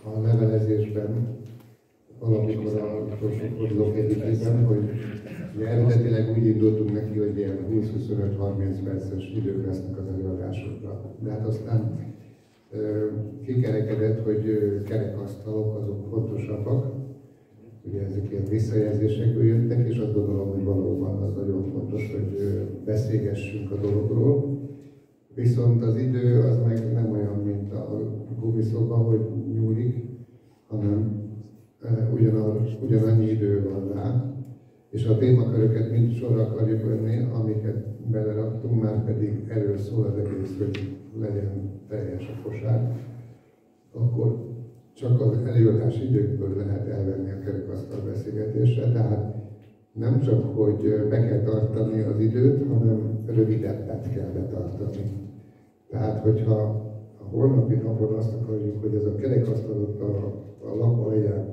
a levelezésben, valamikor a utolsó fordulók egyikében, hogy ugye eredetileg úgy indultunk neki, hogy ilyen 20-25-30 perces idők lesznek az előadásokra. De hát aztán kikerekedett, hogy kerekasztalok azok fontosabbak. Ugye ezek ilyen visszajelzésekből jöttek, és azt gondolom, hogy valóban az nagyon fontos, hogy beszélgessünk a dologról. Viszont az idő az meg nem olyan, mint a gumiszóban, hogy nyúlik, hanem ugyanannyi idő van rá. És a témaköröket mind sorra akarjuk venni, amiket beleraktunk, már pedig erről szól az egész, hogy legyen teljes a kosár, akkor csak az előadás időkből lehet elvenni a kerekasztal beszélgetésre, tehát nem csak, hogy be kell tartani az időt, hanem rövidebbet kell betartani. Tehát, hogyha a holnapi napon azt akarjuk, hogy ez a kerekasztalot a lakóhelyán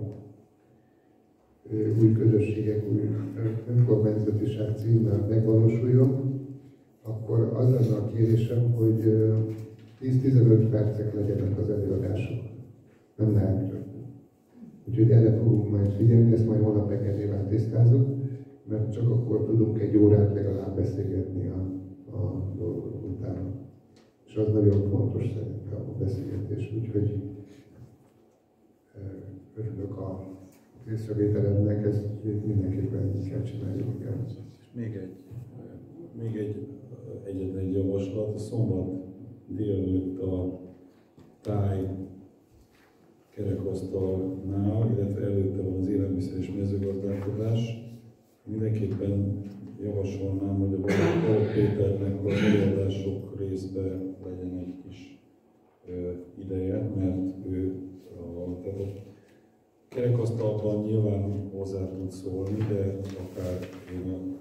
új közösségek, új önkormányzatiság címmel megvalósuljon, akkor az lenne a kérésem, hogy 10-15 percek legyenek az előadások. Nem lehet több. Úgyhogy erre fogunk majd figyelni, ezt majd holnap reggelében tisztázunk, mert csak akkor tudunk egy órát legalább beszélgetni a dolgok utána. És az nagyon fontos szerintem a beszélgetés, úgyhogy örülök a észrevételednek, ezt mindenképpen kell csináljuk el. Még egyetlen egy javaslat, a szombat délelőtt a táj kerekasztalnál, illetve előtte van az élelmiszer és mezőgazdálkodás. Mindenképpen javasolnám, hogy a Balogh Péternek az előadások részbe legyen egy kis ideje, mert ő tehát a kerekasztalban nyilván hozzá tud szólni, de akár én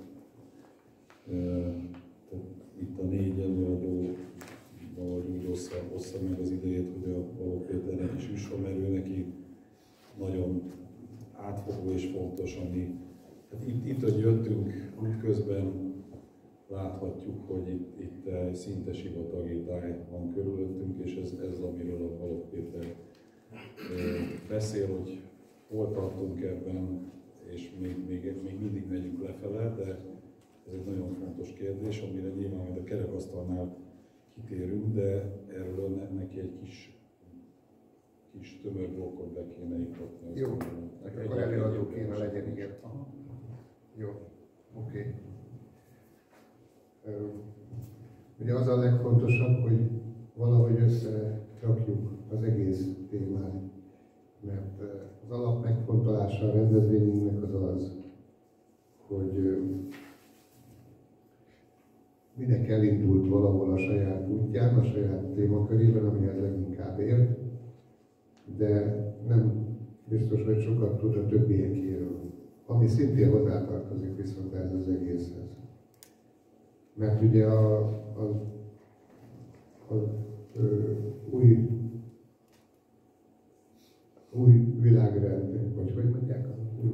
itt a 4 előadó valahogy úgy ossza meg az idejét, hogy a Balogh Péternek is jusson, mert ő neki nagyon átfogó és fontos, ami hát itt, hogy jöttünk, útközben láthatjuk, hogy itt szinte sivatagi táj van körülöttünk, és ez amiről a Balogh Péter beszél, hogy hol tartunk ebben, és még mindig megyünk lefele, de ez egy nagyon fontos kérdés, amire nyilván majd a kerekasztalnál kitérünk, de erről neki egy kis tömör blokkot be kéne iktatni. Jó, akkor előadó kéne legyen, igen. Jó, oké. Ugye az a legfontosabb, hogy valahogy összerakjuk az egész témát, mert az alap megfontolása a rendezvényünknek az, hogy mindenki elindult valahol a saját útján, a saját témakörében, amihez leginkább ért, de nem biztos, hogy sokat tud a többiekéről, ami szintén hozzátartozik viszont ez az egészhez. Mert ugye az új világrend, vagy hogy mondják? Új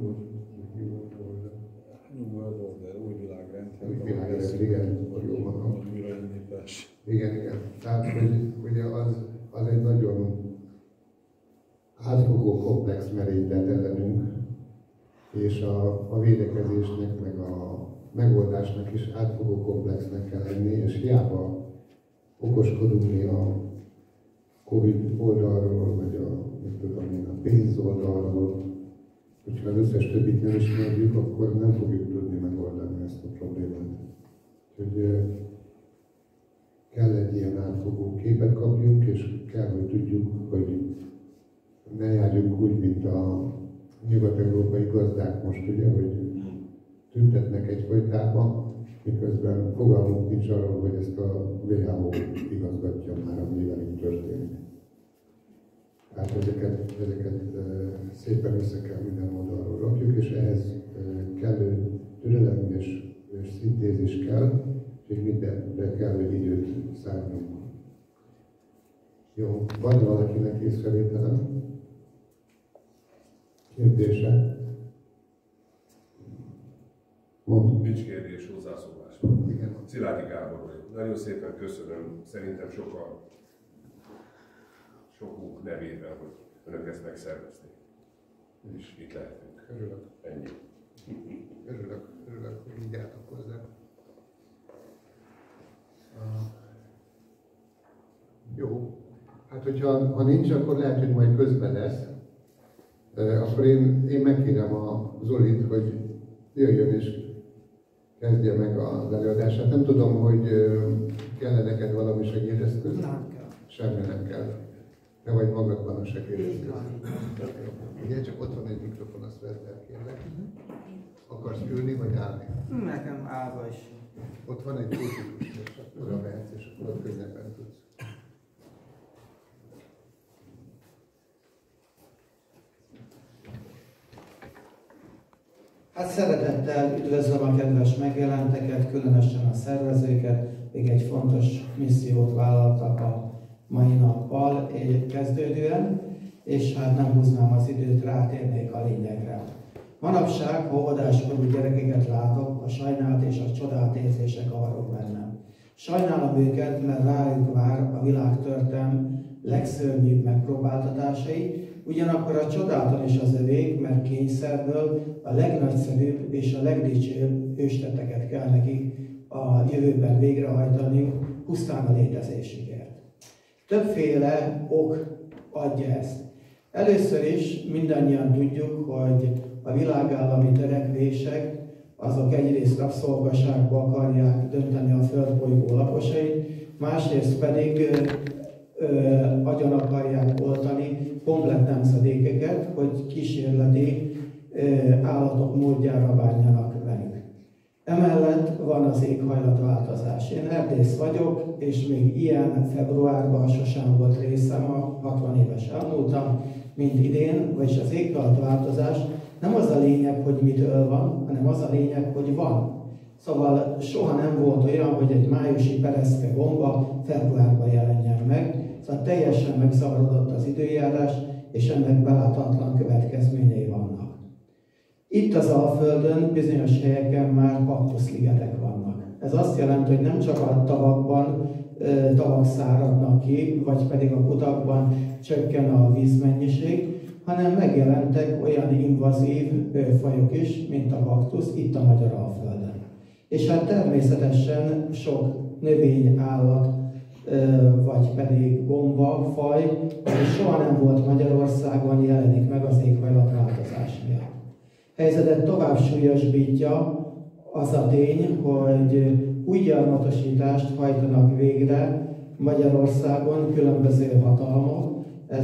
világrend. Új világrend, igen, jól mondom. Igen. Tehát, hogy ugye az egy nagyon átfogó komplex merénylet ellenünk, és a védekezésnek, meg a megoldásnak is átfogó komplexnek kell lenni, és hiába okoskodunk mi a Covid oldalról, vagy a pénz oldalról, hogyha az összes többit nem ismerjük, akkor nem fogjuk tudni megoldani ezt a problémát. Úgyhogy kell egy ilyen átfogó képet kapjunk, és kell, hogy tudjuk, hogy ne járjunk úgy, mint a nyugat-európai gazdák most, ugye, hogy tüntetnek egyfolytában, miközben fogalmunk nincs arról, hogy ezt a WHO igazgatja már, ami velünk történik. Tehát ezeket szépen össze kell minden oldalról rakjuk, és ehhez kellő türelem és szintézis kell, és mindenre kell, hogy időt szálljunk. Jó, van valakinek észrevételem? Kérdése? Nincs kérdés, hozzászólás. Igen. Szilágyi Gábor vagyok. Nagyon szépen köszönöm. Szerintem sokunk nevében, hogy önök ezt megszervezték. És itt lehetünk. Örülök. Ennyi. Örülök, hogy így álltok hozzá. Jó. Hát, hogyha nincs, akkor lehet, hogy majd közben lesz. Akkor én megkérem a Zolit, hogy jöjjön és kezdje meg az előadását. Nem tudom, hogy kell neked valami segédeszköz? Nem kell. Semmi nem kell. Te vagy magadban a segédeszköz. Ugye, csak ott van egy mikrofon, azt vedd el, kérlek. Akarsz ülni vagy állni? Nekem állva is. Ott van egy pulpitus, és oda mehetsz, és akkor ott könnyebben tudsz. Hát szeretettel üdvözlöm a kedves megjelenteket, különösen a szervezőket, még egy fontos missziót vállaltak a mai nappal kezdődően, és hát nem húznám az időt, rátérnék a lényegre. Manapság, ha óvodáskorú gyerekeket látok, a sajnálat és a csodát érzése kavarok bennem. Sajnálom őket, mert rájuk vár a világtörténelem legszörnyűbb megpróbáltatásai, ugyanakkor a csodálaton is az övék, mert kényszerből a legnagyszerűbb és a legdicsőbb hőstetteket kell nekik a jövőben végrehajtani, pusztán a létezésükért. Többféle ok adja ezt. Először is mindannyian tudjuk, hogy a világállami törekvések azok egyrészt rabszolgaságba akarják dönteni a földbolygó lakosait, másrészt pedig agyon akarják oltani komplett nemzedékeket, hogy kísérleti állatok módjára bánjanak velük. Emellett van az éghajlatváltozás. Én erdész vagyok, és még ilyen februárban sosem volt részem, a 60 éves elmúltam, mint idén, vagyis az éghajlatváltozás nem az a lényeg, hogy mitől van, hanem az a lényeg, hogy van. Szóval soha nem volt olyan, hogy egy májusi pereszke gomba februárban jelenjen meg, szóval teljesen megzavarodott az időjárás, és ennek beláthatatlan következményei vannak. Itt az Alföldön bizonyos helyeken már kaktuszligetek vannak. Ez azt jelenti, hogy nem csak a tavak száradnak ki, vagy pedig a kutakban csökken a vízmennyiség, hanem megjelentek olyan invazív fajok is, mint a kaktusz itt a Magyar Alföldön. És hát természetesen sok növény, állat, vagy pedig gombafaj, ami soha nem volt Magyarországon, jelenik meg az éghajlatváltozás miatt. Helyzetet tovább súlyosbítja az a tény, hogy új gyarmatosítást hajtanak végre Magyarországon különböző hatalmak.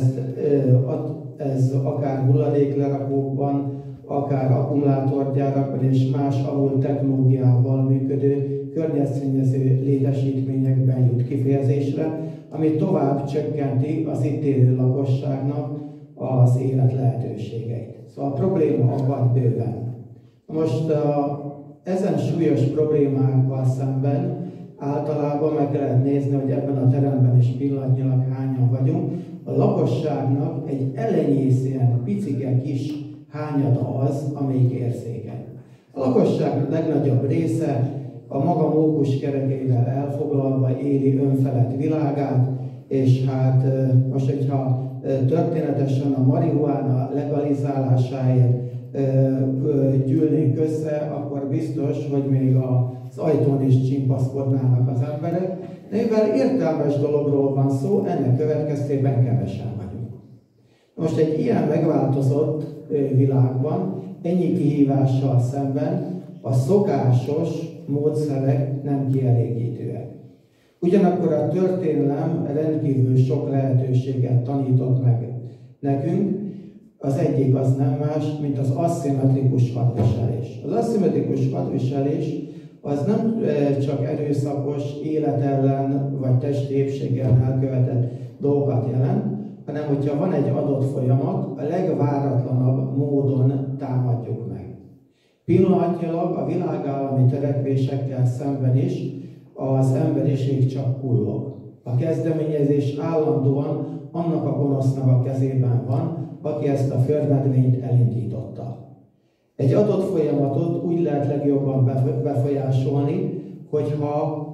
Ez akár hulladéklerakókban, akár akkumulátorgyárakban és más alul technológiával működő környezetszennyező létesítményekben jut kifejezésre, ami tovább csökkenti az itt élő lakosságnak az élet lehetőségeit. Szóval a probléma van bőven. Most ezen súlyos problémákkal szemben általában meg lehet nézni, hogy ebben a teremben is pillanatnyilag hányan vagyunk. A lakosságnak egy elenyészően picike kis hányada az, amelyik érzékeny. A lakosság legnagyobb része a maga mókus kerekeivel elfoglalva éli önfelett világát, és hát most, hogyha történetesen a marihuána legalizálásáért gyűlnénk össze, akkor biztos, hogy még az ajtón is csimpaszkodnának az emberek. De mivel értelmes dologról van szó, ennek következtében kevesen vagyunk. Most egy ilyen megváltozott világban, ennyi kihívással szemben a szokásos módszerek nem kielégítőek. Ugyanakkor a történelem rendkívül sok lehetőséget tanított meg nekünk. Az egyik az nem más, mint az aszimmetrikus hadviselés. Az aszimmetrikus hadviselés az nem csak erőszakos, élet ellen vagy testi épséggel elkövetett dolgokat jelent, hanem hogyha van egy adott folyamat, a legváratlanabb módon támadjuk meg. Pillanatnyilag a világállami törekvésekkel szemben is az emberiség csak kullog. A kezdeményezés állandóan annak a gonosznak a kezében van, aki ezt a förvedményt elindította. Egy adott folyamatot úgy lehet legjobban befolyásolni, hogyha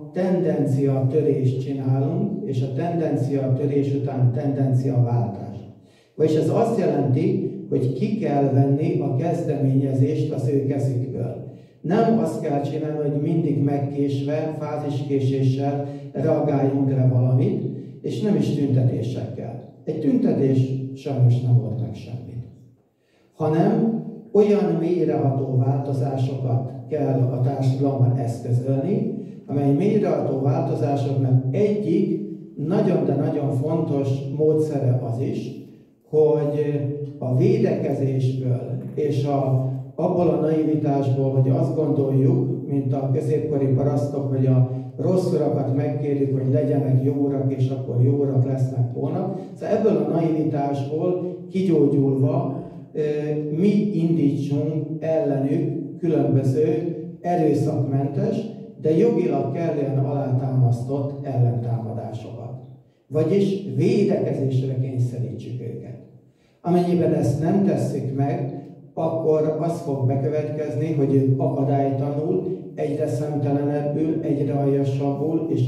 tendenciatörést csinálunk, és a tendenciatörés után tendenciaváltás. Vagyis ez azt jelenti, hogy ki kell venni a kezdeményezést az ő kezükből. Nem azt kell csinálni, hogy mindig megkésve, fáziskéséssel reagáljunk le valamit, és nem is tüntetésekkel. Egy tüntetés sajnos nem volt meg semmit. Hanem olyan mélyreható változásokat kell a társadalomban eszközölni, amely mélyreható változásoknak egyik nagyon, de nagyon fontos módszere az is, hogy a védekezésből és abból a naivitásból, hogy azt gondoljuk, mint a középkori parasztok, hogy a rossz urakat megkérjük, hogy legyenek jó urak, és akkor jó urak lesznek holnap. Szóval ebből a naivitásból kigyógyulva mi indítsunk ellenük különböző erőszakmentes, de jogilag kellően alátámasztott ellentámadásokat. Vagyis védekezésre kényszerítsük őket. Amennyiben ezt nem tesszük meg, akkor az fog bekövetkezni, hogy ők akadálytalanul, egyre szemtelenebbül, egyre aljasabbul és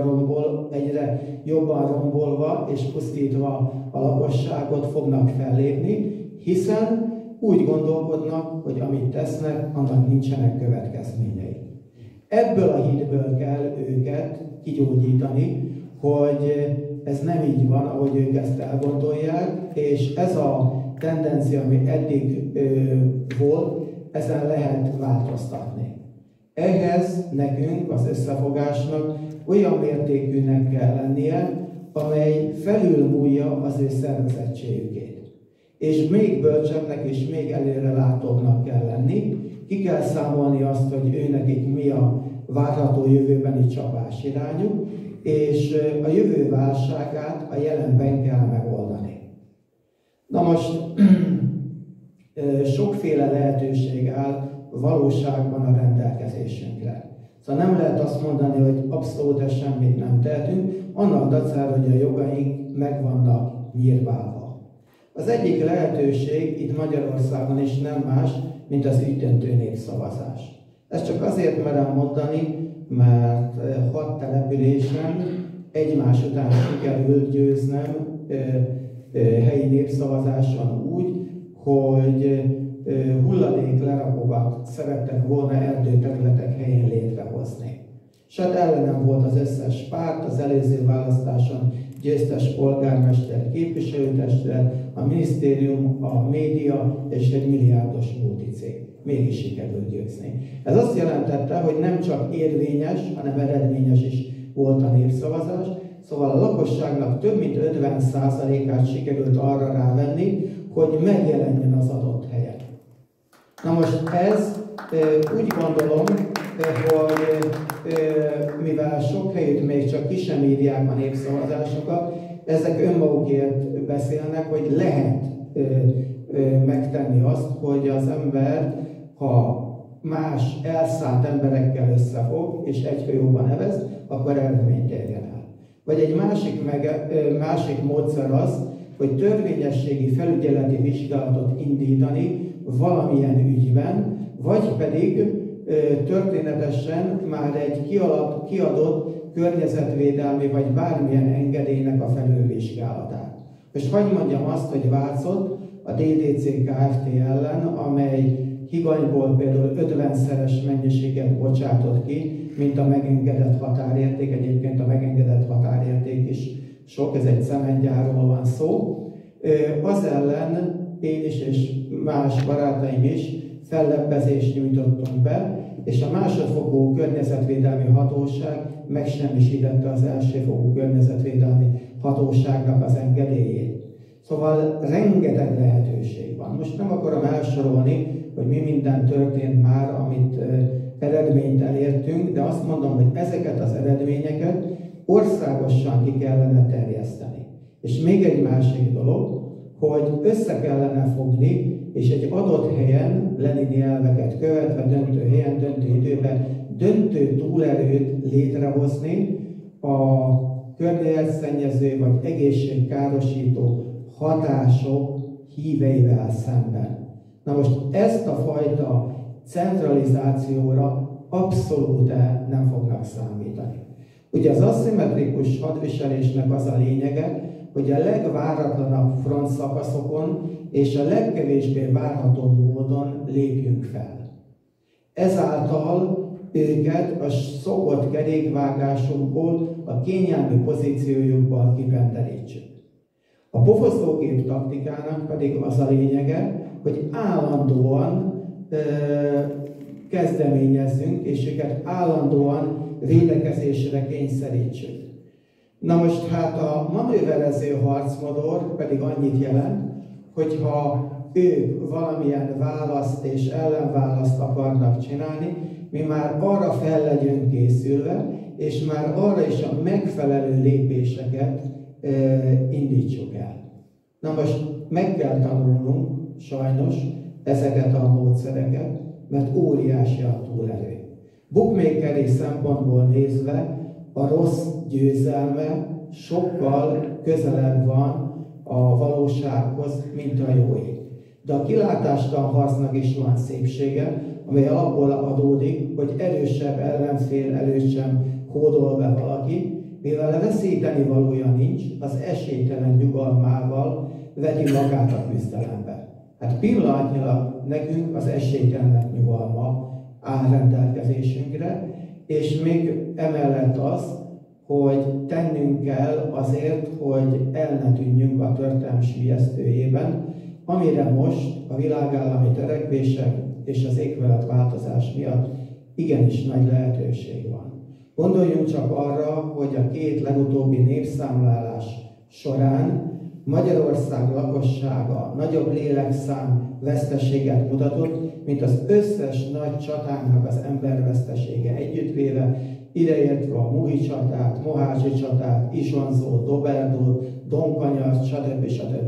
egyre jobban rombolva és pusztítva a lakosságot fognak fellépni, hiszen úgy gondolkodnak, hogy amit tesznek, annak nincsenek következményei. Ebből a hídből kell őket kigyógyítani, hogy ez nem így van, ahogy ők ezt elgondolják, és ez a tendencia, ami eddig volt, ezen lehet változtatni. Ehhez nekünk, az összefogásnak olyan mértékűnek kell lennie, amely felülmúlja az ő szervezettségükét. És még bölcsebbnek és még előrelátóbbnak kell lenni, ki kell számolni azt, hogy őnekik mi a várható jövőbeni csapás irányuk, és a jövő válságát a jelenben kell megoldani. Na most sokféle lehetőség áll valóságban a rendelkezésünkre. Szóval nem lehet azt mondani, hogy abszolút semmit nem tehetünk, annak dacára, hogy a jogaink meg vannak nyírválva. Az egyik lehetőség itt Magyarországon is nem más, mint az ügydöntő népszavazás. Ezt csak azért merem mondani, mert 6 településen egymás után sikerült győznem helyi népszavazáson úgy, hogy hulladéklerakókat szerettek volna erdőterületek helyén létrehozni. És hát ellenem volt az összes párt, az előző választáson győztes polgármester, képviselőtestület, a minisztérium, a média és egy milliárdos multicég. Mégis sikerült győzni. Ez azt jelentette, hogy nem csak érvényes, hanem eredményes is volt a népszavazás, szóval a lakosságnak több mint 50%-át sikerült arra rávenni, hogy megjelenjen az adott helyen. Na most ez úgy gondolom, hogy mivel sok helyütt még csak ki sem írják a népszavazásokat, ezek önmagukért beszélnek, hogy lehet megtenni azt, hogy az ember, ha más elszánt emberekkel összefog, és egy hajóban nevez, akkor eredményt érjen el. Vagy egy másik módszer az, hogy törvényességi felügyeleti vizsgálatot indítani valamilyen ügyben, vagy pedig történetesen már egy kiadott környezetvédelmi vagy bármilyen engedélynek a felülvizsgálatát. Most hadd mondjam azt, hogy Vácot a DDC Kft. Ellen, amely higanyból például 50-szeres mennyiséget bocsátott ki, mint a megengedett határérték. Egyébként a megengedett határérték is sok, ez egy cementgyárról van szó. Az ellen én is és más barátaim is fellebbezést nyújtottunk be, és a másodfokú környezetvédelmi hatóság megsemmisítette az elsőfokú környezetvédelmi hatóságnak az engedélyét. Szóval rengeteg lehetőség van. Most nem akarom elsorolni, hogy mi minden történt már, amit eredményt elértünk, de azt mondom, hogy ezeket az eredményeket országosan ki kellene terjeszteni. És még egy másik dolog, hogy össze kellene fogni, és egy adott helyen, lenini elveket követve, döntő helyen, döntő időben, döntő túlerőt létrehozni a környezetszennyező vagy egészségkárosító hatások híveivel szemben. Na most ezt a fajta centralizációra abszolút nem fognak számítani. Ugye az aszimmetrikus hadviselésnek az a lényege, hogy a legváratlanabb frontszakaszokon és a legkevésbé várható módon lépjünk fel. Ezáltal őket a szokott kerékvágásukból, a kényelmi pozíciójukból kipenderítsük. A pofosztógép taktikának pedig az a lényege, hogy állandóan kezdeményezzünk, és őket állandóan védekezésre kényszerítsük. Na most hát a manőverező harcmodor pedig annyit jelent, hogyha ők valamilyen választ és ellenválaszt akarnak csinálni, mi már arra fel legyünk készülve, és már arra is a megfelelő lépéseket indítsuk el. Na most meg kell tanulnunk sajnos ezeket a módszereket, mert óriási a túlerő. Bookmakeri szempontból nézve a rossz győzelme sokkal közelebb van a valósághoz, mint a jóé. De a kilátástalan harcnak is van szépsége, amely abból adódik, hogy erősebb ellenfél előtt sem hódol be valaki, mivel veszíteni valója nincs, az esélytelen nyugalmával veti magát a küzdelembe. Hát pillanatnyilag nekünk az esélytelen nyugalma áll rendelkezésünkre, és még emellett az, hogy tennünk kell azért, hogy el ne tűnjünk a történelem sülyeztőjében, amire most a világállami törekvések és az éghajlatváltozás miatt igenis nagy lehetőség van. Gondoljunk csak arra, hogy a két legutóbbi népszámlálás során Magyarország lakossága nagyobb lélekszám veszteséget mutatott, mint az összes nagy csatánknak az embervesztesége együttvéve, ideértve a Muhi csatát, Mohácsi csatát, Izsonzót, Doberdót, Donkanyart, stb.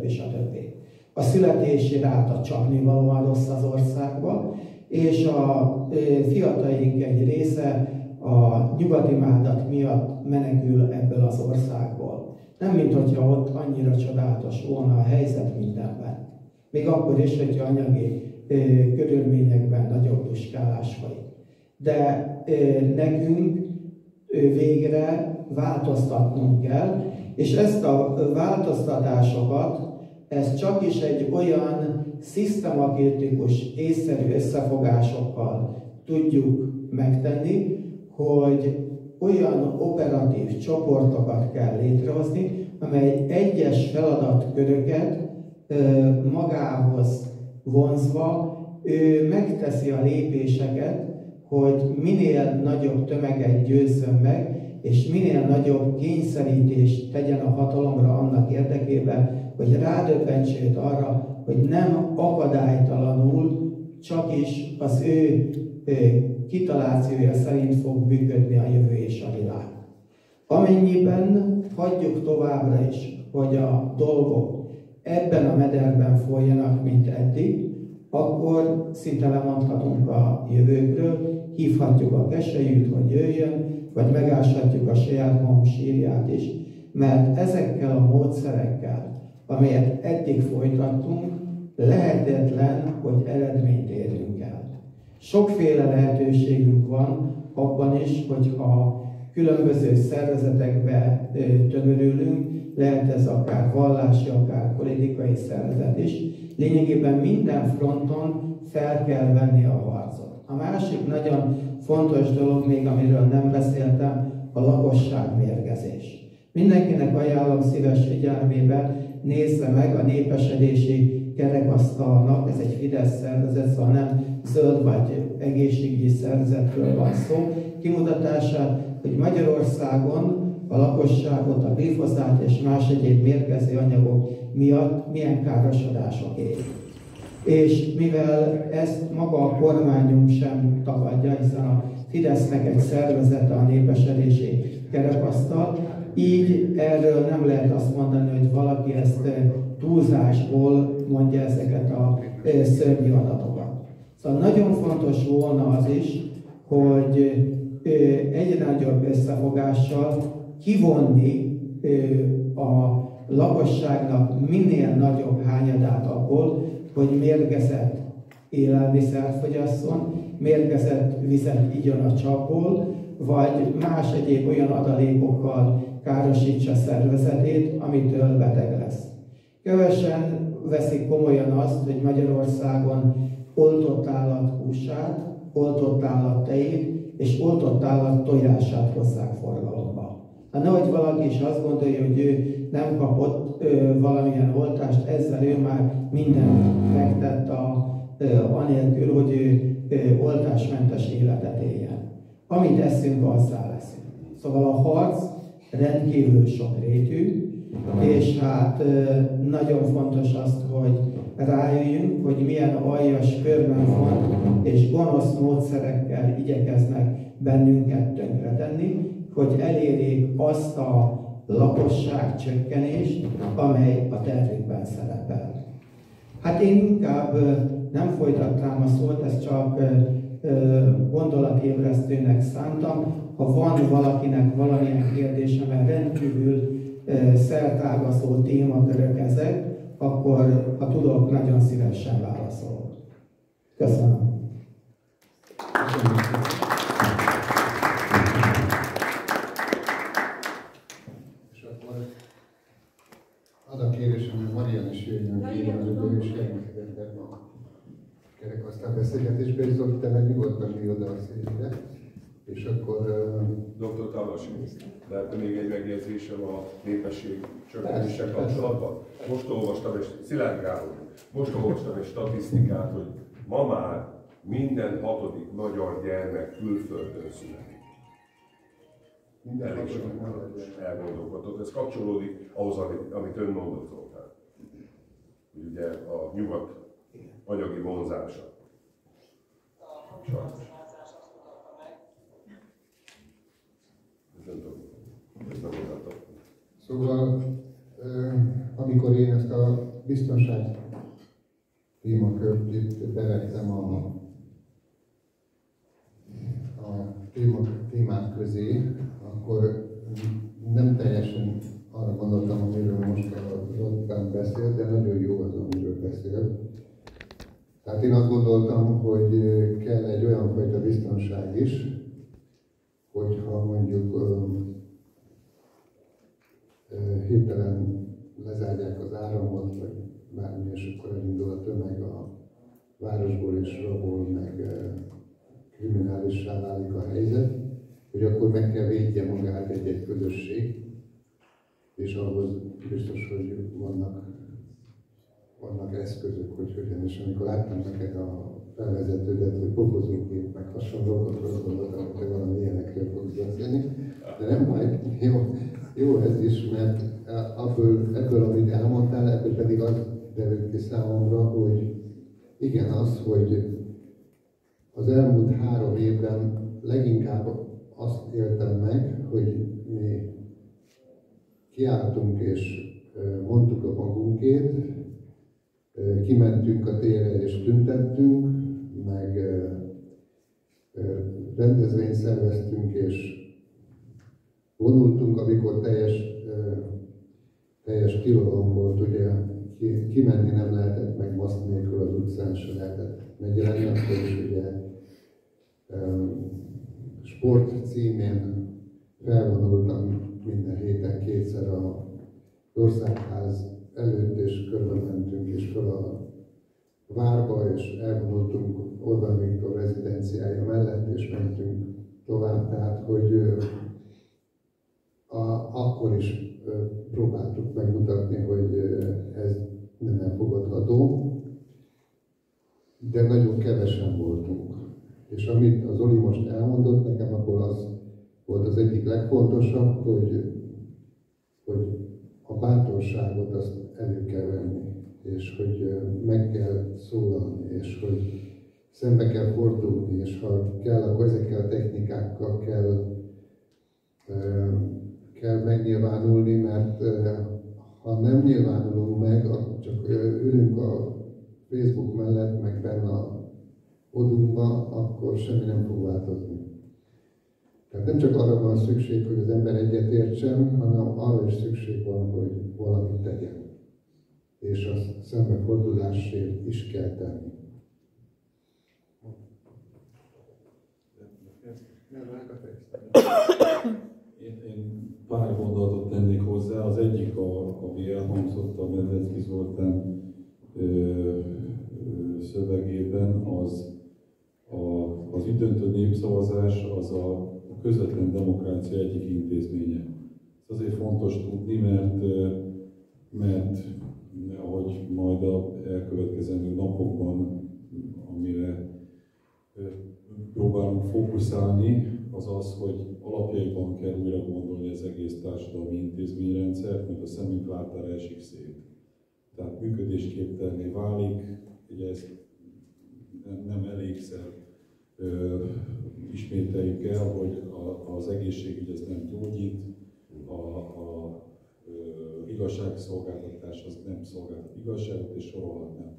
A születési ráta csapnivalóan rossz az országban, és a fiatalink egy része a nyugati mádat miatt menekül ebből az országból. Nem, minthogyha ott annyira csodálatos volna a helyzet mindenben. Még akkor is, hogyha anyagi körülményekben nagyobb tuskálás folyik. De nekünk végre változtatnunk kell, és ezt a változtatásokat, ez csak is egy olyan szisztematikus, észszerű összefogásokkal tudjuk megtenni, hogy olyan operatív csoportokat kell létrehozni, amely egyes feladatköröket magához vonzva, ő megteszi a lépéseket, hogy minél nagyobb tömeget győzzön meg, és minél nagyobb kényszerítést tegyen a hatalomra annak érdekében, hogy rádöbbentsét arra, hogy nem akadálytalanul, csak is az ő kitalációja szerint fog működni a jövő és a világ. Amennyiben hagyjuk továbbra is, hogy a dolgok ebben a mederben folyjanak, mint eddig, akkor szinte lemondhatunk a jövőkről, hívhatjuk a keselyűt, hogy jöjjön, vagy megáshatjuk a saját magunk sírját is, mert ezekkel a módszerekkel, amelyet eddig folytattunk, lehetetlen, hogy eredményt érjünk el. Sokféle lehetőségünk van abban is, hogyha különböző szervezetekbe tömörülünk, lehet ez akár vallási, akár politikai szervezet is, lényegében minden fronton fel kell venni a harcot. A másik nagyon fontos dolog még, amiről nem beszéltem, a lakosságmérgezés. Mindenkinek ajánlom szíves figyelmébe, nézze meg a népesedési kerekasztalnak, ez egy Fidesz szervezet, szóval nem zöld vagy egészségügyi szervezetről van szó, kimutatását, hogy Magyarországon a lakosságot a glifozát és más egyéb mérgező anyagok miatt milyen károsodások érik. És mivel ezt maga a kormányunk sem tagadja, hiszen a Fidesznek egy szervezete a népesedési kerekasztal, így erről nem lehet azt mondani, hogy valaki ezt túlzásból mondja ezeket a szörnyű adatokat. Szóval nagyon fontos volna az is, hogy egyre nagyobb összefogással kivonni a lakosságnak minél nagyobb hányadát abból, hogy mérgezett élelmiszer fogyasszon, mérgezett vizet igyon a csapból, vagy más egyéb olyan adalékokkal károsítsa szervezetét, amitől beteg lesz. Kevesen veszik komolyan azt, hogy Magyarországon oltott állat húsát, oltott állat tejét és oltott állat tojását hozzák forgalomba. Nehogy valaki is azt gondolja, hogy ő nem kapott valamilyen oltást, ezzel ő már mindent megtett anélkül, hogy ő oltásmentes életet éljen. Amit eszünk, azzá leszünk. Szóval a harc rendkívül sokrétű, és hát nagyon fontos azt, hogy rájöjjünk, hogy milyen aljas körben van, és gonosz módszerekkel igyekeznek bennünket tönkretenni, hogy elérjék azt a lakosság csökkenést, amely a tervükben szerepel. Hát én inkább nem folytatnám a szót, ezt csak gondolatébresztőnek szántam. Ha van valakinek valamilyen kérdése, mert rendkívül szertágazó témakörök ezek, akkor ha tudok, nagyon szívesen válaszolok. Köszönöm. És akkor az a kérésem, hogy Marian is jöjjön ki, mert ő is jelentkezett ebben a kerekasztal beszélgetésben, és Zoli, te meg nyugodtan ülj oda a szélre. És akkor... Dr. Tavasi, lehet még egy megjegyzésem a népesség csökkenéssel kapcsolatban? Most olvastam egy statisztikát, hogy ma már minden 6. magyar gyermek külföldön születik. Elég sajnálatos, elgondolkodott. Ez kapcsolódik ahhoz, amit ön mondott, Zoltán. Ugye a nyugat anyagi vonzása. Sajnos. Szóval, amikor én ezt a biztonság témakört itt bevettem a témák közé, akkor nem teljesen arra gondoltam, amiről most a Zoltán beszélt, de nagyon jó az, amiről beszélt. Tehát én azt gondoltam, hogy kell egy olyan fajta biztonság is, hogyha mondjuk hirtelen lezárják az áramot, vagy bármi, és akkor elindul a tömeg a városból és rabol, meg kriminálissá válik a helyzet, hogy akkor meg kell védje magát egy közösség, és ahhoz biztos, hogy vannak eszközök, hogy hogyan, és amikor láttam neked a felvezetődet, hogy pofozókép, meg hasonlókat, azt gondoltam, hogy te valami ilyenekről fogsz beszélni, de nem baj, jó ez is, mert ebből, amit elmondtál, ebből pedig az derült ki számomra, hogy igen, az, hogy az elmúlt 3 évben leginkább azt éltem meg, hogy mi kiálltunk és mondtuk a magunkét, kimentünk a térre és tüntettünk, meg rendezvényt szerveztünk és vonultunk, amikor teljes tilalom volt, ugye kimenni nem lehetett, meg maszk nélkül az utcán se lehetett megjelenni, akkor is ugye sport címén felvonultam minden héten 2-szer az országház előtt, és körbe mentünk, és fel a várba, és elvonultunk Orbán Viktor rezidenciája mellett, és mentünk tovább, tehát hogy akkor is próbáltuk megmutatni, hogy ez nem elfogadható, de nagyon kevesen voltunk. És amit az Zoli most elmondott nekem, akkor az volt az egyik legfontosabb, hogy a bátorságot azt elő kell venni, és hogy meg kell szólalni, és hogy szembe kell fordulni, és ha kell, akkor ezekkel a technikákkal kell megnyilvánulni, mert ha nem nyilvánulunk meg, csak ülünk a Facebook mellett, meg benne a odunkba, akkor semmi nem fog változni. Tehát nem csak arra van szükség, hogy az ember egyetértsen, hanem arra is szükség van, hogy valamit tegyen. És azt szembefordulásért is kell tenni. Én pár gondolatot tennék hozzá. Az egyik, ami elhangzott a Medvecki Zoltán szövegében, az üdöntő népszavazás az a közvetlen demokrácia egyik intézménye. Ez azért fontos tudni, mert ahogy majd a elkövetkezendő napokban, amire próbálunk fókuszálni, az az, hogy alapjaiban kell újra gondolni az egész társadalmi intézményrendszert, mert a szemünk láttára esik szét. Tehát működésképtelenné válik, ugye ezt nem elégszer ismételjük el, hogy az egészségügy az nem gyógyít, a igazságszolgáltatás az nem szolgáltat igazságot, és sorolhatnám.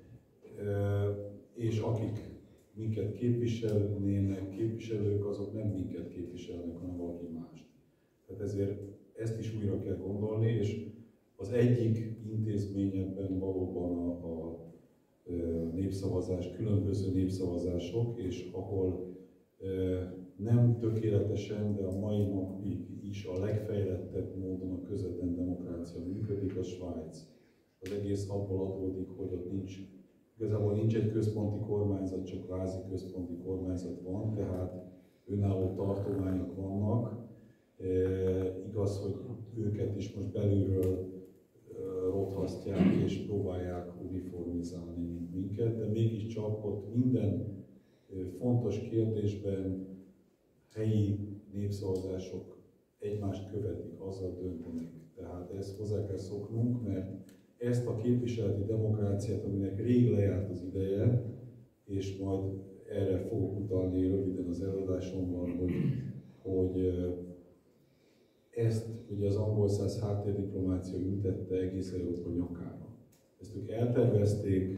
És akik minket képviselnének, képviselők, azok nem minket képviselnek, hanem valaki mást. Tehát ezért ezt is újra kell gondolni, és az egyik intézmény ebben valóban a népszavazás, különböző népszavazások, és ahol nem tökéletesen, de a mai napig is a legfejlettebb módon a közvetlen demokrácia működik, a Svájc. Az egész abból adódik, hogy ott igazából nincs egy központi kormányzat, csak kvázi központi kormányzat van, tehát önálló tartományok vannak. Igaz, hogy őket is most belülről rothasztják és próbálják uniformizálni, mint minket, de mégiscsak ott minden fontos kérdésben helyi népszavazások egymást követik, azzal döntenek. Tehát ezt hozzá kell szoknunk, mert ezt a képviseleti demokráciát, aminek rég lejárt az ideje, és majd erre fogok utalni röviden az előadásomban, hogy ezt ugye az angol száz háttérdiplomácia ültette egész Európa nyakára. Ezt ők eltervezték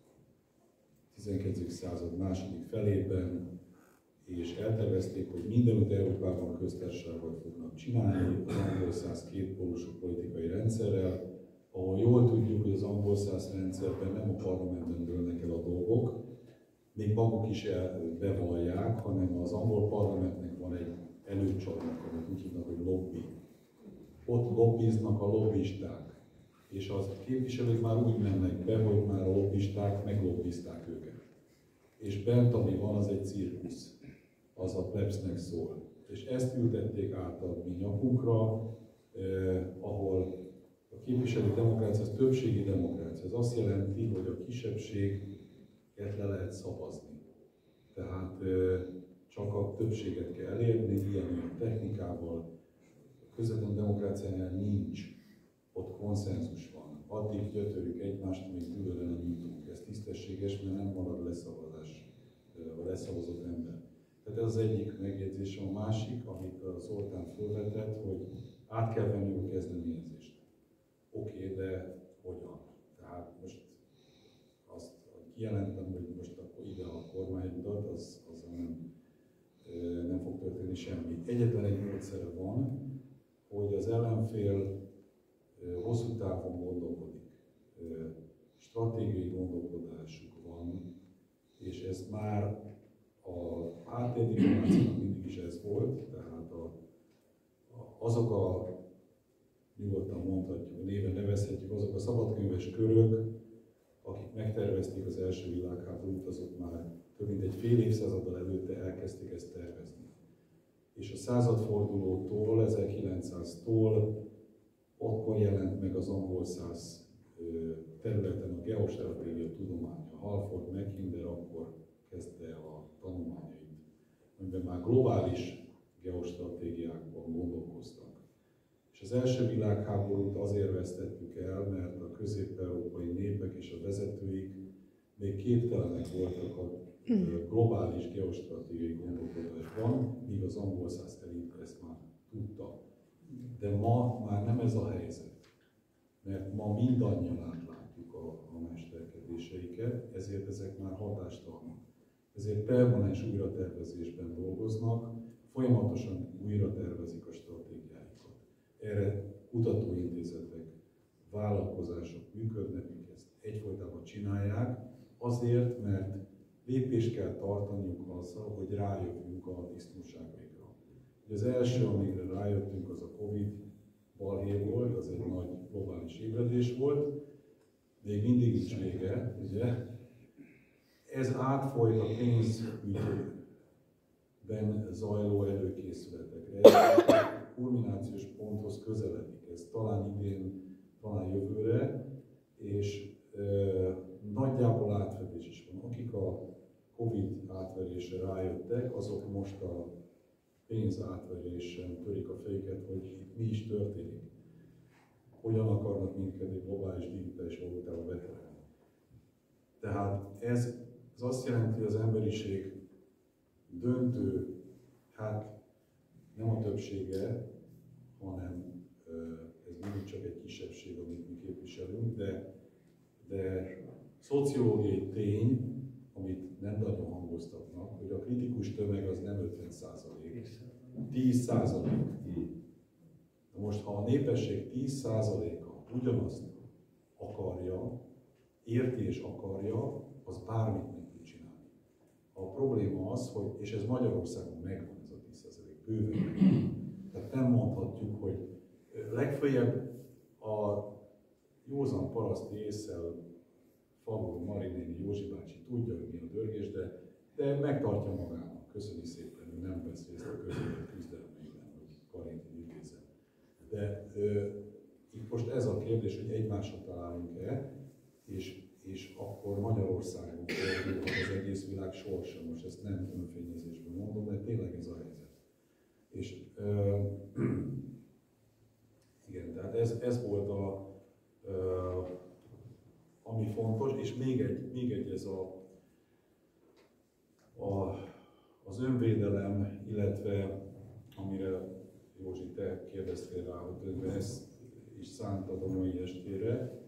12. század második felében, és eltervezték, hogy mindenütt Európában köztársaságot fognak csinálni az angol száz kétpólusú politikai rendszerrel, ahol jól tudjuk, hogy az angol száz rendszerben nem a parlamentben dőlnek el a dolgok, még maguk is bevallják, hanem az angol parlamentnek van egy előcsarnok, amit úgy hívnak, hogy lobby. Ott lobbiznak a lobbisták, és az képviselők már úgy mennek be, hogy már a lobbisták meglobbizták őket. És bent, ami van, az egy cirkusz, az a plebsznek szól. És ezt ültették át a mi nyakunkra, ahol a képviselő demokrácia az többségi demokrácia. Ez azt jelenti, hogy a kisebbséget le lehet szavazni. Tehát csak a többséget kell elérni, ilyen technikával. A közvetlen demokráciánál nincs, ott konszenzus van. Addig gyötörjük egymást, még dűlőre nem jutunk. Ez tisztességes, mert nem marad leszavazott ember. Tehát ez az egyik megjegyzésem. A másik, amit a Zoltán felvetett, hogy át kell venni a kezdeményezést. Oké, de hogyan? Tehát most azt kijelentem, hogy most akkor ide a kormányutat, az nem fog történni semmi. Egyetlen egy módszere van, hogy az ellenfél hosszú távon gondolkodik. Stratégiai gondolkodásuk van, és ez már a háttérdiplomáciának mindig is ez volt, tehát azok a nyugodtan mondhatjuk, néven nevezhetjük, azok a szabadkönyves körök, akik megtervezték az első világháborút, azok már több mint egy fél évszázaddal előtte elkezdték ezt tervezni. És a századfordulótól, 1900-tól akkor jelent meg az angol száz területen a geostratégia tudománya. Halford Mackinder akkor kezdte a tanulmányait, amiben már globális geostratégiákban gondolkoztak. És az első világháborút azért vesztettük el, mert a közép-európai népek és a vezetőik még képtelenek voltak a globális geostratégiai gondolkodásban, míg az angol száz elit ezt már tudta. De ma már nem ez a helyzet, mert ma mindannyian átlátjuk a mesterkedéseiket, ezért ezek már hatástalanok. Ezért permanens újratervezésben dolgoznak, folyamatosan újra tervezik a stratégiáikat. Erre kutatóintézetek, vállalkozások működnek, akik ezt egyfolytában csinálják, azért, mert lépést kell tartaniuk azzal, hogy rájövünk a disznóságaikra. Az első, amire rájöttünk, az a Covid balhé volt, az egy nagy globális ébredés volt, még mindig nincs vége, ugye? Ez átfolyt a pénzügyben zajló előkészületekre. Ez a kulminációs ponthoz közeledik, ez talán idén, talán jövőre, és nagyjából átfedés is van. Akik a Covid átverésre rájöttek, azok most a pénz átverésen törik a fejüket, hogy itt mi is történik. Hogyan akarnak minket egy globális digitális valutába beterelni. Tehát ez azt jelenti, hogy az emberiség döntő, hát nem a többsége, hanem ez mindig csak egy kisebbség, amit mi képviselünk, de szociológiai tény, amit nem nagyon hangoztatnak, hogy a kritikus tömeg az nem 50%, 10%. Na most, ha a népesség 10%-a ugyanazt akarja, érti és akarja, az bármit meg tud csinálni. A probléma az, hogy, és ez Magyarországon megvan ez a 10%, bőven megvan. Tehát nem mondhatjuk, hogy legfeljebb a józan paraszti ésszel Fagur Marinéni Józsi bácsi tudja, hogy mi a dörgés, de megtartja magának. Köszöni szépen, hogy nem vesz részt a közélet küzdelmeiben, hogy Karinti idézem. De itt most ez a kérdés, hogy egymásra találunk-e, és akkor Magyarországon fordulhat az egész világ sorsa. Most ezt nem önfényezésben mondom, de tényleg ez a helyzet. És igen, tehát ez volt ami fontos, és még egy ez az önvédelem, illetve amire Józsi, te kérdeztél rá, hogy ezt is szántad a mai estére.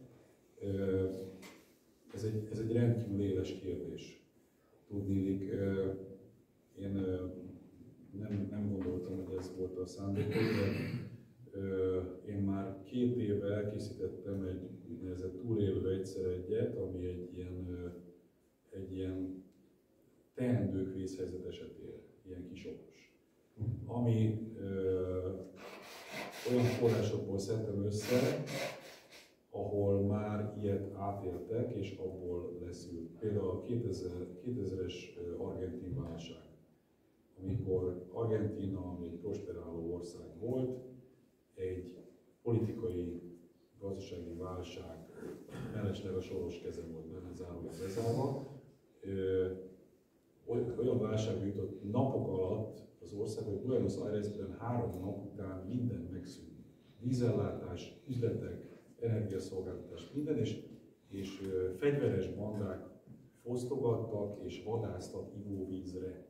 Ez egy rendkívül éles kérdés. Tudniillik, én nem gondoltam, hogy ez volt a szándékom, de én már 2 éve elkészítettem egy úgynevezett túlélő egyszer egyet, ami egy ilyen teendők vészhelyzet esetére, ilyen kis okos. Ami olyan forrásokból szedtem össze, ahol már ilyet átéltek, és abból leszült. Például a 2000-es argentin válság, amikor Argentína, ami egy prosperáló ország volt, egy politikai, gazdasági válság mellesleg a Soros keze volt benne zárója bezárva. Olyan válság jutott napok alatt az ország, hogy Buenos Airesben 3 nap után minden megszűnt. Vízellátás, üzletek, energiaszolgáltatás, minden, és fegyveres bandák fosztogattak és vadásztak ivóvízre.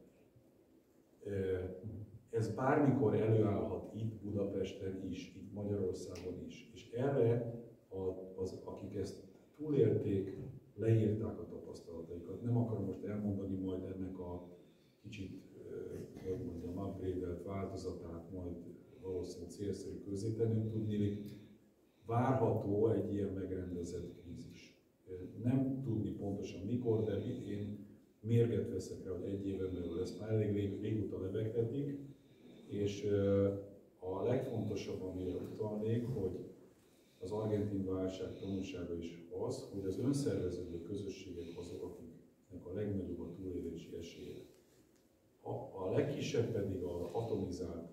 Ez bármikor előállhat itt Budapesten is, itt Magyarországon is. És erre akik ezt túlélték, leírták a tapasztalataikat. Nem akarom most elmondani majd ennek a kicsit, hogy mondjam, upgrade-elt változatát, majd valószínűleg célszerű közzétenni, tudniillik, várható egy ilyen megrendezett krízis. Nem tudni pontosan mikor, de én mérget veszek rá, hogy 1 éven belül ezt már elég régóta lebegtetik, és a legfontosabb, amire utalnék, hogy az argentin válság tanulsága is az, hogy az önszerveződő közösségek azok, akiknek a legnagyobb a túlélési esélye. A legkisebb pedig az atomizált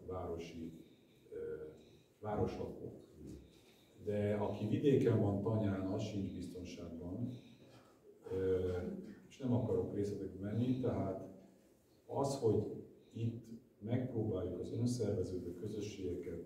városlakók. De aki vidéken van tanyán, az sincs biztonságban, és nem akarok részletekbe menni, tehát az, hogy itt megpróbáljuk az önszerveződő közösségeket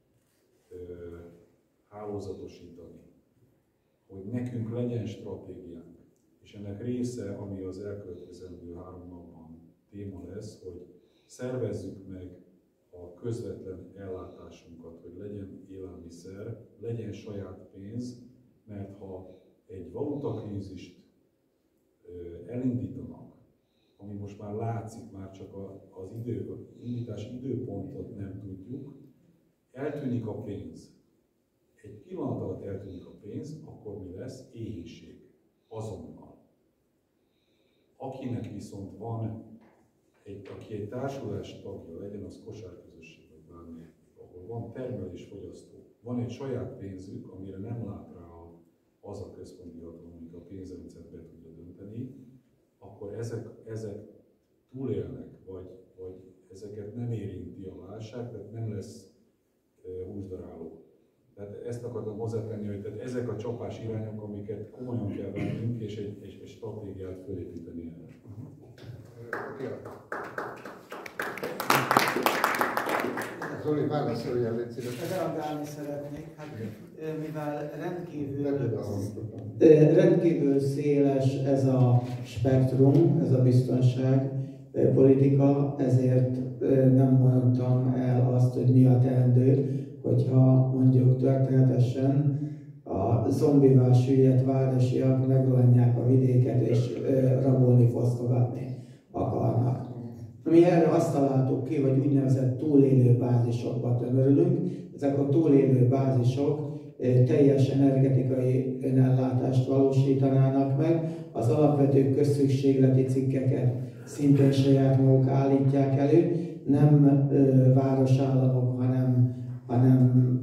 hálózatosítani, hogy nekünk legyen stratégiánk, és ennek része, ami az elkövetkezendő 3 napban téma lesz, hogy szervezzük meg a közvetlen ellátásunkat, hogy legyen élelmiszer, legyen saját pénz, mert ha egy valutakrízist elindítanak, ami most már látszik, már csak az indítási időpontot nem tudjuk, eltűnik a pénz. Egy pillanat alatt eltűnik a pénz, akkor mi lesz? Éhínség. Azonnal. Akinek viszont van, aki egy társulás tagja, legyen az kosárközösség vagy bármi, ahol van termelés-fogyasztó, van egy saját pénzük, amire nem lát rá az a központi hatalom, amik a pénzrendszert be tudja dönteni, akkor ezek túlélnek, vagy ezeket nem érinti a válság, tehát nem lesz húsdaráló. Tehát ezt akartam hozzátenni, hogy tehát ezek a csapás irányok, amiket komolyan kell vennünk, és egy stratégiát felépíteni erre. Zoli, válaszolja, légy szíves. Reagálni szeretnék, hát mivel rendkívül széles ez a spektrum, ez a biztonságpolitika, ezért nem mondtam el azt, hogy mi a teendő, hogyha mondjuk történetesen a zombivá süllyedt városiak megrohanják a vidéket és rabolni, fosztogatni akarnak. Mi erre azt találtuk ki, hogy úgynevezett túlélő bázisokba tömörülünk. Ezek a túlélő bázisok teljes energetikai önellátást valósítanának meg, az alapvető közszükségleti cikkeket szintén saját maguk állítják elő, nem városállamok, hanem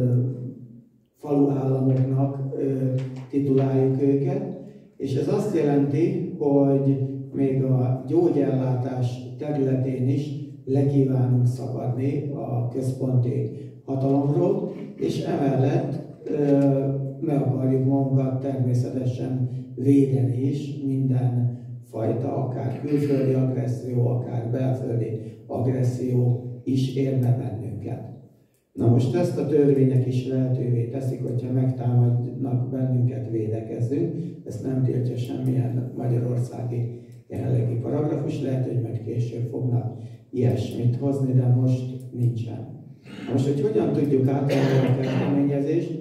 faluállamoknak tituláljuk őket, és ez azt jelenti, hogy még a gyógyellátás területén is lekívánunk szakadni a központi hatalomról, és emellett meg akarjuk magunkat természetesen védeni is minden fajta, akár külföldi agresszió, akár belföldi agresszió is érne bennünket. Na most ezt a törvények is lehetővé teszik, hogyha megtámadnak bennünket, védekezzünk. Ezt nem tiltja semmilyen magyarországi jelenlegi paragrafus, lehet, hogy majd később fognak ilyesmit hozni, de most nincsen. Most, hogy hogyan tudjuk átvenni a kezdeményezést,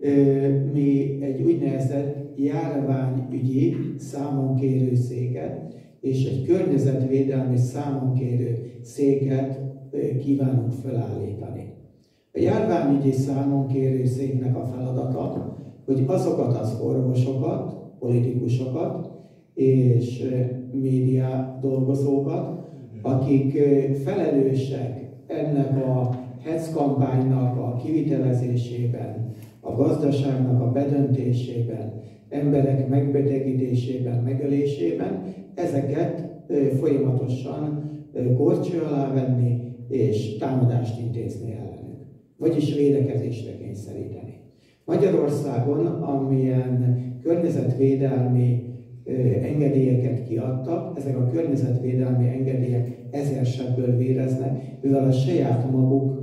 mi egy úgynevezett járványügyi számonkérő széket és egy környezetvédelmi számonkérő széket kívánunk felállítani. A járványügyi számonkérő széknek a feladata, hogy azokat az orvosokat, politikusokat és média dolgozókat, akik felelősek ennek a HEC kampánynak a kivitelezésében, a gazdaságnak a bedöntésében, emberek megbetegedésében, megölésében, ezeket folyamatosan górcső alá venni és támadást intézni ellenük, vagyis védekezésre kényszeríteni. Magyarországon, amilyen környezetvédelmi engedélyeket kiadtak, ezek a környezetvédelmi engedélyek ezersebből véreznek, mivel a saját maguk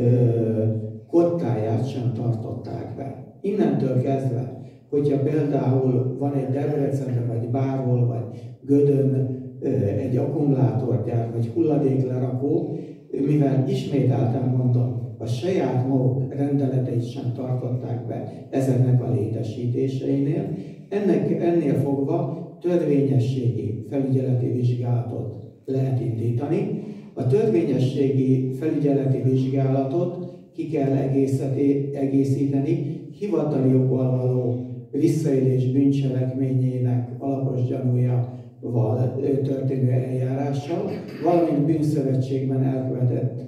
kottáját sem tartották be. Innentől kezdve, hogyha például van egy Debrecenben, vagy bárhol, vagy Gödön egy akkumulátorgyár, vagy hulladéklerakó, mivel ismételten mondom, a saját maguk rendeleteit sem tartották be ezeknek a létesítéseinél, ennél fogva törvényességi felügyeleti vizsgálatot lehet indítani. A törvényességi felügyeleti vizsgálatot ki kell egészíteni hivatali joggal való visszaélés bűncselekményének alapos gyanújával történő eljárással, valamint bűnszövetségben elkövetett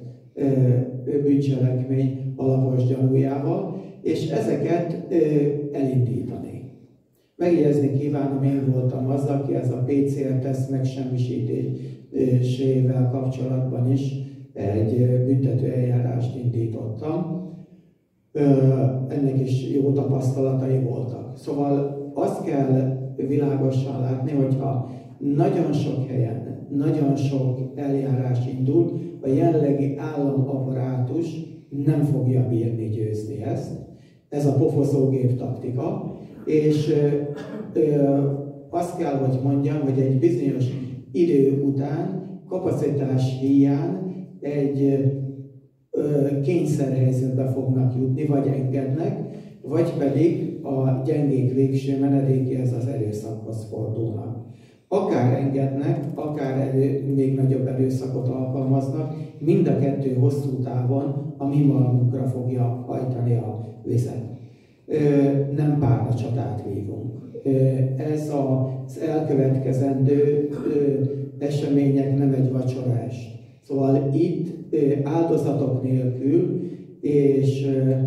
bűncselekmény alapos gyanújával, és ezeket elindítani. Megjegyezni kívánom, én voltam az, aki ez a PCR-teszt megsemmisítésével kapcsolatban is egy büntető eljárást indítottam. Ennek is jó tapasztalatai voltak. Szóval azt kell világosan látni, hogyha nagyon sok helyen, nagyon sok eljárás indul, a jelenlegi államaparátus nem fogja bírni győzni ezt. Ez a pofozógép taktika, és azt kell, hogy mondjam, hogy egy bizonyos idő után kapacitás hiány egy kényszerhelyzetbe fognak jutni, vagy engednek, vagy pedig a gyengék végső menedékéhez, az erőszakhoz fordulnak. Akár engednek, akár még nagyobb erőszakot alkalmaznak, mind a kettő hosszú távon a mi malmunkra fogja hajtani a vizet. Nem párna csatát vívunk. ez az elkövetkezendő események nem egy vacsoraest. Szóval itt áldozatok nélkül és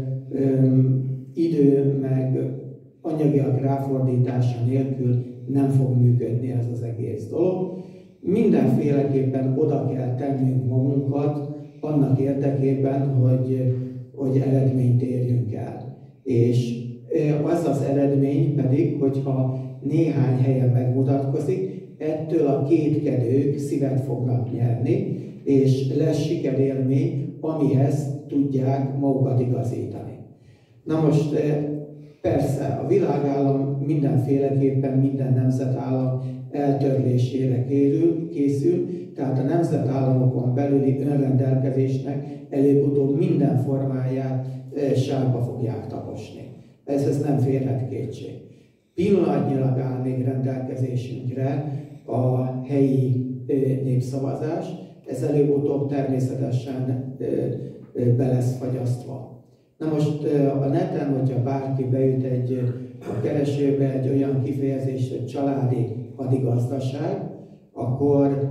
idő meg anyagiak ráfordítása nélkül nem fog működni ez az egész dolog. Mindenféleképpen oda kell tennünk magunkat annak érdekében, hogy eredményt érjünk el. És az az eredmény pedig, hogyha néhány helyen megmutatkozik, ettől a kétkedők szívet fognak nyerni, és lesz sikerélmény, amihez tudják magukat igazítani. Na most persze a világállam mindenféleképpen minden nemzetállam eltörlésére készül, tehát a nemzetállamokon belüli önrendelkezésnek előbb-utóbb minden formáját sárba fogják taposni. Ez nem férhet kétség. Pillanatnyilag áll még rendelkezésünkre a helyi népszavazás, ez előbb-utóbb természetesen be lesz fagyasztva. Na most a neten, hogyha bárki beüt a keresőbe egy olyan kifejezést, hogy családi hadigazdaság, akkor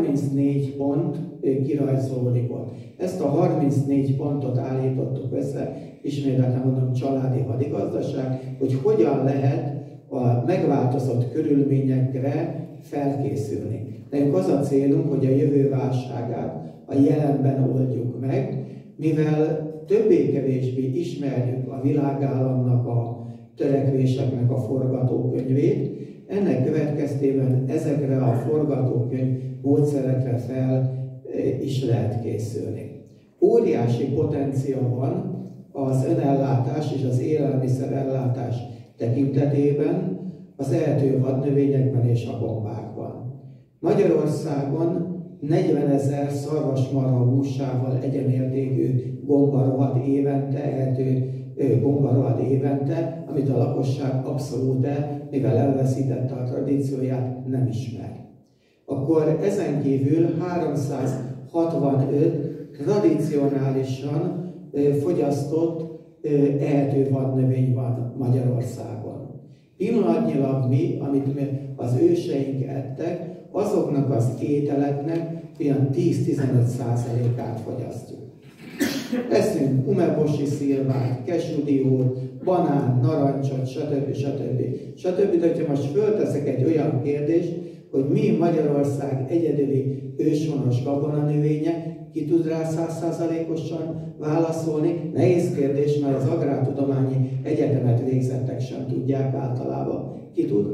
34 pont kirajzolódik ott. Ezt a 34 pontot állítottuk össze, ismételten mondom, családi hadigazdaság, hogy hogyan lehet a megváltozott körülményekre felkészülni. Nekünk az a célunk, hogy a jövő válságát a jelenben oldjuk meg, mivel többé-kevésbé ismerjük a világállamnak a törekvéseknek a forgatókönyvét, ennek következtében ezekre a forgatókönyv módszerekre fel is lehet készülni. Óriási potenciál van az önellátás és az élelmiszerellátás tekintetében, az ehető vadnövényekben és a gombákban. Magyarországon 40 000 szarvasmarha húsával egyenértékű gombarohat évente, ehető gombarohat évente, amit a lakosság abszolút, mivel elveszítette a tradícióját, nem ismer. Akkor ezen kívül 365 tradicionálisan fogyasztott ehető vadnövény van Magyarországon. Pillanatnyilag mi, amit az őseink ettek, azoknak az ételeknek olyan 10-15%-át fogyasztjuk. Eszünk umebosi szilvát, kesudiót, banán, narancsot, stb. De hogyha most fölteszek egy olyan kérdést, hogy mi Magyarország egyedüli őshonos gabonanövénye, ki tud rá 100%-osan válaszolni? Nehéz kérdés, mert az agrártudományi egyetemet végzettek sem tudják általában. Ki tud?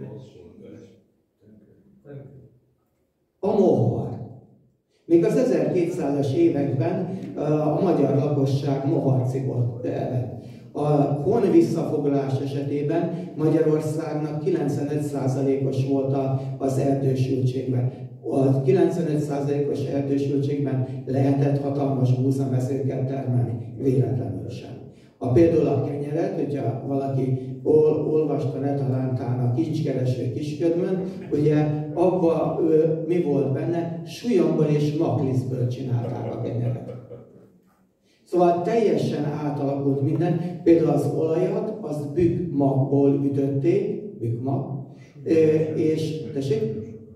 A mohar. Még az 1200-as években a magyar lakosság moharcibot evett. A hon visszafoglalás esetében Magyarországnak 95%-os volt az erdősültségben. A 95%-os erdősültségben lehetett hatalmas búzamezőket termelni, véletlenül sem. Például a kenyeret, hogyha valaki olvasta Netalántán a Kincskereső Kisködmön, ugye abban mi volt benne? Súlyomból és makliszből csinálták a kenyeret. Szóval teljesen átalakult minden. Például az olajat, azt bükkmagból ütötték, bükkmag, és tessék?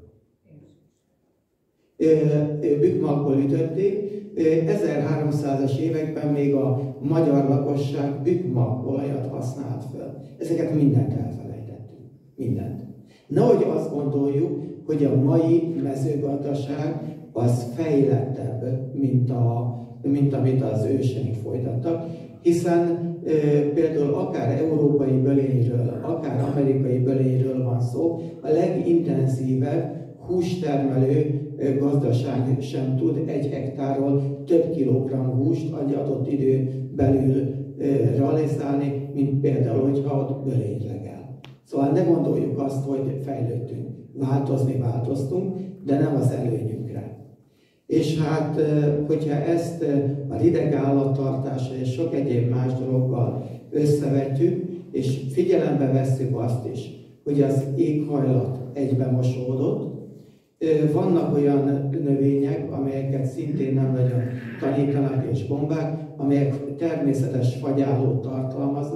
Bükkmagból ütötték. 1300-as években még a magyar lakosság bükkmag olajat használt fel. Ezeket mindent elfelejtettünk. Mindent. Nehogy azt gondoljuk, hogy a mai mezőgazdaság az fejlettebb, mint amit az őseink folytattak, hiszen például akár európai bölényről, akár amerikai bölényről van szó, a legintenzívebb hústermelő gazdaság sem tud 1 hektárról több kilogramm húst egy adott idő belül realizálni, mint például, hogyha ott bölényt legel. Szóval ne gondoljuk azt, hogy fejlődtünk. Változtunk, de nem az előnyünkre. És hát, hogyha ezt a rideg állattartással és sok egyéb más dologgal összevetjük, és figyelembe vesszük azt is, hogy az éghajlat egybemosódott, vannak olyan növények, amelyeket szintén nem nagyon tanítanak, és gombák, amelyek természetes fagyállót tartalmaznak,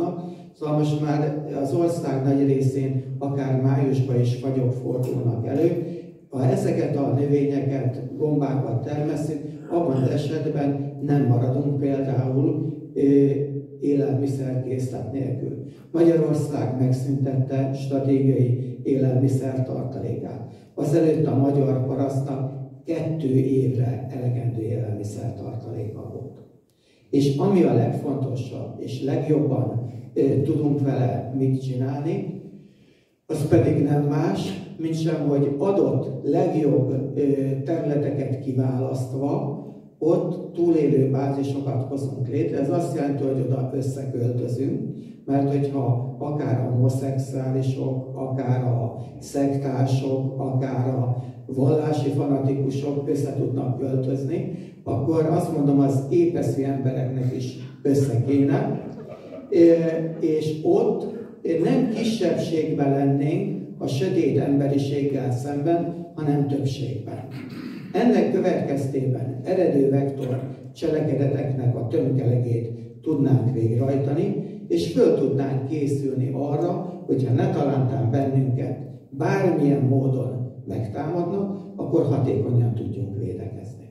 Szóval most már az ország nagy részén akár májusban is fagyok fordulnak elő. Ha ezeket a növényeket, gombákat termesszük, abban az esetben nem maradunk például élelmiszerkészlet nélkül. Magyarország megszüntette stratégiai élelmiszertartalékát. Azelőtt a magyar parasztnak 2 évre elegendő élelmiszertartaléka volt. És ami a legfontosabb, és legjobban tudunk vele mit csinálni, az pedig nem más, mint sem, hogy adott legjobb területeket kiválasztva, ott túlélő bázisokat hozunk létre. Ez azt jelenti, hogy oda összeköltözünk, mert hogyha akár a homoszexuálisok, akár a szektások, akár a vallási fanatikusok össze tudnak költözni, akkor azt mondom, az épeszű embereknek is össze kéne, és ott nem kisebbségben lennénk a sötét emberiséggel szemben, hanem többségben. Ennek következtében eredő vektor cselekedeteknek a tömkelegét tudnánk végrehajtani, és föl tudnánk készülni arra, hogyha ne talántán bennünket bármilyen módon megtámadnak, akkor hatékonyan tudjunk védekezni.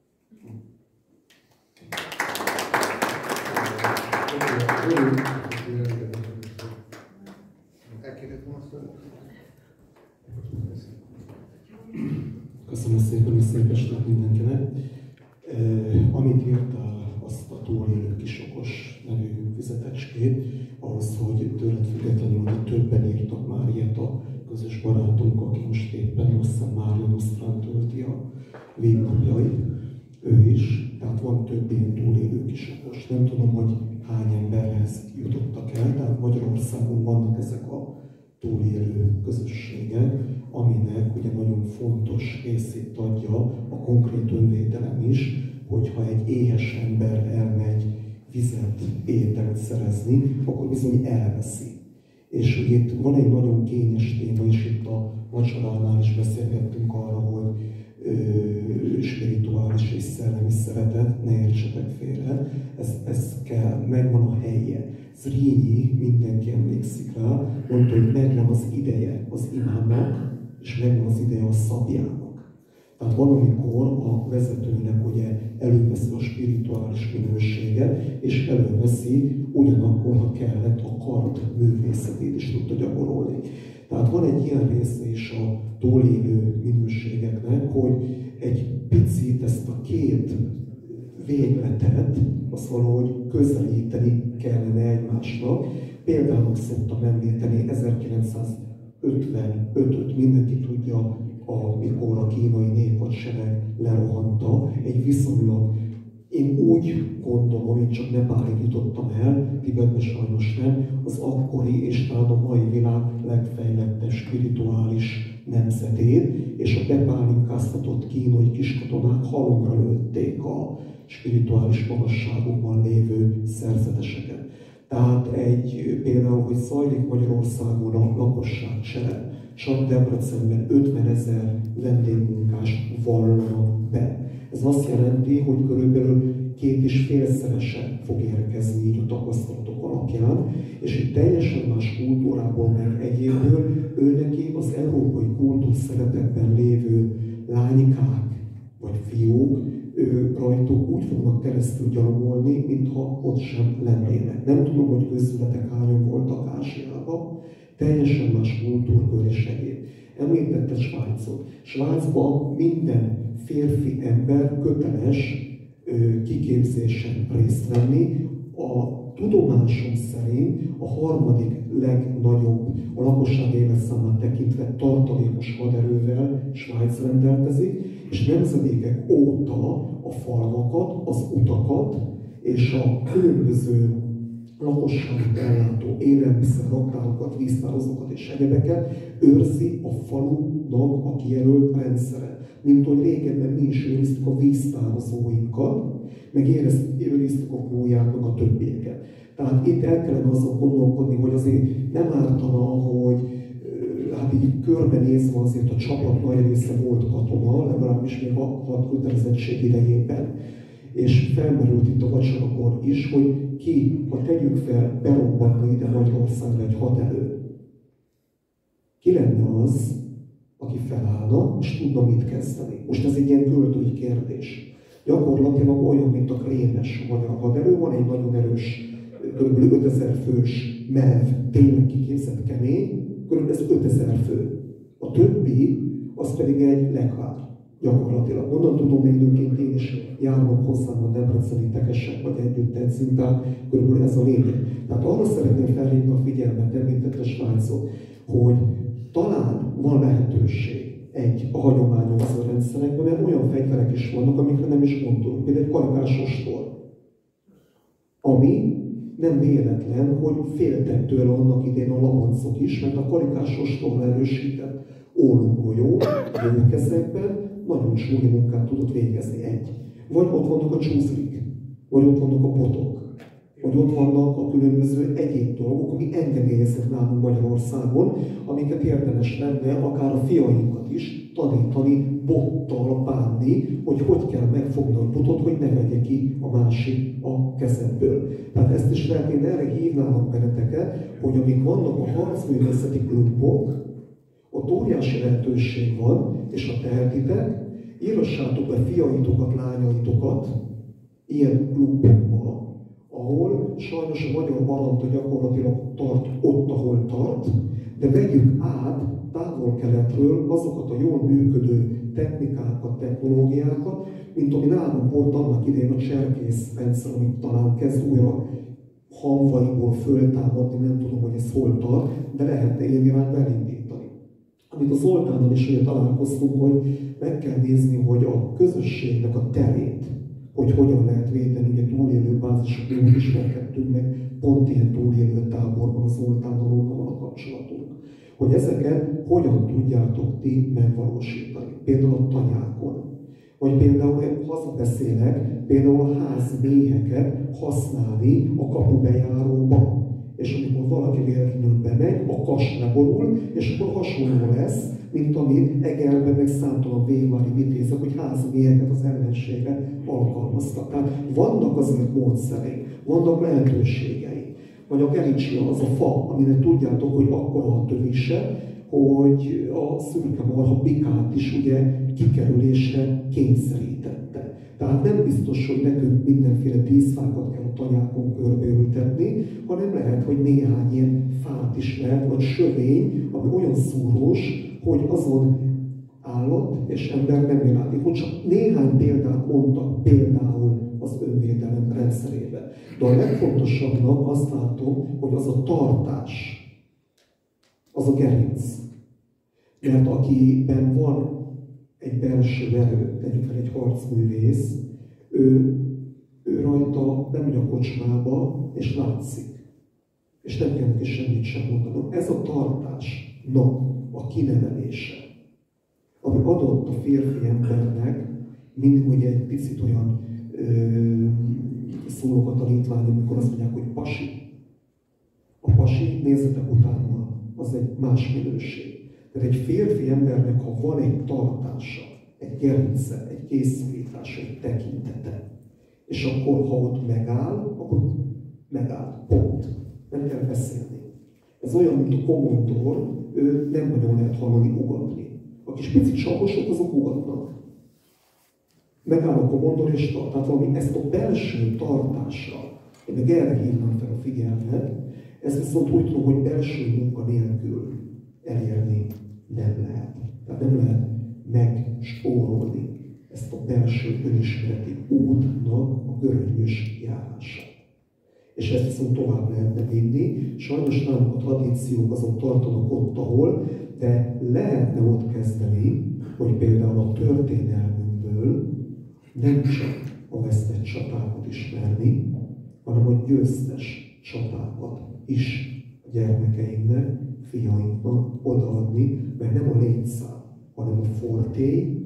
Köszönöm szépen, és szép estét mindenkinek. Amit írtál, azt a Túlélő Kisokos nevű füzetecskét, ahhoz, hogy tőled függetlenül, hogy többen írtak már ilyet a közös barátunk, aki most éppen Rosszán Mária Nosztrán tölti a végnapjait, ő is. Tehát van több ilyen Túlélő Kisokos. Nem tudom, hogy hány emberhez jutottak el, tehát Magyarországon vannak ezek a túlélő közösségek, aminek ugye nagyon fontos részét adja a konkrét önvédelem is, hogyha egy éhes ember elmegy vizet, ételt szerezni, akkor bizony elveszi. És ugye itt van egy nagyon kényes téma, és itt a vacsoránál is beszélgettünk arra, hogy spirituális és szellemi szeretet, ne értsetek félre, ez kell, megvan a helye. Zrínyi, mindenki emlékszik rá, mondta, hogy megvan az ideje az imámnak, és megvan az ideje a szabjának. Tehát valamikor a vezetőnek ugye előveszi a spirituális minőséget, és előveszi ugyanakkor, ha kellett, a kard művészetét is tudta gyakorolni. Tehát van egy ilyen része is a túlélő minőségeknek, hogy egy picit ezt a két végletet, azt valahogy közelíteni kellene egymásnak. Például szoktam említeni 1955-öt, mindenki tudja, amikor a kínai néphadsereg lerohanta, egy viszonylag, én úgy gondolom, én csak Nepálig jutottam el, Tibetben sajnos nem, az akkori és talán a mai világ legfejlettebb spirituális nemzetét, és a bepálinkáztatott kínai kiskatonák halomra lőtték a spirituális magasságokban lévő szerzeteseket. Tehát például, hogy zajlik Magyarországon a lakosságcsere, csak Debrecenben 50 000 vendégmunkást vallanak be. Ez azt jelenti, hogy körülbelül 2,5-szerese fog érkezni így a tapasztalatok alapján, és egy teljesen más kultúrából meg egyéből őneki az európai kultúrszeretekben lévő lánykák vagy fiúk, rajtuk úgy fognak keresztül gyalogolni, mintha ott sem lennének. Nem tudom, hogy közületek hányan voltak Ázsiában, teljesen más kultúrkör és egyéb. Említetted Svájcot. Svájcban minden férfi ember köteles kiképzésen részt venni. A tudomásom szerint a harmadik legnagyobb, a lakosság életszámát tekintve tartalékos haderővel Svájc rendelkezik, és nemzedékek óta a falvakat, az utakat és a különböző lakosságot ellátó élelmiszer, raktárokat, víztározókat és egyebeket őrzi a falunak a kijelölt rendszere. Mint hogy régebben mi is őriztük a víztározóinkat, meg őriztük a kólyát, meg a többieket. Tehát itt el kellene azon gondolkodni, hogy azért nem ártana, hogy hát így körbenézve azért a csapat nagy része volt katona, legalábbis még a hat kötelezettség idejében. És felmerült itt a vacsorakor is, hogy ki, ha tegyük fel, berobbanna ide Magyarországra egy haderő, ki lenne az, aki felállna, és tudna mit kezdeni? Most ez egy ilyen költői kérdés. Gyakorlatilag olyan, mint a krémes magyar haderő, van egy nagyon erős, kb. 5000 fős, merev, tényleg kiképzett kemény, kb. Ez 5000 fő. A többi, az pedig egy leghár. Gyakorlatilag. Onnan tudom, hogy időnként én is járnak hozzám a debreceni tekesek, vagy együtt edzünk, tehát körülbelül ez a lényeg. Tehát arra szeretném felhívni a figyelmet, említette Svájcot, hogy talán van lehetőség a hagyományozó rendszerekben, mert olyan fegyverek is vannak, amikre nem is gondolunk. Például egy karikás ostor, ami nem véletlen, hogy féltek tőle annak idén a labancok is, mert a karikás ostorral erősített ólomgolyó a kezekben nagyon súlyi munkát tudott végezni egy. Vagy ott vannak a csúszrik, vagy ott vannak a botok, vagy ott vannak a különböző egyéb dolgok, ami engedélyeznek nálunk Magyarországon, amiket érdemes lenne akár a fiainkat is tanítani, bottal bánni, hogy kell megfogni a botot, hogy ne vegye ki a másik a kezedből. Tehát ezt is lehet, én erre hívnálok benneteket, hogy amik vannak a harcművészeti klubok, ott óriási lehetőség van, és ha tehetitek, írassátok be fiaitokat, lányaitokat ilyen klubokba, ahol sajnos a magyar baranta gyakorlatilag tart ott, ahol tart, de vegyük át távol-keletről azokat a jól működő technikákat, technológiákat, mint ami nálunk volt annak idején a cserkész rendszer, amit talán kezd újra hamvaiból föltámadni, nem tudom, hogy ez hol tart, de lehetne ilyen irányba elindítani. Amit a Zoltánnal is ugye találkoztunk, hogy meg kell nézni, hogy a közösségnek a terét, hogy hogyan lehet védeni, ugye túlélő bázisokról ismerkedtünk meg, pont ilyen túlélő táborban a Zoltánnal onnan van a kapcsolatunk. Hogy ezeket hogyan tudjátok ti megvalósítani. Például a tanyákon. Vagy például, hazabeszélek, például a házméheket használni a kapubejáróban. És amikor valaki véletlenül bemegy, a kas leborul, és akkor hasonló lesz, mint amit Egerben meg számtalan végvári vitézek, hogy házméheket az ellenségre alkalmaztak. Tehát vannak azért módszerei, vannak lehetőségei. Vagy a gericsia az a fa, aminek tudjátok, hogy akkora a tövise, hogy a szürke marha bikát is ugye kikerülésre kényszerítette. Tehát nem biztos, hogy nekünk mindenféle díszfákat kell a tanyákon körbeültetni, hanem lehet, hogy néhány ilyen fát is lehet, vagy sövény, ami olyan szúrós, hogy azon állat és ember nem jön át. Hogy csak néhány példát mondtak például az önvédelem rendszerében. De a legfontosabbnak azt látom, hogy az a tartás, az a gerinc. Mert akiben van egy belső erő, tegyük fel egy harcművész, ő rajta bemegy a kocsmába, és látszik. És nem kell neki semmit sem mondanom. Ez a tartásnak a kinevelése, ami adott a férfi embernek, mindig ugye egy picit olyan szólok a tanítvány, amikor azt mondják, hogy pasi. A pasi, nézzetek utána, az egy más minőség. Tehát egy férfi embernek, ha van egy tartása, egy gerince, egy készítása, egy tekintete, és akkor, ha ott megáll, akkor megáll. Pont. Nem kell beszélni. Ez olyan, mint a komondor, ő nem nagyon lehet hallani ugatni. A kis picit sakosok, azok ugatnak. Megáll a komondor és tart. Tehát valami ezt a belső tartással, én meg erre hívnám fel a figyelmet, ezt viszont úgy tudom, hogy belső munka nélkül elérni nem lehet. Tehát nem lehet megspórolni ezt a belső önismereti útnak a göröngyös járását. És ezt viszont tovább lehetne vinni. Sajnos nálunk a tradíciók azok tartanak ott, ahol, de lehetne ott kezdeni, hogy például a történelmünkből nem csak a vesztett csatákat ismerni, hanem a győztes csatákat is a gyermekeinknek, fiainknak odaadni, mert nem a létszám, hanem a fortély,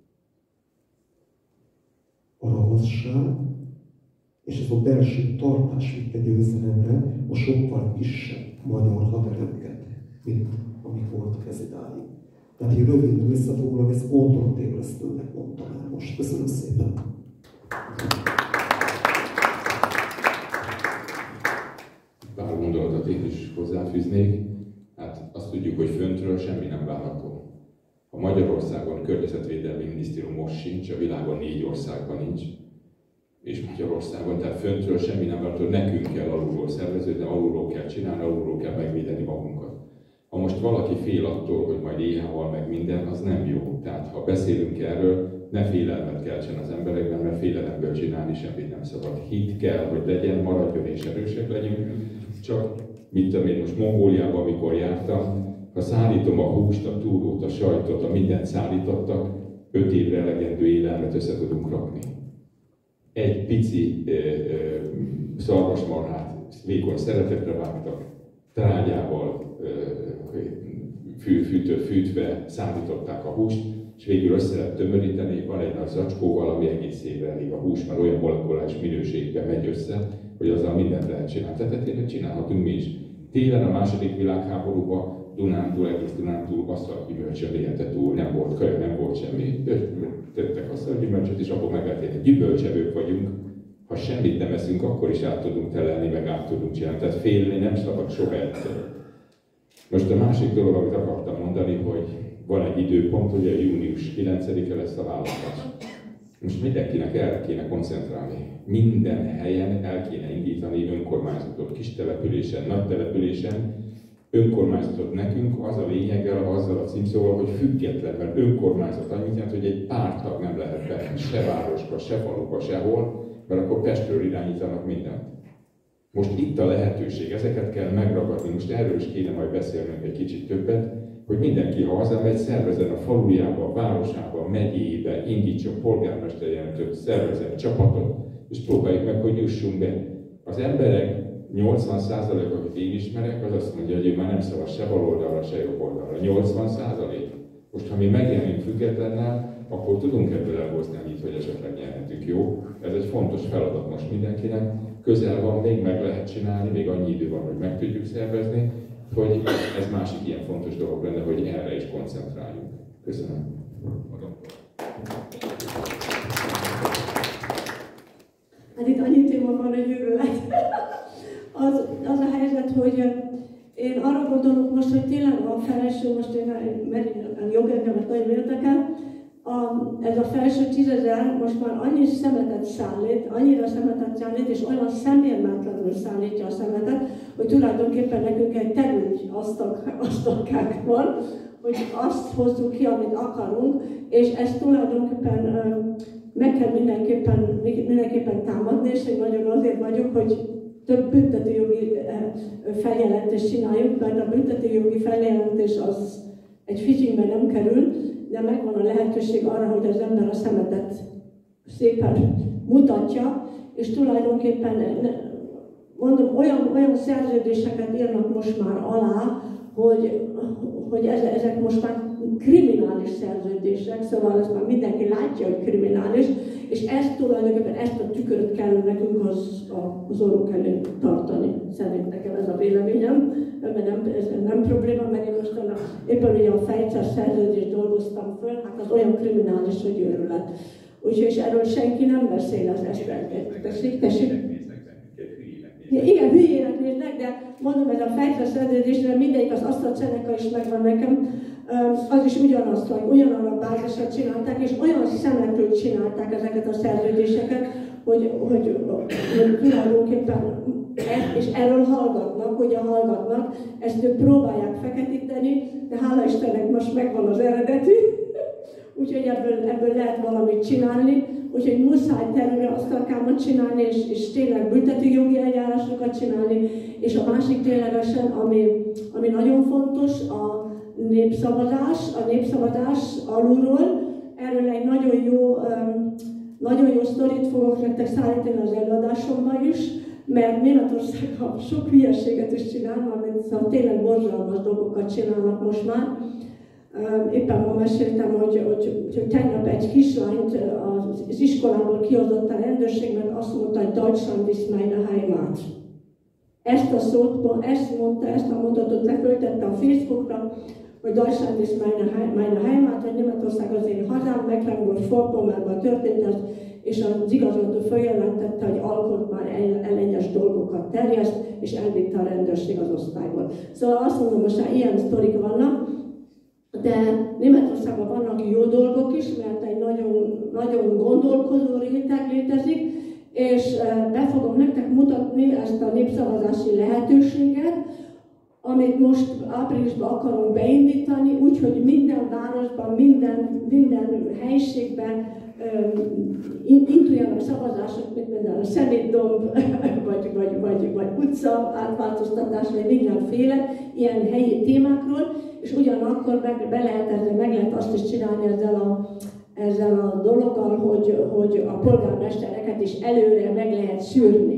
a ravasság, és ez a belső tartás vitte győzelemre a sokkal kisebb magyar haderőket, mint amik voltak ez idáig. Tehát így röviden összefoglalom, ezt kontroltébresztőnek mondtam el most. Köszönöm szépen! mondatot én is hozzáfűznék. Hát azt tudjuk, hogy föntről semmi nem várható. A Magyarországon környezetvédelmi minisztérium most sincs, a világon 4 országban nincs, és Magyarországon, tehát föntről semmi nem várható, nekünk kell alulról szerveződni, alulról kell csinálni, alulról kell megvédeni magunkat. Ha most valaki fél attól, hogy majd éhával meg minden, az nem jó. Tehát ha beszélünk erről, ne félelmet keltsen az emberekben, mert félelemből csinálni semmit nem szabad. Hit kell, hogy legyen, maradjon és erősek legyünk. Csak, mit tudom én, most Mongóliában, amikor jártam, ha szállítom a húst, a túrót, a sajtot, a mindent szállítottak, 5 évre elegendő élelmet össze tudunk rakni. Egy pici szarvasmarhát vékony szeretetre vágtak, trágyával fűtve szállították a húst, és végül össze lehet tömöríteni, van egy nagy zacskóval, ami egész évre elég a hús, mert olyan molekuláris minőségben megy össze, hogy azzal mindent lehet csinálni. Tehát tényleg csinálhatunk mi is. Télen a második világháborúban Dunántúl, egész Dunántúl asztalgyümölcsön lehetett úr, nem volt kaja, nem volt semmi. Tettek asztalgyümölcsöt, és abból meg lehet élni. Gyümölcsevők vagyunk, ha semmit nem eszünk, akkor is át tudunk telelni, meg át tudunk csinálni. Tehát félni nem szabad soha egyszer. Most a másik dolog, amit akartam mondani, hogy van egy időpont, ugye június 9-e lesz a választás. Most mindenkinek erre kéne koncentrálni. Minden helyen el kéne indítani önkormányzatot, kis településen, nagy településen, önkormányzatot nekünk az a lényeggel, azzal a címszóval, hogy független, mert önkormányzat annyit jelent, hogy egy párttag nem lehet benni, se városba, se faluba, sehol, mert akkor Pestről irányítanak mindent. Most itt a lehetőség, ezeket kell megragadni, most erről is kéne majd beszélnünk egy kicsit többet, hogy mindenki, ha hazamegy, szervezzen a falujába, a városába, a megyébe, indítson polgármesterjelentőt, szervezzen csapatot, és próbáljuk meg, hogy jussunk be. Az emberek 80%, akit én ismerek, az azt mondja, hogy ő már nem szavaz se bal oldalra, se jobb oldalra. 80%. Most, ha mi megjelenünk függetlennel, akkor tudunk ebből elhozni annyit, hogy esetleg nyerhetünk, jó? Ez egy fontos feladat most mindenkinek. Közel van, még meg lehet csinálni, még annyi idő van, hogy meg tudjuk szervezni, hogy ez másik ilyen fontos dolog lenne, hogy erre is koncentráljunk. Köszönöm. Hát itt annyi téma van, hogy őrület. Az a helyzet, hogy én arra gondolok most, hogy tényleg a felső, most én a jogerőmet nagyon érdekel, ez a felső 10 000 most már annyi szemetet szállít, annyira szemetet szállít, és olyan szemérmetlenül szállítja a szemetet, hogy tulajdonképpen nekünk egy terült asztalkánk van, hogy azt hozzuk ki, amit akarunk, és ezt tulajdonképpen meg kell mindenképpen támadni, és én nagyon azért vagyok, hogy több büntetőjogi feljelentést csináljuk, mert a büntetőjogi feljelentés az egy fityingbe nem kerül, de megvan a lehetőség arra, hogy az ember a szemetet szépen mutatja, és tulajdonképpen mondom, olyan szerződéseket írnak most már alá, hogy ezek most már kriminális szerződések, szóval ezt már mindenki látja, hogy kriminális, és tulajdonképpen ezt a tükröt kell nekünk az orrunk elé tartani. Szerint nekem ez a véleményem, mert ez nem probléma, mert én most éppen ugye a Fejcer szerződést dolgoztam föl, hát az olyan kriminális, hogy őrület. Úgyhogy erről senki nem beszél az esetben. Tessék? Igen, hülyének néznek, de mondom, ez a Fejcer szerződésre mindegyik az AstraZeneca is megvan nekem, az is ugyanarra a bázisra csinálták, és olyan szemekről csinálták ezeket a szerződéseket, hogy tulajdonképpen és erről hallgatnak, ezt ők próbálják feketíteni, de hála Istennek most megvan az eredeti, úgyhogy ebből lehet valamit csinálni, úgyhogy muszáj terülőasztalkámat csinálni, és tényleg büntetőjogi eljárásokat csinálni, és a másik ténylegesen, ami nagyon fontos, a népszavazás alulról. Erről egy nagyon jó sztorit fogok nektek szállítani az előadásomban is, mert Németországban sok hülyeséget is csinál, mert tényleg borzalmas dolgokat csinálnak most már. Éppen ma meséltem, hogy tegnap egy kislányt az iskolából kihozott a rendőrség, mert azt mondta, hogy Deutschland ist meine Heimat. Ezt a mondatot leföltette a Facebookra, hogy Deutschland ist meine Heimat, hogy Németország az én hazám, Mecklenburg-Vorpommernban történt ez, és az igazgató feljelentette, hogy alkotmány ellenes dolgokat terjeszt, és elvitte a rendőrség az osztályból. Szóval azt mondom, most már ilyen sztorik vannak, de Németországban vannak jó dolgok is, mert egy nagyon, nagyon gondolkozó réteg létezik, és be fogom nektek mutatni ezt a népszavazási lehetőséget, amit most áprilisban akarunk beindítani, úgyhogy minden városban, minden helyiségben induljanak szavazások, mint például a Szemétdomb, vagy utca átváltoztatás, vagy mindenféle ilyen helyi témákról, és ugyanakkor meg lehet azt is csinálni ezzel a dologgal, hogy a polgármestereket is előre meg lehet szűrni.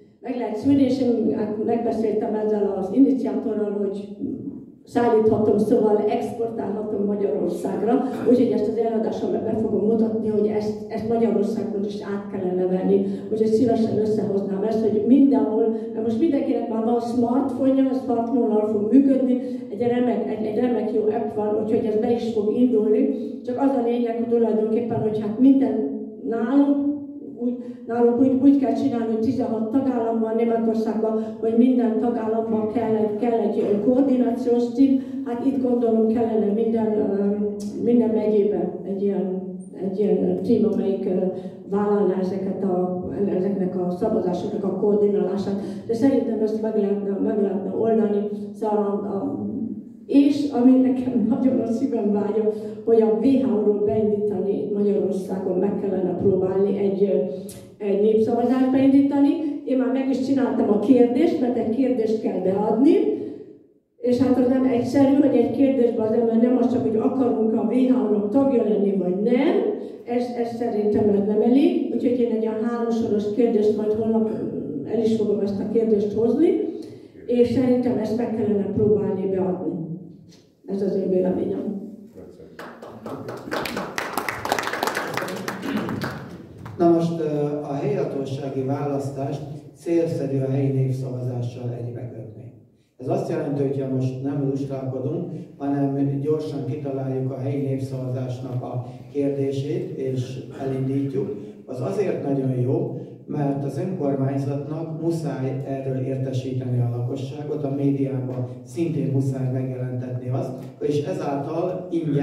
És én megbeszéltem ezzel az iniciátorral, hogy szállíthatom, szóval exportálhatom Magyarországra, úgyhogy ezt az előadásomban be fogom mutatni, hogy ezt Magyarországon is át kellene venni, úgyhogy szívesen összehoznám ezt, hogy mindenhol, mert most mindenkinek már van smartphone-ja, a smartphone-nal fog működni, egy remek jó app van, úgyhogy ez be is fog indulni, csak az a lényeg, hogy tulajdonképpen, hogy hát minden nálunk úgy kell csinálni, hogy 16 tagállamban, Németországban, hogy minden tagállamban kell egy koordinációs tím. Hát itt gondolom kellene minden megyében egy ilyen tím, amelyik vállalná ezeknek a szavazásoknak a koordinálását. De szerintem ezt meg lehetne oldani. Szóval és ami nekem nagyon a szívem vágya, hogy a WHO-ról beindítani Magyarországon meg kellene próbálni egy népszavazást beindítani. Én már meg is csináltam a kérdést, mert egy kérdést kell beadni, és hát az nem egyszerű, hogy egy kérdésben az ember nem az csak, hogy akarunk a WHO-nak tagja lenni, vagy nem. Ez szerintem ez nem elég, úgyhogy én egy olyan 3-soros kérdést majd holnap el is fogom ezt a kérdést hozni, és szerintem ezt meg kellene próbálni beadni. Ez az én véleményem. Na most a helyhatósági választást célszerű a helyi népszavazással egybekötni. Ez azt jelenti, hogy ha most nem lustrálkodunk, hanem gyorsan kitaláljuk a helyi népszavazásnak a kérdését és elindítjuk, az azért nagyon jó, mert az önkormányzatnak muszáj erről értesíteni a lakosságot, a médiában szintén muszáj megjelentetni azt, és ezáltal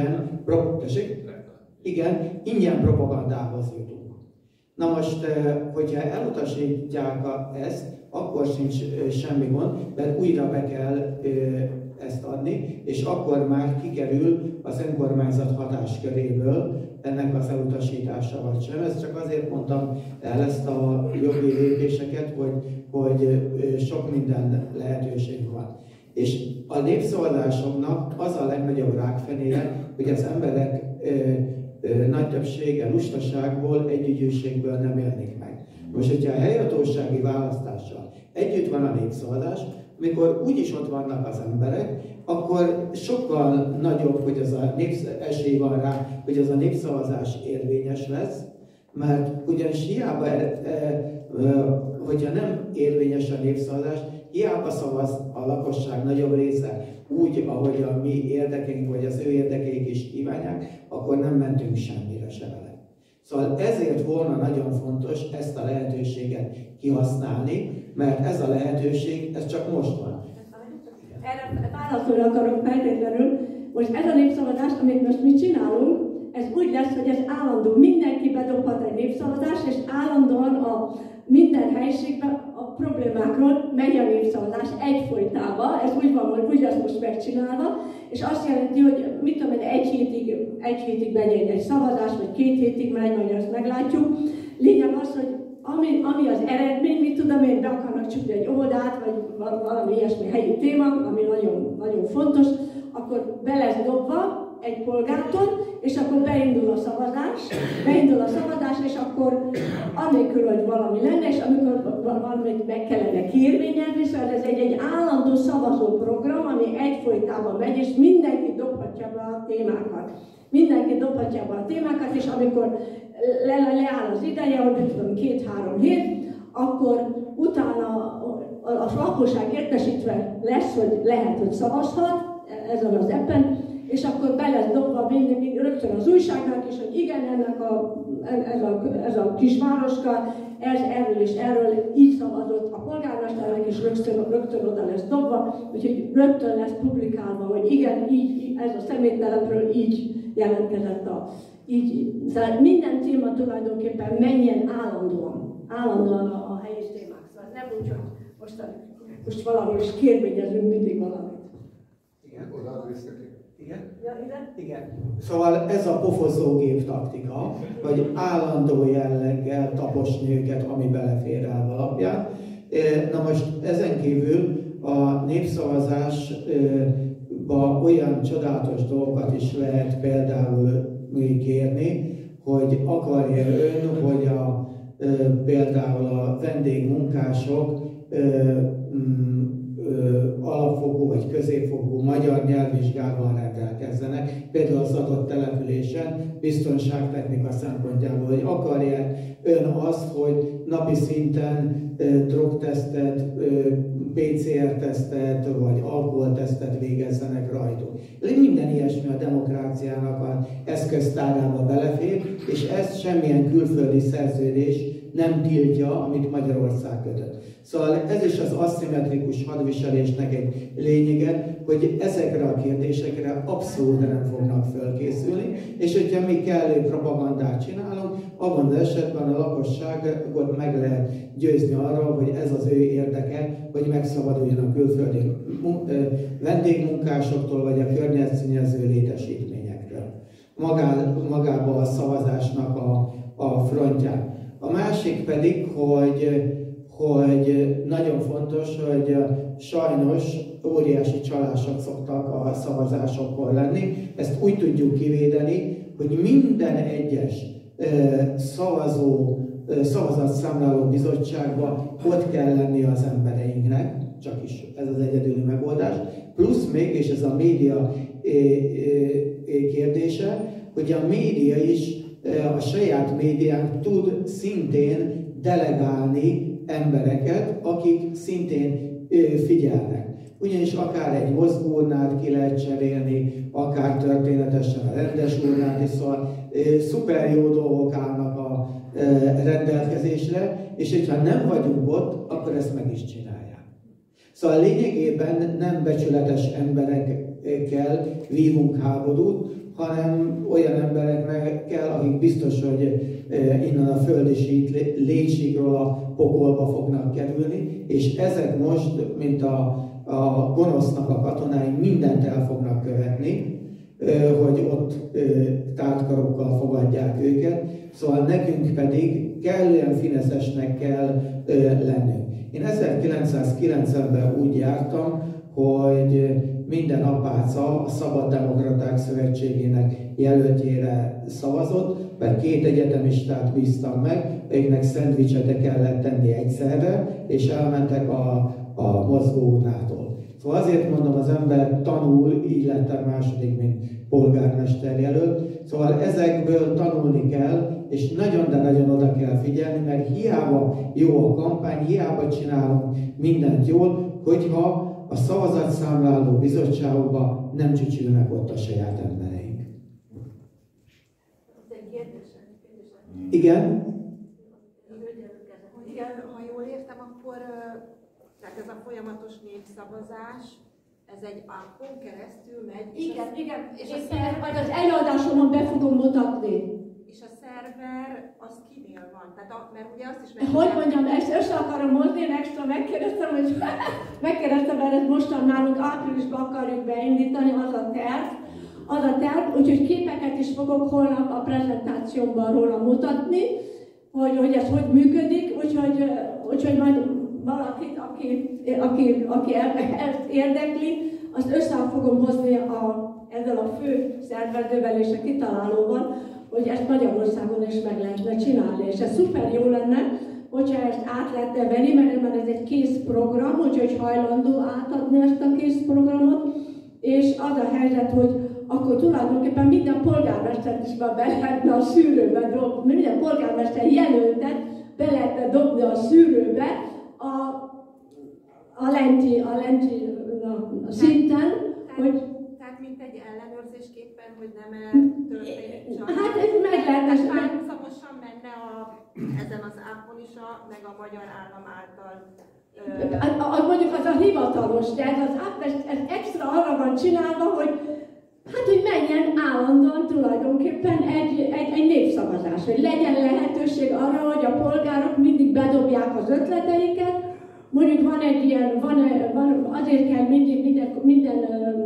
ingyen propagandához jutunk. Na most, hogyha elutasítják ezt, akkor sincs semmi gond, mert újra be kell ezt adni, és akkor már kikerül az önkormányzat hatásköréből ennek az elutasítása vagy sem. Ezt csak azért mondtam el ezt a jogi lépéseket, hogy sok minden lehetőség van. És a népszavazásoknak az a legnagyobb rákfenéje, hogy az emberek nagy többsége lustaságból, együgyűségből nem élnek meg. Most, hogyha a helyhatósági választással együtt van a népszavazás, amikor úgyis ott vannak az emberek, akkor sokkal nagyobb, hogy esély van rá, hogy az a népszavazás érvényes lesz, mert ugyanis hiába, hogyha nem érvényes a népszavazás, hiába szavaz a lakosság nagyobb része úgy, ahogy a mi érdekeink, vagy az ő érdekeik is kívánják, akkor nem mentünk semmire se vele. Szóval ezért volna nagyon fontos ezt a lehetőséget kihasználni, mert ez a lehetőség, ez csak most van. Erre válaszolni akarok feltétlenül. Most ez a népszavazás, amit most mi csinálunk, ez úgy lesz, hogy ez állandó. Mindenki bedobhat egy népszavazást, és állandóan minden helyiségben a problémákról megy a népszavazás egyfolytában. Ez úgy van, hogy úgy lesz most megcsinálva, és azt jelenti, hogy mit tudom, egy hétig megy egy szavazás, vagy 2 hétig megy, majd azt meglátjuk. Lényeg az, hogy ami az eredmény, mit tudom én, be akarnak csukni egy óvodát, vagy valami ilyesmi helyi téma, ami nagyon, nagyon fontos, akkor be lesz dobva egy polgártól, és akkor beindul a szavazás, és akkor annélkül, hogy valami lenne, és amikor valamit meg kellene kérvényezni, szóval ez egy állandó szavazóprogram, ami egyfolytában megy, és mindenki dobhatja be a témákat. És amikor leáll az ideje, hogy nem tudom, 2-3 hét, akkor utána a lakosság értesítve lesz, hogy lehet, hogy szavazhat ezen az appen, és akkor be lesz dobva rögtön az újságnak is, hogy igen, ez a kis városka, erről és erről így szavazott a polgármesternek, és rögtön oda lesz dobva, úgyhogy rögtön lesz publikálva, hogy igen, így ez a személytelepről így jelentkezett szóval minden téma tulajdonképpen menjen állandóan a helyi témák. Szóval nem úgy, hogy most valahol is kérvényezünk mindig valamit. Igen? Igen? Ja, igen? Igen. Szóval ez a pofozógép taktika, hogy állandó jelleggel taposni őket, ami belefér el alapján. Na most ezen kívül a népszavazásba olyan csodálatos dolgokat is lehet például kérni, hogy akarja ön, hogy például a vendégmunkások alapfokú vagy középfokú magyar nyelvvizsgával rendelkezzenek, például az adott településen, biztonságtechnika szempontjából, hogy akarja ön azt, hogy napi szinten drogtesztet, PCR-tesztet vagy alkoholtesztet végezzenek rajtuk. Minden ilyesmi a demokráciának az eszköztárába belefér, és ezt semmilyen külföldi szerződés nem tiltja, amit Magyarország kötött. Szóval ez is az aszimmetrikus hadviselésnek egy lényege, hogy ezekre a kérdésekre abszolút nem fognak fölkészülni, és hogyha mi kellő propagandát csinálunk, abban az esetben a lakosságot meg lehet győzni arra, hogy ez az ő érdeke, hogy megszabaduljon a külföldi vendégmunkásoktól, vagy a környezetszennyező létesítményektől. Magába a szavazásnak a frontján. A másik pedig, hogy nagyon fontos, hogy sajnos óriási csalások szoktak a szavazásokkor lenni. Ezt úgy tudjuk kivédeni, hogy minden egyes szavazatszámláló bizottságban ott kell lenni az embereinknek, csak is ez az egyedüli megoldás. Plusz még, és ez a média kérdése, hogy a média is, a saját médiánk tud szintén delegálni embereket, akik szintén figyelnek. Ugyanis akár egy mozgóurnát ki lehet cserélni, akár történetesen a rendes urnát is, szóval szuper jó dolgok állnak a rendelkezésre, és hogyha nem vagyunk ott, akkor ezt meg is csinálják. Szóval lényegében nem becsületes emberekkel vívunk háborút, hanem olyan emberekkel, akik biztos, hogy innen a földi légsíkról a pokolba fognak kerülni, és ezek most, mint a gonosznak a katonái, mindent el fognak követni, hogy ott tártkarokkal fogadják őket, szóval nekünk pedig kellően fineszesnek kell lennünk. Én 1990-ben úgy jártam, hogy minden apáca a Szabad Demokraták Szövetségének jelöltjére szavazott, mert 2 egyetemistát bíztam meg, akiknek szendvicset kellett tenni egyszerre, és elmentek a mozgóurnától. Szóval azért mondom, az ember tanul, így lettem második, mint polgármester jelölt. Szóval ezekből tanulni kell, és nagyon, de nagyon oda kell figyelni, mert hiába jó a kampány, hiába csinálunk mindent jól, hogyha a szavazatszámláló bizottságokban nem csücsülnek ott a saját embereink. Igen? Igen, ha jól értem, akkor tehát ez a folyamatos népszavazás, ez egy appon keresztül megy. Igen. És majd az előadásomon be fogom mutatni. És a szerver, az kinél van? Tehát mert ugye azt is hogy mondjam, ezt össze akarom hozni, én extra megkérdeztem, mert ezt mostan nálunk áprilisban akarjuk beindítani, az a terv, úgyhogy képeket is fogok holnap a prezentációmban róla mutatni, hogy ez hogy működik, úgyhogy majd valakit, aki ezt érdekli, azt össze fogom hozni ezzel a fő szervezővel és a kitalálóval, hogy ezt Magyarországon is meg lehetne csinálni. És ez szuper jó lenne, hogyha ezt át lehetne venni, mert ez egy kész program, úgyhogy hajlandó átadni ezt a kész programot, és az a helyzet, hogy akkor tulajdonképpen minden polgármestert is be lehetne a szűrőbe dobni, minden polgármester jelöltet be lehetne dobni a szűrőbe a lenti szinten, hogy... Tehát mint mint egy ellenőrzésképpen, hogy nem-e történik csak? Hát ez meg lehetne. Párhuzamosan menne ezen az ápon is meg a magyar állam által. Mondjuk az a hivatalos, de ez az app, ez extra arra van csinálva, hogy hogy menjen állandóan tulajdonképpen egy népszavazás, hogy legyen lehetőség arra, hogy a polgárok mindig bedobják az ötleteiket. Mondjuk van egy ilyen, azért kell minden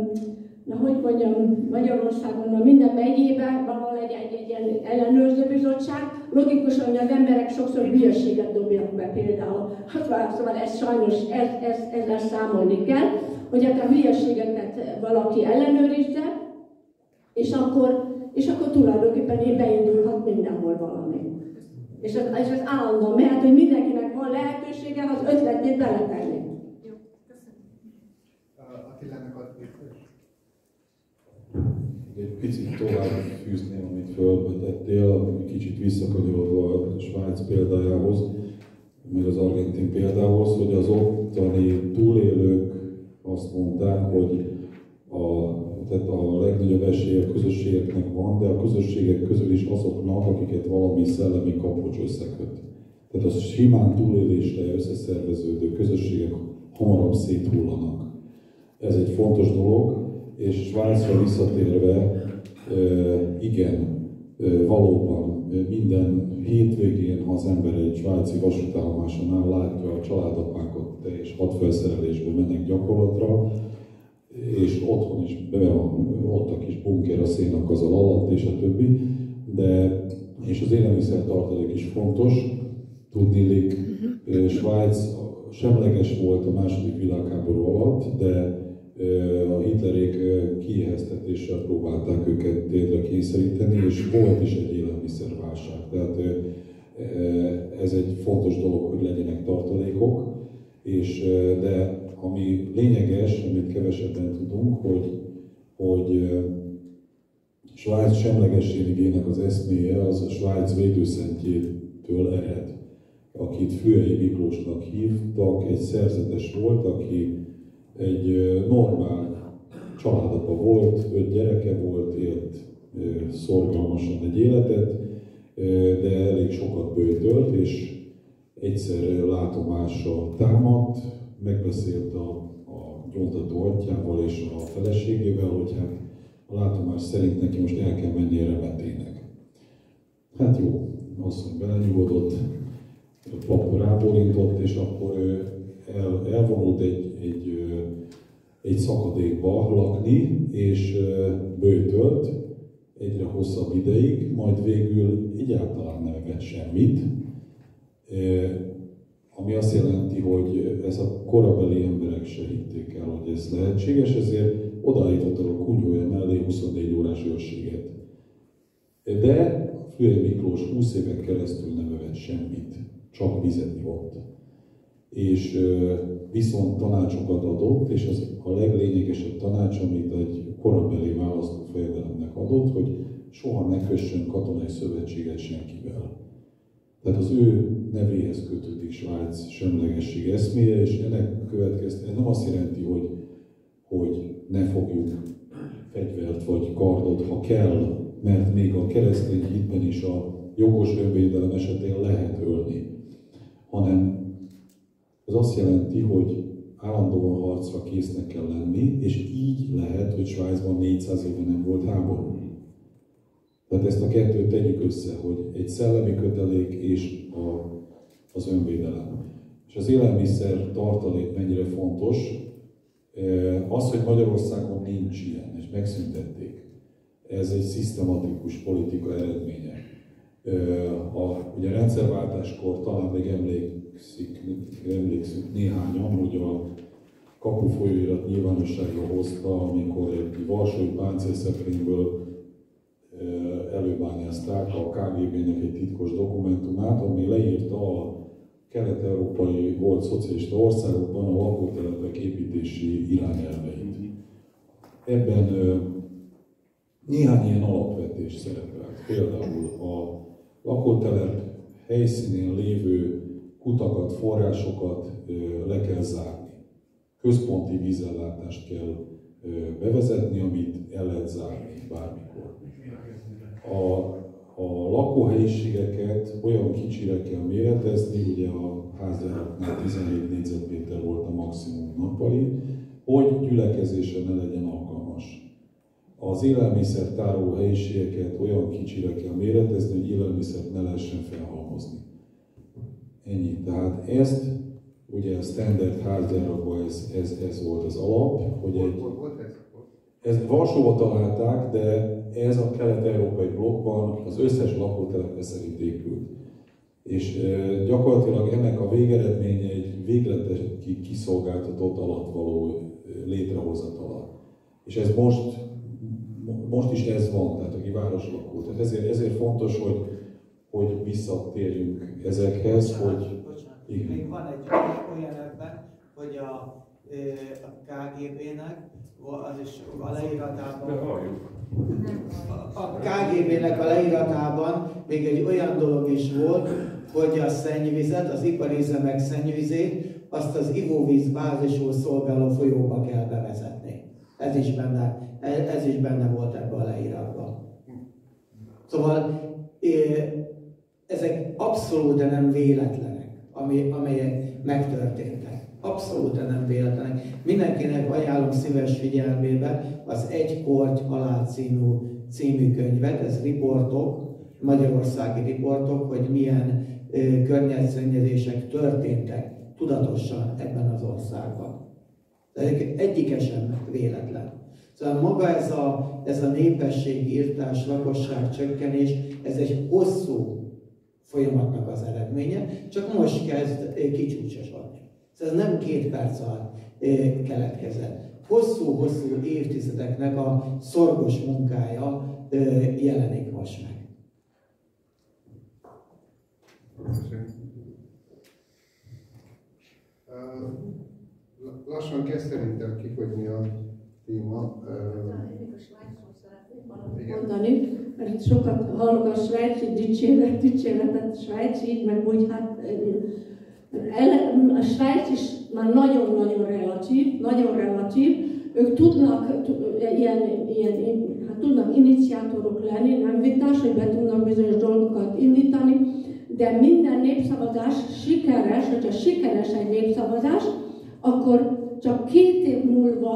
Magyarországon, minden megyében valahol egy ilyen ellenőrzőbizottság. Logikusan, hogy az emberek sokszor hülyeséget dobják be például. Szóval ez sajnos, ezzel számolni kell, hogy a hülyeségeket valaki ellenőrizze, és akkor tulajdonképpen beindulhat mindenhol valami. És ez állandóan mehet, hogy mindenkinek van lehetősége az ötletét beletenni. Jó, köszönöm. Attilának ad Egy picit tovább fűzném, amit fölvetettél, kicsit visszakanyarodva a Svájc példájához, meg az argentin példához, hogy az ottani túlélők azt mondták, hogy tehát a legnagyobb esély a közösségeknek van, de a közösségek közül is azoknak, akiket valami szellemi kapocs összeköt. Tehát a simán túlélésre összeszerveződő közösségek hamarabb széthullanak. Ez egy fontos dolog, és Svájcra visszatérve, igen, valóban minden hétvégén, ha az ember egy svájci vasútállomáson áll, látja a családapákat teljes hadfelszerelésben mennek gyakorlatra, és otthon is ott a kis bunker a szénakazal alatt, és a többi, és az élelmiszertartalék is fontos. Tudniillik, Svájc semleges volt a II. Világháború alatt, de a hitlerék kiéheztetéssel próbálták őket térdre kényszeríteni, és volt is egy élelmiszerválság. Tehát ez egy fontos dolog, hogy legyenek tartalékok, de ami lényeges, amit kevesebben tudunk, hogy Svájc semlegességének az eszméje az a Svájc védőszentjétől ered, akit Fülei Miklósnak hívtak, egy szerzetes volt, aki egy normál családapa volt, 5 gyereke volt, élt szorgalmasan egy életet, de elég sokat bőtölt, és egyszer látomásra támadt, megbeszélt a gyóntató atyával és a feleségével, hogy hát a látomás szerint neki most el kell mennie Remetének. Hát jó, asszony belenyugodott, a pap rábólintott, és akkor elvonult egy szakadékba lakni, és bőtölt egyre hosszabb ideig, majd végül egyáltalán nem evett semmit, ami azt jelenti, hogy ez a korabeli emberek se hitték el, hogy ez lehetséges, ezért odaállítottak a kunyhója mellé 24 órás őrséget. De Fülei Miklós 20 éven keresztül nem evett semmit, csak vizet ivott. És viszont tanácsokat adott, és az a leglényegesebb tanács, amit egy korabeli választófejedelemnek adott, hogy soha ne kössön katonai szövetséget senkivel. Tehát az ő nevéhez kötődik Svájc semlegesség eszméje, és ennek következtében nem azt jelenti, hogy ne fogjuk fegyvert vagy kardot, ha kell, mert még a keresztény hitben is a jogos önvédelem esetén lehet ölni, hanem ez azt jelenti, hogy állandóan harcra késznek kell lenni, és így lehet, hogy Svájcban 400 éve nem volt háború. Tehát ezt a kettőt tegyük össze, hogy egy szellemi kötelék és az önvédelem. És az élelmiszer tartalék mennyire fontos, az, hogy Magyarországon nincs ilyen, és megszüntették, ez egy szisztematikus politika eredménye. Ugye a rendszerváltáskor talán még emlékszünk néhányan, hogy a Kapu folyóirat nyilvánosságra hozta, amikor egy varsói páncélszekrényből előbányázták a KGB-nek egy titkos dokumentumát, ami leírta a kelet-európai volt szocialista országokban a lakótelepek építési irányelveit. Ebben néhány ilyen alapvetés szerepelt. Például a lakótelep helyszínén lévő kutakat, forrásokat le kell zárni. Központi vízellátást kell bevezetni, amit el lehet zárni bármikor. A lakóhelyiségeket olyan kicsire kell méretezni, ugye a házjáratnál 17 négyzetméter volt a maximum nappali, hogy gyülekezésre ne legyen alkalmas. Az élelmiszertároló helyiségeket olyan kicsire kell méretezni, hogy élelmiszert ne lehessen felhalmozni. Ennyi. Tehát ezt, ugye a standard házjáratban ez volt az alap, hogy ezt Varsóba találták, de ez a kelet-európai blokkban az összes lakótelepe szerint épült. És gyakorlatilag ennek a végeredménye egy végletes kiszolgáltatott alattvaló létrehozatala. És ez most is ez van, tehát aki városlakó. Tehát ezért fontos, hogy visszatérjünk ezekhez, hogy... Még van egy olyan ebben, hogy a KGB-nek az is a leíratában, a KGB-nek a leíratában még egy olyan dolog is volt, hogy a szennyvizet, az ipari üzemek szennyvizét, azt az ivóvíz bázisul szolgáló folyóba kell bevezetni. Ez is benne volt ebben a leíratban. Szóval ezek abszolút nem véletlenek, amelyek megtörténtek. Abszolút nem véletlenek. Mindenkinek ajánlom szíves figyelmébe az Egy korty alá című könyvet, ez riportok, magyarországi riportok, hogy milyen környezetszennyezések történtek tudatosan ebben az országban. De egyike sem véletlen. Szóval maga ez a népességírtás, lakosság csökkenés, ez egy hosszú folyamatnak az eredménye, csak most kezd kicsúcsosodni. Ez nem 2 perc alatt keletkezett. Hosszú-hosszú évtizedeknek a szorgos munkája jelenik most meg. Lassan kezd szerintem kifogyni a téma. Én a Svájcról szeretnék valamit mondani, mert itt sokat hallok a svájci dicséretet, Svájc így, meg úgy, hát a Svájc is már nagyon-nagyon relatív, ők tudnak tudnak iniciátorok lenni, nem vitás, hogy be tudnak bizonyos dolgokat indítani, de minden népszavazás sikeres, hogyha sikeres egy népszavazás, akkor csak 2 év múlva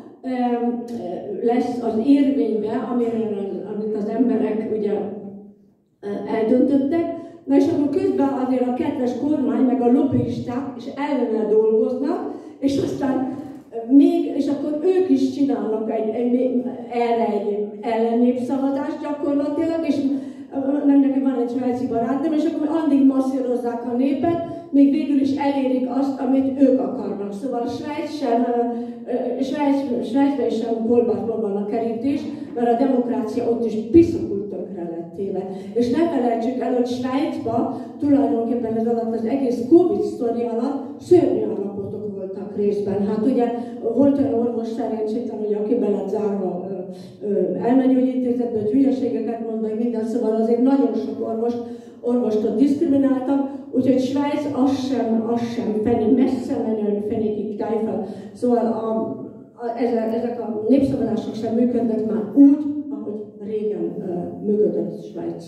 lesz az érvénybe, amit az emberek ugye eldöntöttek, na és akkor közben azért a kedves kormány, meg a lobbyisták is ellene dolgoznak, és aztán és akkor ők is csinálnak erre egy ellennépszavazást gyakorlatilag, és nekem van egy svájci barátom, és akkor addig masszírozzák a népet, még végül is elérik azt, amit ők akarnak. Szóval a Svájcban is sem kolbászban van a kerítés, mert a demokrácia ott is piszakul tönkre lett téve. És ne felejtsük el, hogy Svájcban tulajdonképpen ez alatt az egész Covid sztori alatt szörnyű állapotok voltak részben. Hát ugye volt olyan orvos szerencsétlen, hogy aki be lett zárva elmegyógyintézetbe, hogy hülyeségeket mond, meg minden, szóval azért nagyon sok orvostot diszkrimináltak, úgyhogy Svájc az sem messze menően fenékig tájfel. Szóval ezek a népszavazások sem működnek már úgy, ahogy régen működött Svájc.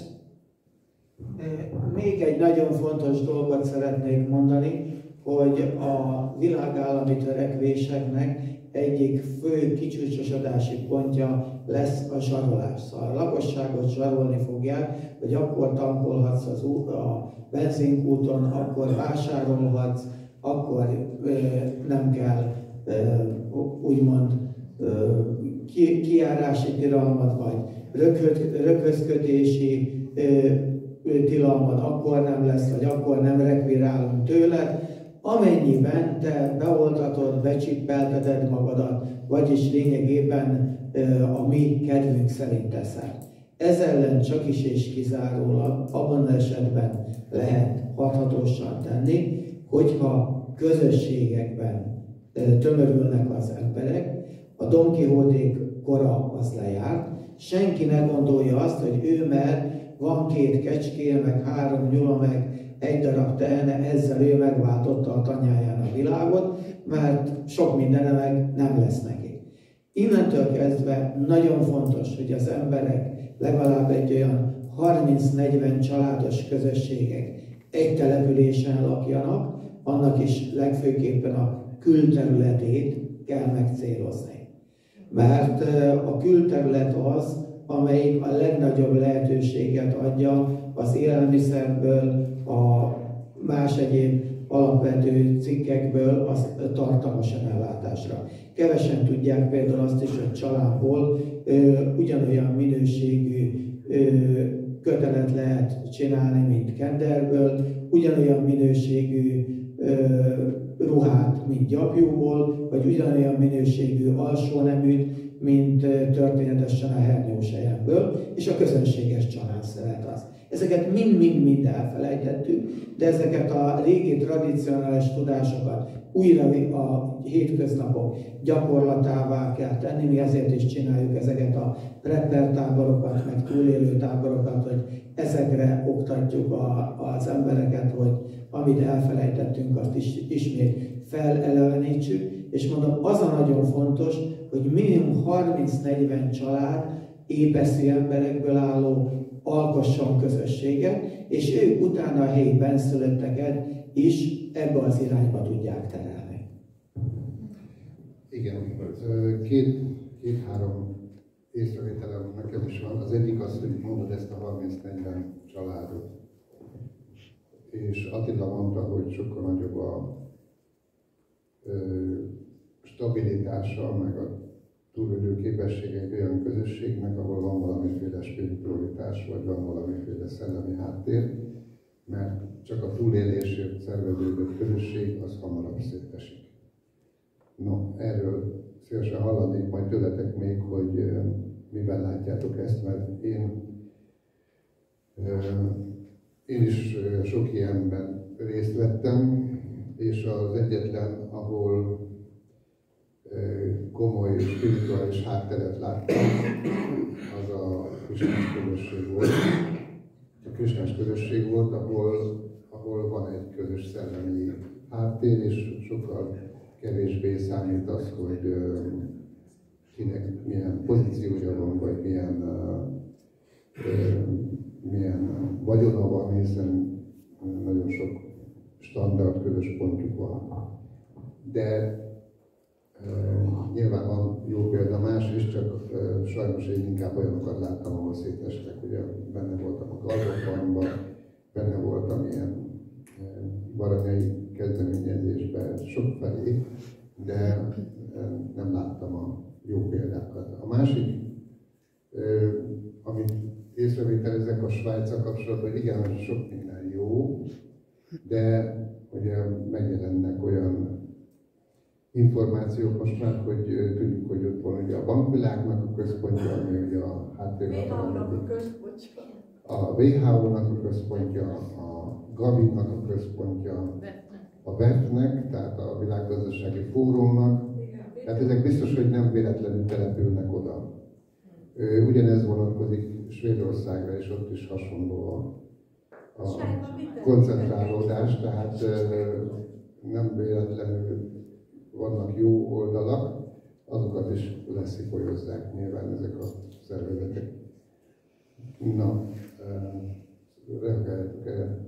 Még egy nagyon fontos dolgot szeretnék mondani, hogy a világállami törekvéseknek egyik fő kicsúcsosodási pontja lesz a zsarolás. Szóval a lakosságot zsarolni fogják, hogy akkor tankolhatsz a benzinkúton, akkor vásárolhatsz, akkor nem kell úgymond kijárási tilalmat, vagy röghözkötési tilalmat akkor nem lesz, vagy akkor nem rekvirálunk tőled, amennyiben te beoltatod, becsippelteted magadat, vagyis lényegében a mi kedvünk szerint teszel. Ez ellen csak is és kizárólag abban az esetben lehet hathatósan tenni, hogyha közösségekben tömörülnek az emberek, a Don Quixote kora az lejárt, senki ne gondolja azt, hogy ő mert van 2 kecskéje, meg 3 nyula, meg 1 darab tehene, ezzel ő megváltotta a tanyáján a világot, mert sok mindene meg nem lesz neki. Innentől kezdve nagyon fontos, hogy az emberek legalább egy olyan 30-40 családos közösségek egy településen lakjanak, annak is legfőképpen a külterületét kell megcélozni. Mert a külterület az, amelyik a legnagyobb lehetőséget adja az élelmiszerből, a más egyéb alapvető cikkekből az tartalmas ellátásra. Kevesen tudják például azt is, hogy családból ugyanolyan minőségű kötelet lehet csinálni, mint kenderből, ugyanolyan minőségű ruhát, mint gyapjúból, vagy ugyanolyan minőségű alsóneműt, mint történetesen a hernyósejemből, és a közönséges családszeret az. Ezeket mind elfelejtettük, de ezeket a régi tradicionális tudásokat újra a hétköznapok gyakorlatává kell tenni. Mi ezért is csináljuk ezeket a prepper táborokat, meg túlélő táborokat, hogy ezekre oktatjuk az embereket, hogy amit elfelejtettünk, azt ismét felelevenítsük. És mondom, az a nagyon fontos, hogy minimum 30-40 család épeszű emberekből álló alkosson közösséget, és ők utána a helyi benszülötteket is ebbe az irányba tudják terelni. Igen, két-három észrevételem nekem is van. Az egyik az, hogy mondod ezt a 30-40 családot. És Attila mondta, hogy sokkal nagyobb a stabilitása, meg a túlélő képességek olyan közösségnek, ahol van valamiféle spiritualitás, vagy van valamiféle szellemi háttér, mert csak a túlélésért szerveződött közösség az hamarabb szétesik. No, erről szívesen hallanék majd tőletek még, hogy miben látjátok ezt, mert én is sok ilyenben részt vettem, és az egyetlen, ahol komoly spirituális hátteret láttam, az a krisnás közösség volt. A krisnás közösség volt, ahol van egy közös szellemi háttér, és sokkal kevésbé számít az, hogy kinek milyen pozíciója van, vagy milyen vagyona van, hiszen nagyon sok standard közös pontjuk van. De nyilván van jó példa más is, csak sajnos én inkább olyanokat láttam, ahol szétestek, ugye benne voltam a Galvokbanban, benne voltam ilyen baranyai kezdeményezésben sokfelé, de nem láttam a jó példákat. A másik, amit észrevételezek a Svájccal kapcsolatban, hogy igen, sok minden jó, de ugye megjelennek olyan információk most már, hogy tudjuk, hogy ott van ugye a bankvilágnak a központja, ami ugye a háttérhatalomnak a WHO-nak a központja, a Gavi-nak a központja, a WEF-nek, tehát a Világgazdasági Fórumnak. Tehát ezek biztos, hogy nem véletlenül települnek oda. Ugyanez vonatkozik Svédországra, és ott is hasonló a koncentrálódás, tehát nem véletlenül vannak jó oldalak, azokat is leszipolyozzák nyilván ezek a szervezetek. Na, reagáljatok erre.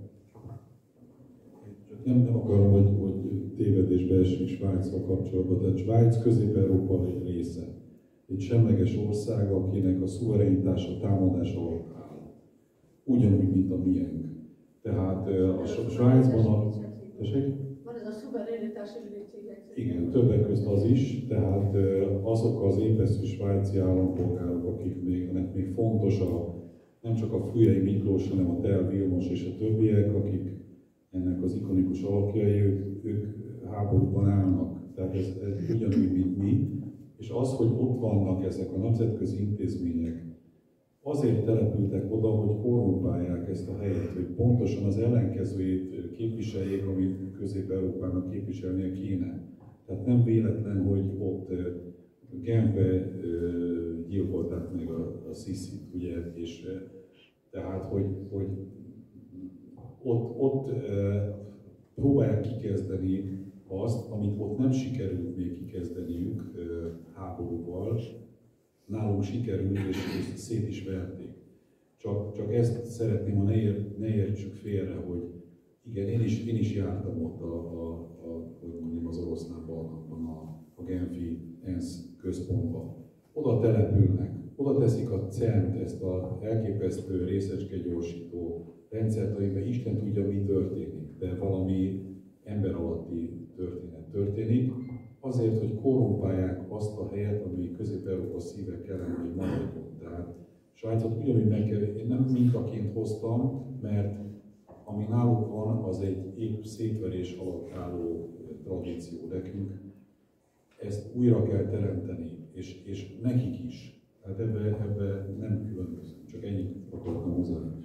Nem akarom, hogy tévedésbe esünk Svájccal kapcsolatban, tehát Svájc Közép-Európa egy része. Egy semleges ország, akinek a szuverenitása támadás alatt áll. Ugyanúgy, mint a miénk. Tehát a Svájcban Van ez a szuverenitási egységek. Igen, többek között az is, tehát azok az épeszű svájci állampolgárok, akiknek még fontos nem csak a Fürey Miklós, hanem a Tel Vilmos és a többiek, akik ennek az ikonikus alakjai, ők háborúban állnak. Tehát ez ugyanúgy, mint mi. És az, hogy ott vannak ezek a nemzetközi intézmények, azért települtek oda, hogy korrumpálják ezt a helyet, hogy pontosan az ellenkezőjét képviseljék, amit Közép-Európának képviselnie kéne. Tehát nem véletlen, hogy ott Genfbe gyilkolták meg a Sziszit, ugye, és tehát, hogy ott próbálják kikezdeni azt, amit ott nem sikerült még kikezdeniük háborúval, nálunk sikerült, és szét is verték. Csak ezt szeretném, ha ne értsük félre, hogy igen, én is jártam ott az oroszlán Balkánban, a Genfi ENSZ központban. Oda települnek, oda teszik a CERN-t, ezt az elképesztő részecskegyorsító rendszert, amiben Isten tudja, mi történik, de valami ember alatti történet történik, azért, hogy korrumpálják azt a helyet, ami Közép-Európa szíve kellene, hogy maradjon. Tehát Svájcot ugyanúgy meg kell, én nem mintaként hoztam, mert ami náluk van, az egy épp szétverés alatt álló tradíció nekünk. Ezt újra kell teremteni, és nekik is. Tehát ebbe nem különbözünk, csak ennyit akartam hozzátenni.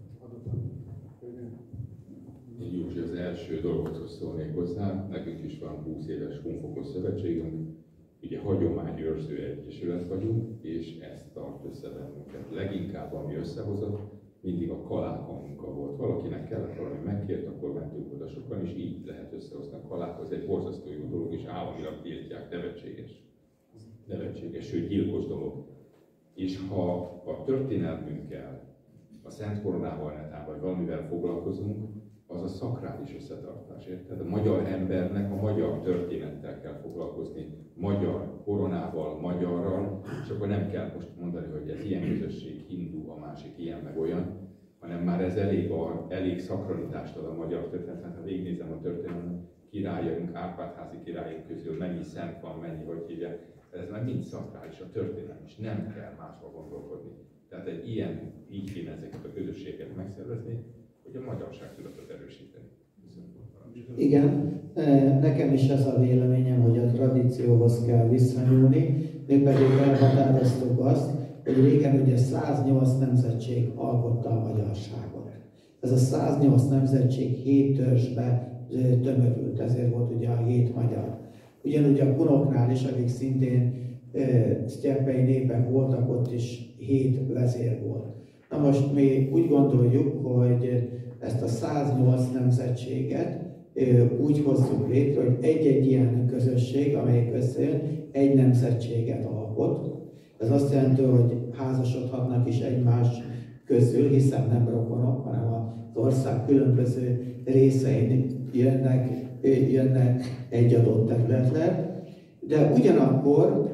Én Józsi, az első dolgokhoz szólnék hozzá, nekünk is van 20 éves Honfogos Szövetségünk, ugye hagyományőrző egyesület vagyunk, és ezt tart össze bennünket. Leginkább ami összehozott, mindig a kaláka munka volt. Valakinek kellett valami megkért, akkor mentünk oda sokan, és így lehet összehozni a kaláka. Ez egy borzasztó jó dolog, és államilag tiltják, nevetséges, sőt gyilkos dolog. És ha a történelmünkkel, a Szent Koronával netán, vagy valamivel foglalkozunk, az a szakrális összetartás. Tehát a magyar embernek a magyar történettel kell foglalkozni, magyar koronával, magyarral, és akkor nem kell most mondani, hogy ez ilyen közösség, hindu, a másik ilyen, meg olyan, hanem már ez elég szakralitást ad a magyar történetet. Ha végignézem a történelmet, királyaink, Árpád-házi királyunk közül mennyi szent van, mennyi, hogy hívják, ez már mind szakrális a történelem, és nem kell másba gondolkodni. Tehát így kéne ezeket a közösséget megszervezni, hogy a magyarság tudatot erősíteni. Igen, nekem is ez a véleményem, hogy a tradícióhoz kell visszanyúlni, mi pedig elhatároztuk azt, hogy régen ugye 108 nemzetség alkotta a magyarságot. Ez a 108 nemzetség 7 törzsbe tömörült, ezért volt ugye a 7 magyar. Ugyanúgy a kunoknál is, akik szintén sztyeppei népek voltak, ott is 7 vezér volt. Na most mi úgy gondoljuk, hogy ezt a 108 nemzetséget úgy hozzuk létre, hogy egy-egy ilyen közösség, amelyik összejön, egy nemzetséget alkot. Ez azt jelenti, hogy házasodhatnak is egymás közül, hiszen nem rokonok, hanem az ország különböző részein jönnek egy adott területre. De ugyanakkor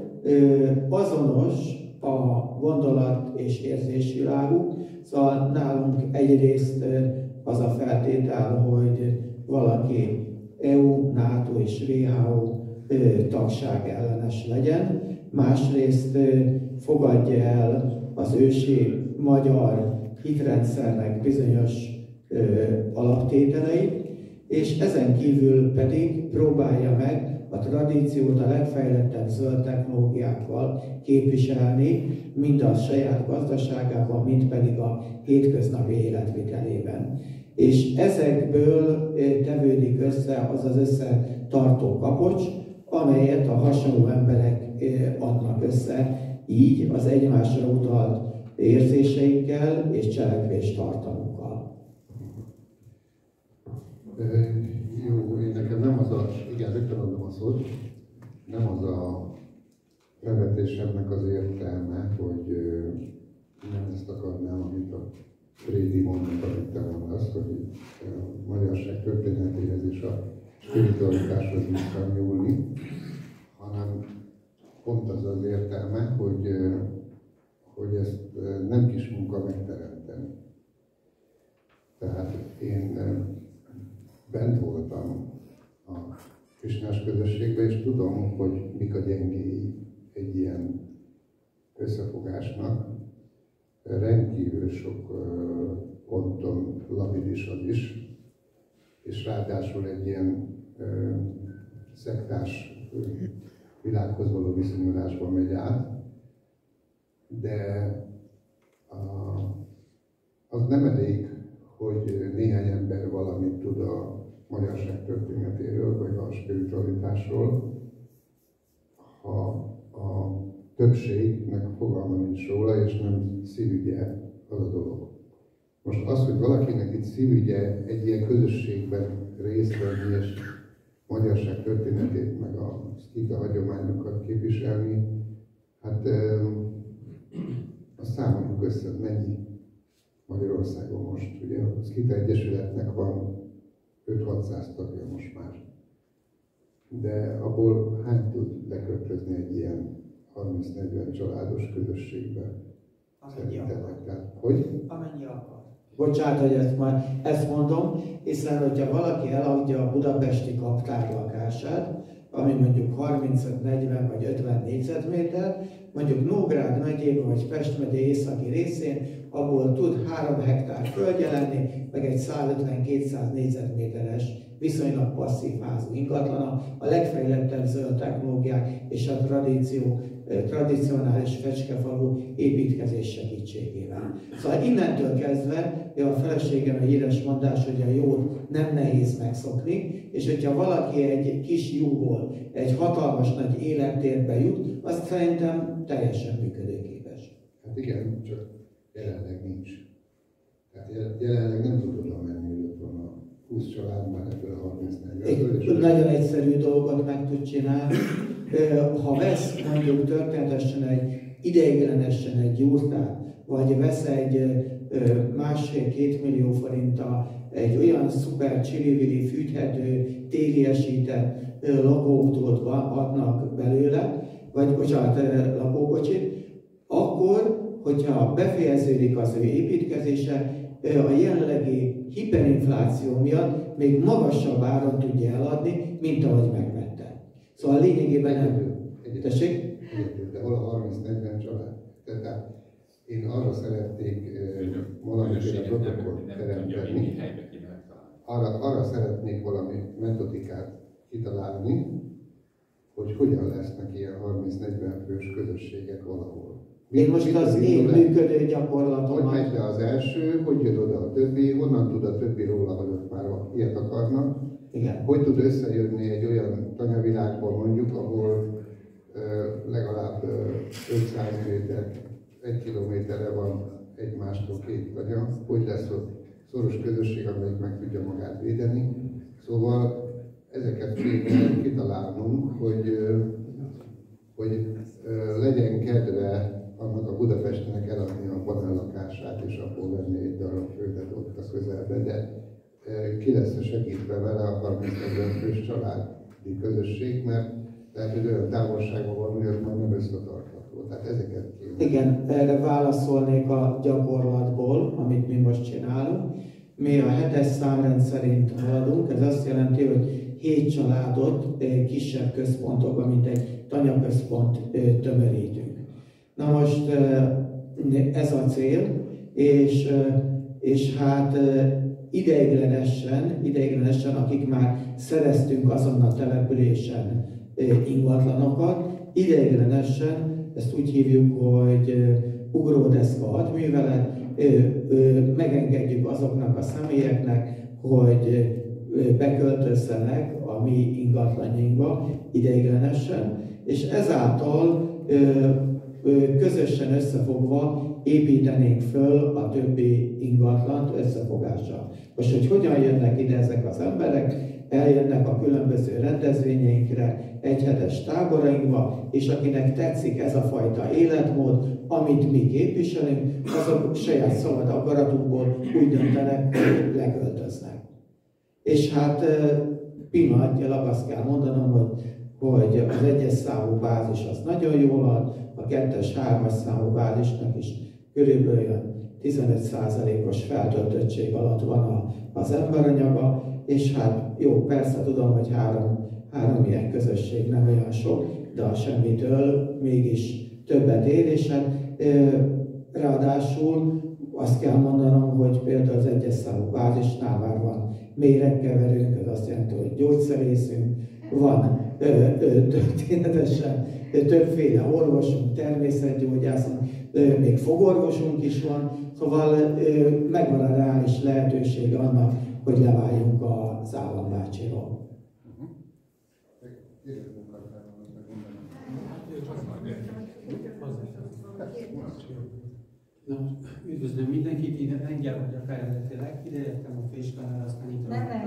azonos a gondolat és érzésviláguk, szóval nálunk egyrészt az a feltétel, hogy valaki EU, NATO és WHO tagság ellenes legyen, másrészt fogadja el az ősi magyar hitrendszernek bizonyos alaptételeit, és ezen kívül pedig próbálja meg a tradíciót a legfejlettebb zöld technológiákkal képviselni, mind a saját gazdaságában, mind pedig a hétköznapi életvitelében. És ezekből tevődik össze az az összetartó kapocs, amelyet a hasonló emberek adnak össze, így az egymásra utalt érzéseikkel és cselekvéstartalmukkal. Jó, én nekem nem az a, igen, rögtön adom a szót, nem az a felvetésemnek az értelme, hogy nem ezt akarnám, amit a Frédi mondott, amit te mondasz, hogy a magyarság történetéhez és a spiritualitáshoz visszanyúlni, hanem pont az az értelme, hogy ezt nem kis munka megteremteni. Tehát én bent voltam a krisnás közösségben, és tudom, hogy mik a gyengéi egy ilyen összefogásnak. Rendkívül sok ponton labilis az is, és ráadásul egy ilyen szektás világhoz való viszonyulásban megy át, de az nem elég, hogy néhány ember valamit tud a magyarság történetéről, vagy a spiritualitásról, ha a többségnek fogalma nincs róla, és nem szívügye az a dolog. Most az, hogy valakinek itt szívügye egy ilyen közösségben részt venni, és magyarság történetét, meg a szkita hagyományokat képviselni, hát azt számoljuk össze, mennyi Magyarországon most. Ugye a Szkita Egyesületnek van 5-600 tagja most már. De abból hány tud beköltözni egy ilyen 30-40 családos közösségbe? Szerintetek? Tehát, hogy? Amennyi akar. Bocsánat, hogy ezt mondom, hiszen hogyha valaki eladja a budapesti kaptárlakását, ami mondjuk 35-40 vagy 50 négyzetméter, mondjuk Nógrád megyében vagy Pest megye északi részén, abból tud 3 hektár földje lenni, meg egy 150-200 négyzetméteres viszonylag passzív házú ingatlana, a legfejlettebb zöld technológiák és a tradicionális fecskefalu építkezés segítségével. Szóval innentől kezdve, a feleségem egy édes mondás, hogy a jót nem nehéz megszokni, és hogyha valaki egy kis lyukból egy hatalmas nagy élettérbe jut, azt szerintem teljesen működőképes. Hát igen, csak jelenleg nincs. Tehát jelenleg nem tud oda menni, hogy ott van a 20 család már ebből a 30-40-ből. Nagyon egyszerű dolgot meg tud csinálni. Ha vesz mondjuk történetesen ideiglenesen egy jurtát, vagy vesz egy 1,5-2 millió forinttal egy olyan szuper csili-vili fűthető, téliesített lakóautót adnak belőle, vagy bocsánat, lakókocsit, akkor, hogyha befejeződik az ő építkezése, a jelenlegi hiperinfláció miatt még magasabb áron tudja eladni, mint ahogy megvette. Szóval lényegében nem. Tessék? De hol a 30-40 család? Tehát én arra szeretnék valamiféle protokollt teremteni, arra szeretnék valami metodikát kitalálni, hogy hogyan lesznek ilyen 30-40 fős közösségek valahol. Én most az én működő gyakorlatomat... Hogy megy be az első, hogy jön oda a többi, honnan tud a többi róla, hogy ott már ilyet akarnak. Igen. Hogy tud összejönni egy olyan tanyavilágból mondjuk, ahol legalább 500 méter, 1 kilométerre van egymástól 2 tanya, hogy lesz ott szoros közösség, amelyik meg tudja magát védeni. Szóval ezeket kéne kitalálnunk, hogy legyen kedve annak a Budapestnek eladni a panellakását, és abból venni egy darab földet ott a közelbe, de ki lesz segítve vele a 30-40 fős családi közösség, mert lehet, hogy olyan távolságban van, hogy az már nem összetartható. Tehát ezeket kéne. Igen, erre válaszolnék a gyakorlatból, amit mi most csinálunk. Mi a 7-es számrend szerint haladunk, ez azt jelenti, hogy 7 családot kisebb központokban, mint egy tanyaközpont tömörítünk. Na most ez a cél, és hát ideiglenesen, akik már szereztünk azon a településen ingatlanokat, ideiglenesen, ezt úgy hívjuk, hogy ugródeszka hadművelet, megengedjük azoknak a személyeknek, hogy beköltözzenek a mi ingatlanjainkba ideiglenesen, és ezáltal közösen összefogva építenénk föl a többi ingatlant összefogással. Most, hogy hogyan jönnek ide ezek az emberek, eljönnek a különböző rendezvényeinkre, egyhetes táborainkba, és akinek tetszik ez a fajta életmód, amit mi képviselünk, azok saját szabad akaratukból úgy döntenek, hogy leköltöznek. És hát pillanatnyilag azt kell mondanom, hogy az 1-es számú bázis az nagyon jól ad, a 2-es, 3-as számú bázisnak is körülbelül 15%-os feltöltöttség alatt van az emberanyaga, és hát jó, persze tudom, hogy három ilyen közösség nem olyan sok, de a semmitől mégis többet ér, és hát ráadásul azt kell mondanom, hogy például az 1-es számú bázisnál már van méregkeverőnk, ez azt jelenti, hogy gyógyszerészünk, van történetesen többféle orvosunk, természetgyógyászunk, még fogorvosunk is van, szóval megvan a reális lehetősége annak, hogy leváljunk az állambácsiról. Na, üdvözlöm mindenkit, ide lengyel vagyok eredetileg, ide jöttem a főiskolára, aztán itt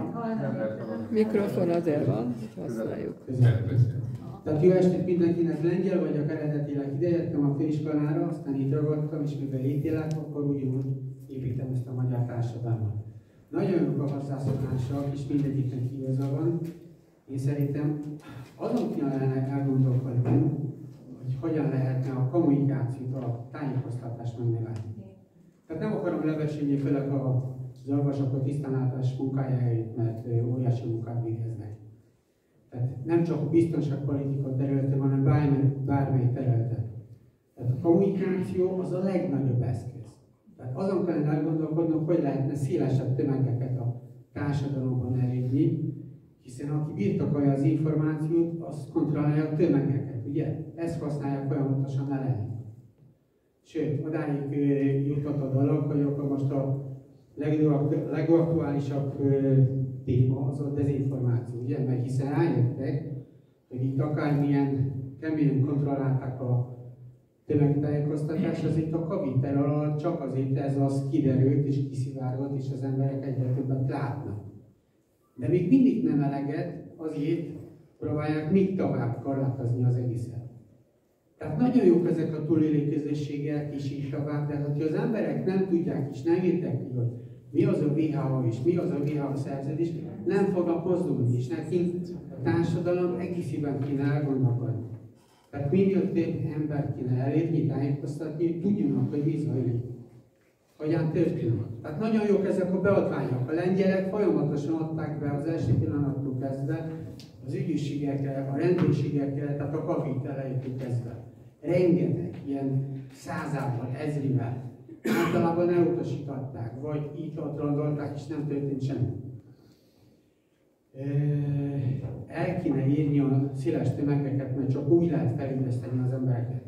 Nem. Mikrofon azért van, hogy használjuk. Tehát jó estét mindenkinek, lengyel vagyok eredetileg, ide jöttem a főiskolára, aztán itt ragadtam, és mivel itt élek, akkor úgy építem ezt a magyar társadalmat. Nagyon jók a hozzászólások, és mindegyiknek igaza van. Én szerintem azon kellene elgondolkodni, hogy hogyan lehetne a kommunikációt, a tájékoztatást megnövelni. Tehát nem akarom lebecsülni főleg az orvosok a tisztánlátás munkájáért, mert óriási munkát végeznek. Tehát nem csak a biztonságpolitika területe, hanem bármely területe. Tehát a kommunikáció az a legnagyobb eszköz. Tehát azon kellene elgondolkodnunk, hogy lehetne szélesebb tömegeket a társadalomban elérni, hiszen aki birtokolja az információt, az kontrollálja a tömegeket, ugye? Ezt használják folyamatosan ellen. Sőt, odáig jutott a dolog, hogy akkor most a legaktuálisabb téma az a dezinformáció, ugye? Mert hiszen rájöttek, hogy itt akármilyen keményen kontrollálták a tömegtájékoztatás, az itt a Covid terror alatt csak azért ez az kiderült és kiszivárgott, és az emberek egyre többet látnak. De még mindig nem eleget, azért próbálják még tovább korlátozni az egészet. Tehát nagyon jók ezek a túlélő közösségek is így tovább, de ha az emberek nem tudják és nem értek ki, hogy mi az a WHO és mi az a WHO szerződés, nem fognak mozdulni, és nekünk a társadalom egészében kéne elgondolkodni. Tehát minél több ember kéne elérni, tájékoztatni, hogy tudjanak, hogy mi zajlik. Hogyan történik. Tehát nagyon jók ezek a beadványok. A lengyelek folyamatosan adták be az első pillanattól kezdve az ügyészségekre, a rendőrségekre, tehát a Covid elejétől kezdve. Rengeteg, ilyen százával, ezrivel. Általában elutasították, vagy így ott randolták, és nem történt semmi. El kéne írni a széles tömegeket, mert csak úgy lehet felindeszteni az embereket.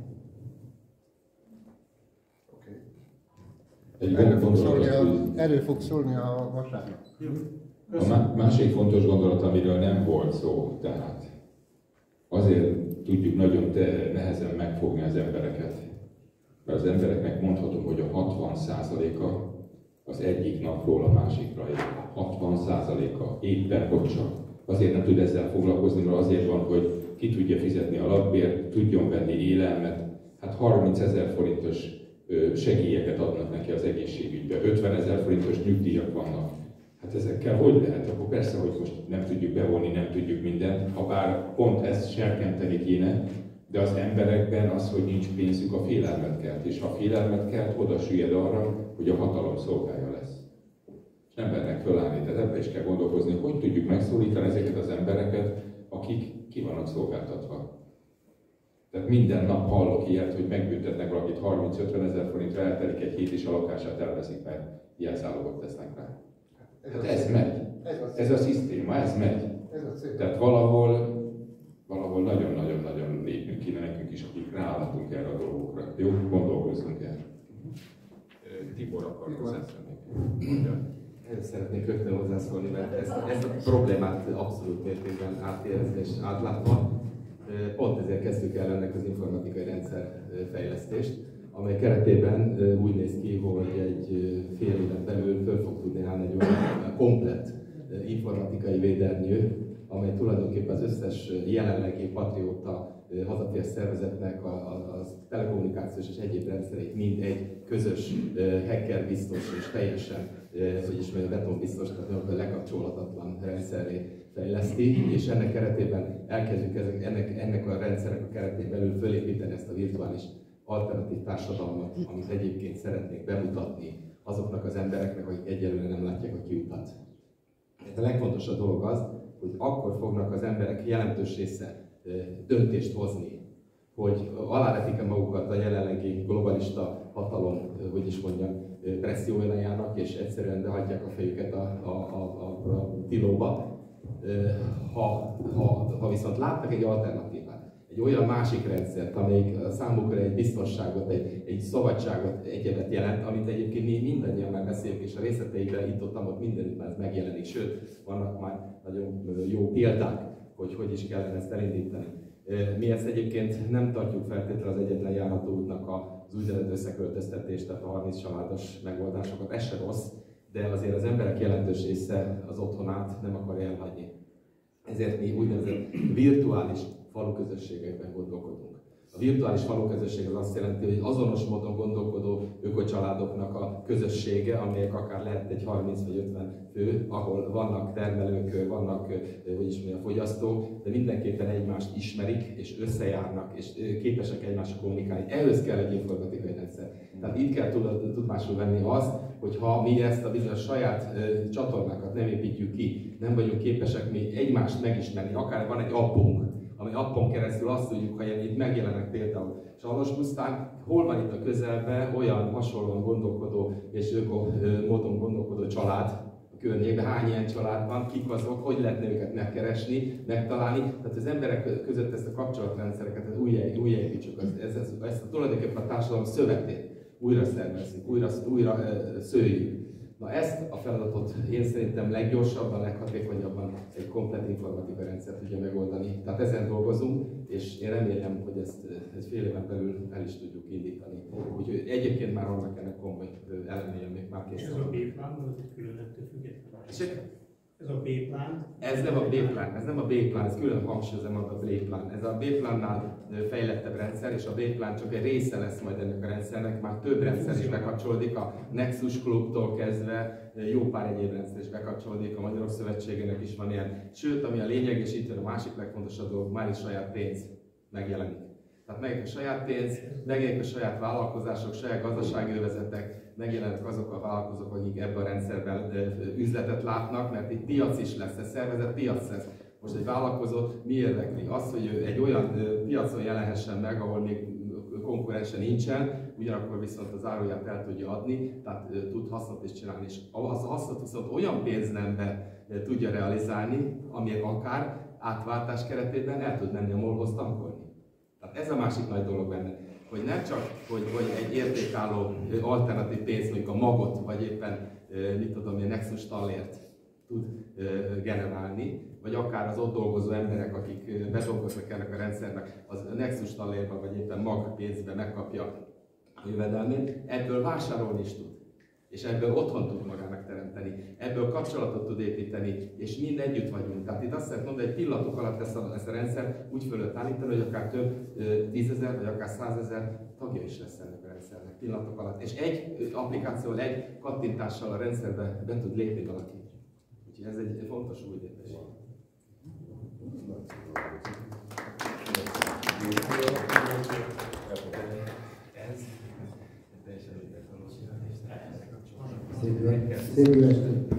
Erről fog szólni a vasárnap. A másik fontos gondolat, amiről nem volt szó, tehát azért tudjuk nagyon nehezen megfogni az embereket. Mert az embereknek mondhatom, hogy a 60%-a az egyik napról a másikra él. 60%-a éppen hogy csak. Azért nem tud ezzel foglalkozni, mert azért van, hogy ki tudja fizetni a lakbért, tudjon venni élelmet. Hát 30 000 forintos segélyeket adnak neki az egészségügybe, 50 000 forintos nyugdíjak vannak. Hát ezekkel hogy lehet? Akkor persze, hogy most nem tudjuk bevonni, nem tudjuk mindent, ha bár pont ezt serkenteni kéne, de az emberekben az, hogy nincs pénzük, a félelmet kelt, és ha félelmet kelt, oda süllyed arra, hogy a hatalom szolgája lesz. És nem mernek fölállni, tehát ebben is kell gondolkozni, hogy tudjuk megszólítani ezeket az embereket, akik ki vannak szolgáltatva. Tehát minden nap hallok ilyet, hogy megbüntetnek valakit 30-50 000 forintra, eltelik egy hét és a lakását elveszik, mert jelzálogot tesznek rá. Hát ez megy. Ez a szisztéma, ez megy. Tehát valahol nagyon-nagyon-nagyon lépnünk kéne nekünk is, akik ráállhatunk erre a dolgokra. Jó? Gondolkozzunk el. Tibor akar hozzászólni. Szeretnék rögtön hozzászólni, mert ezt a problémát abszolút mértékben átérezni és átlátva. Pont ezért kezdtük el ennek az informatikai rendszerfejlesztést, amely keretében úgy néz ki, hogy egy fél éven belül föl fog tudni állni egy olyan komplett informatikai védernyő, amely tulajdonképpen az összes jelenlegi patrióta hazatér szervezetnek a telekommunikációs és egyéb rendszerét mind egy közös hacker biztos és teljesen, hogy is mondjam, betonbiztos, tehát lekapcsolhatatlan rendszerré fejleszti, és ennek keretében elkezdjük ennek a rendszerek a keretében belül fölépíteni ezt a virtuális alternatív társadalmat, amit egyébként szeretnék bemutatni azoknak az embereknek, akik egyelőre nem látják a kiutat. A legfontosabb dolog az, hogy akkor fognak az emberek jelentős része döntést hozni, hogy alávetik-e magukat a jelenlegi globalista hatalom, hogy is mondjam, pressziójának, és egyszerűen behagyják a fejüket a tilóba. Ha viszont látnak egy alternatívát, egy olyan másik rendszert, amelyik számukra egy biztonságot, egy szabadságot, egyebet jelent, amit egyébként mi mindannyian már beszélünk, és a részleteiben itt-ott mindenütt már ez megjelenik, sőt, vannak már nagyon jó példák, hogy is kellene ezt elindítani. Mi ezt egyébként nem tartjuk feltétlenül az egyetlen járható útnak az úgynevezett összeköltöztetést, tehát a 30 családos megoldásokat. Ez se rossz, de azért az emberek jelentős része az otthonát nem akarja elhagyni. Ezért mi úgynevezett virtuális faluközösségekben gondolkodunk. A virtuális faluközösség az azt jelenti, hogy azonos módon gondolkodó ökocsaládoknak a közössége, amelyek akár lehet egy 30 vagy 50 fő, ahol vannak termelők, vannak fogyasztók, de mindenképpen egymást ismerik, és összejárnak, és képesek egymással kommunikálni. Ehhez kell egy informatikai rendszer. Tehát itt kell tudomásul venni azt, hogy ha mi ezt a bizonyos saját csatornákat nem építjük ki, nem vagyunk képesek mi egymást megismerni, akár van egy appunk, ami appon keresztül azt tudjuk, hogy itt megjelenek például Salospusztán, hol van itt a közelben olyan hasonlóan gondolkodó és módon gondolkodó család a környékben, hány ilyen család van, kik azok, hogy lehetne őket megkeresni, megtalálni. Tehát az emberek között ezt a kapcsolatrendszereket újjáépítsük, ezt a tulajdonképpen a társadalom szövetét újra szervezzük, újra szőjük. Na ezt a feladatot én szerintem leggyorsabban, leghatékonyabban egy komplett informatika rendszer tudja megoldani. Tehát ezen dolgozunk, és én remélem, hogy ezt egy fél éven belül el is tudjuk indítani. Úgyhogy egyébként már vannak ennek komoly elemei, amik már készül. Ez a B-plán, az külön ettől függetlenül? Ez a B-plán? Ez nem a B-plán, ez külön hangsúlyozom a B-plán. Ez a B-plánnál fejlettebb rendszer, és a B-plán csak egy része lesz majd ennek a rendszernek, már több rendszer is bekapcsolódik, a Nexus Klubtól kezdve jó pár egyéb rendszer is bekapcsolódik, a Magyarok Szövetségének is van ilyen. Sőt, ami a lényeg, és itt jön a másik legfontosabb dolog, már is saját pénz megjelenik. Tehát megjelenik a saját pénz, megjelenik a saját vállalkozások, saját gazdasági övezetek, megjelennek azok a vállalkozók, akik ebben a rendszerben üzletet látnak, mert itt piac is lesz, ez szervezett piac lesz. Most egy vállalkozót mi érdekli? Az, hogy ő egy olyan piacon jelenhessen meg, ahol még konkurense nincsen, ugyanakkor viszont az áruját el tudja adni, tehát tud hasznot is csinálni, és az a hasznot viszont olyan pénznembe tudja realizálni, ami akár átváltás keretében el tud menni a MOL-hoz tankolni. Tehát ez a másik nagy dolog benne, hogy nem csak, hogy egy értékálló alternatív pénz, mondjuk a magot, vagy éppen, mit tudom én, Nexus tallért tud generálni, vagy akár az ott dolgozó emberek, akik bedolgoznak ennek a rendszernek, az Nexus tallérban, vagy éppen mag pénzben megkapja a jövedelmét, ebből vásárolni is tud. És ebből otthon tud magának teremteni, ebből kapcsolatot tud építeni, és mind együtt vagyunk. Tehát itt azt lehet mondani, hogy pillanatok alatt ezt a rendszer úgy fölött állítani, hogy akár több 10 000 vagy akár 100 000 tagja is lesz ennek a rendszernek pillanatok alatt. És egy applikációval, egy kattintással a rendszerbe be tud lépni valaki. Úgyhogy ez egy fontos új lépés. Szép jó estét!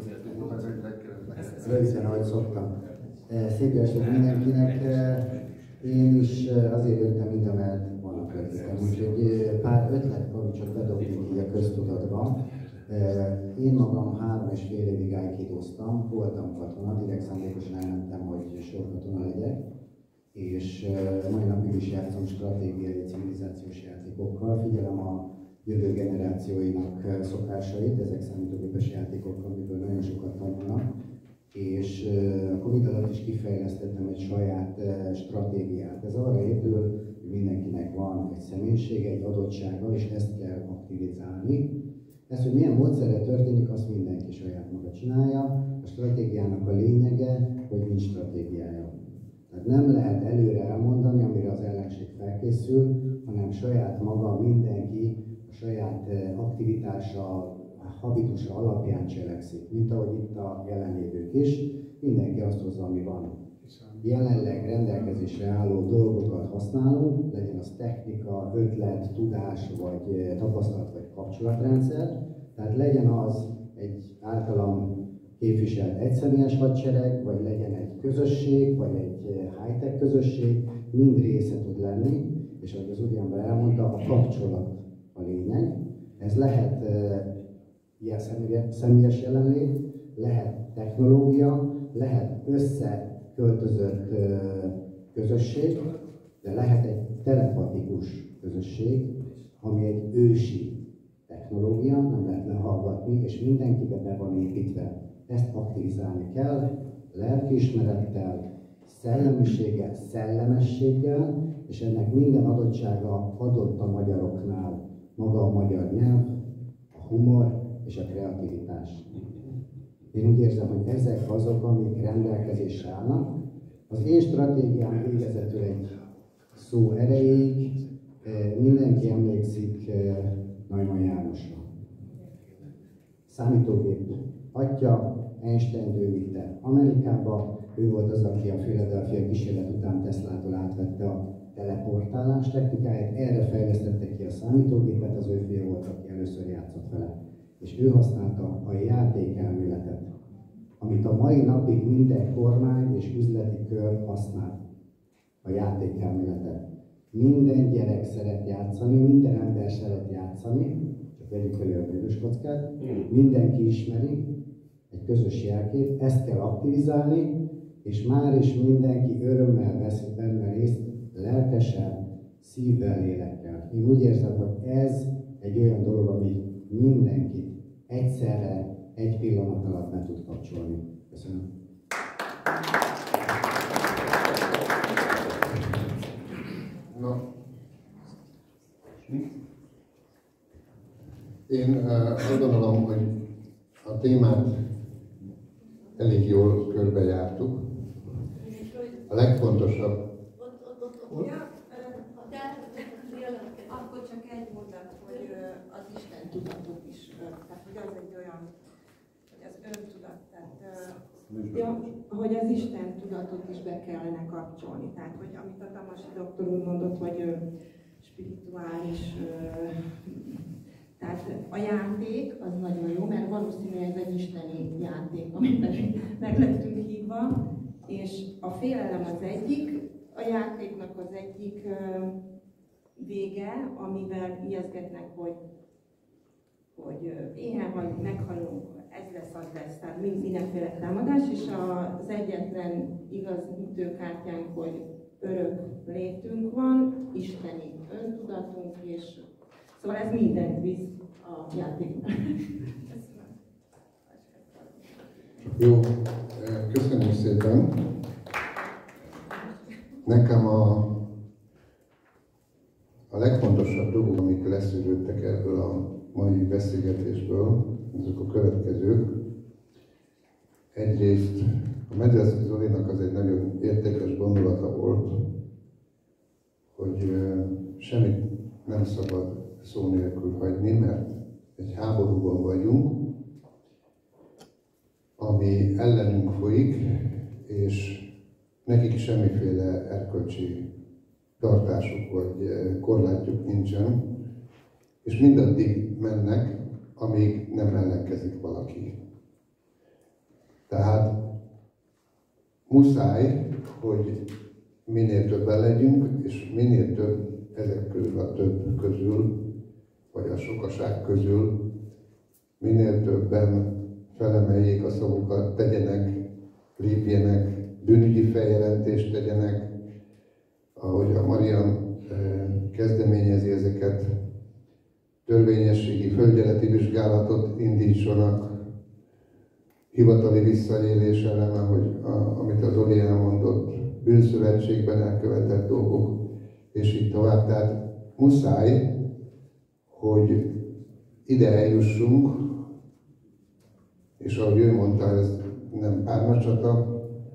Röviden, ahogy szoktam. Szép jó estét mindenkinek. Én is azért jöttem ide, mert vannak ötletem. Úgyhogy pár ötlet van, csak bedobjuk így a köztudatba. Én magam 3,5 évig aikidoztam, voltam katona, direkt szándékosan elmentem, hogy sorkatona legyek. És mai napig is játszom stratégiai civilizációs játékokkal. Figyelem a jövő generációinak szokásait, ezek számítógépes játékok, amiből nagyon sokat tanulnak. És a Covid alatt is kifejlesztettem egy saját stratégiát. Ez arra épül, hogy mindenkinek van egy személyisége, egy adottsága, és ezt kell aktivizálni. Ez, hogy milyen módszerrel történik, azt mindenki saját maga csinálja. A stratégiának a lényege, hogy nincs stratégiája. Tehát nem lehet előre elmondani, amire az ellenség felkészül, hanem saját maga, mindenki a saját aktivitása, habitusa alapján cselekszik, mint ahogy itt a jelenlévők is. Mindenki azt hozza, ami van. Jelenleg rendelkezésre álló dolgokat használunk, legyen az technika, ötlet, tudás, vagy tapasztalat, vagy kapcsolatrendszer. Tehát legyen az egy általam képviselt egyszemélyes hadsereg, vagy legyen egy közösség, vagy egy high-tech közösség, mind része tud lenni, és ahogy az úriember elmondta, a kapcsolat a lényeg. Ez lehet ilyen személyes jelenlét, lehet technológia, lehet összeköltözött közösség, de lehet egy telepatikus közösség, ami egy ősi technológia, nem lehet lehallgatni, és mindenkibe be van építve. Ezt aktivizálni kell, lelkiismerettel, szellemiséggel, szellemességgel, és ennek minden adottsága adott a magyaroknál. Maga a magyar nyelv, a humor és a kreativitás. Én úgy érzem, hogy ezek azok, amik rendelkezésre állnak. Az én stratégiám végezetül egy szó erejéig, mindenki emlékszik Neumann Jánosra. Számítógép atya, Einstein ő vitte Amerikába, ő volt az, aki a Philadelphia kísérlet után Teslától átvette a teleportálás technikáját, erre fejlesztette ki a számítógépet, az ő fia volt, aki először játszott vele. És ő használta a játékelméletet, amit a mai napig minden kormány és üzleti kör használ. A játékelméletet. Minden gyerek szeret játszani, minden ember szeret játszani, csak vegyük elő a bőrös kockát, mindenki ismeri egy közös jelkép, ezt kell aktivizálni, és már is mindenki örömmel vesz benne részt, lelkesen, szívvel, lélekkel. Én úgy érzem, hogy ez egy olyan dolog, ami mindenkit egyszerre, egy pillanat alatt be tud kapcsolni. Köszönöm. Na, én azt gondolom, hogy a témát elég jól körbejártuk. A legfontosabb... Akkor csak egy mondat, hogy az Isten tudatot is, tehát hogy az egy olyan, hogy az öntudat, tehát hogy az Isten tudatot is be kellene kapcsolni. Tehát, hogy amit a Tamasi doktor úr mondott, hogy spirituális, tehát a játék az nagyon jó, mert valószínűleg ez egy isteni játék, amiben meg lettünk hívva, és a félelem az egyik, a játéknak az egyik vége, amivel ijeszgetnek, hogy éhen vagy, meghalunk, ez lesz, az lesz, tehát mindenféle támadás, és az egyetlen igaz ütőkártyánk, hogy örök létünk van, isteni öntudatunk, és szóval ez mindent visz a játékban. Jó, köszönjük szépen. Nekem a legfontosabb dolgok, amik leszűrődtek ebből a mai beszélgetésből, ezek a következők. Egyrészt a Mederszki Zolinak az egy nagyon értékes gondolata volt, hogy semmit nem szabad szó nélkül hagyni, mert egy háborúban vagyunk, ami ellenünk folyik, és nekik semmiféle erkölcsi tartásuk vagy korlátjuk nincsen, és mindaddig mennek, amíg nem ellenkezik valaki. Tehát muszáj, hogy minél többen legyünk, és minél több ezek közül a több közül, vagy a sokaság közül, minél többen felemeljék a szavukat, tegyenek, lépjenek, bűnügyi feljelentést tegyenek, ahogy a Marian kezdeményezi ezeket, törvényességi földjeleti vizsgálatot indítsanak, hivatali visszaélés ellen, amit az Zoli elmondott, bűnszövetségben elkövetett dolgok, és így tovább. Tehát muszáj, hogy ide eljussunk, és ahogy ő mondta, ez nem párnacsata,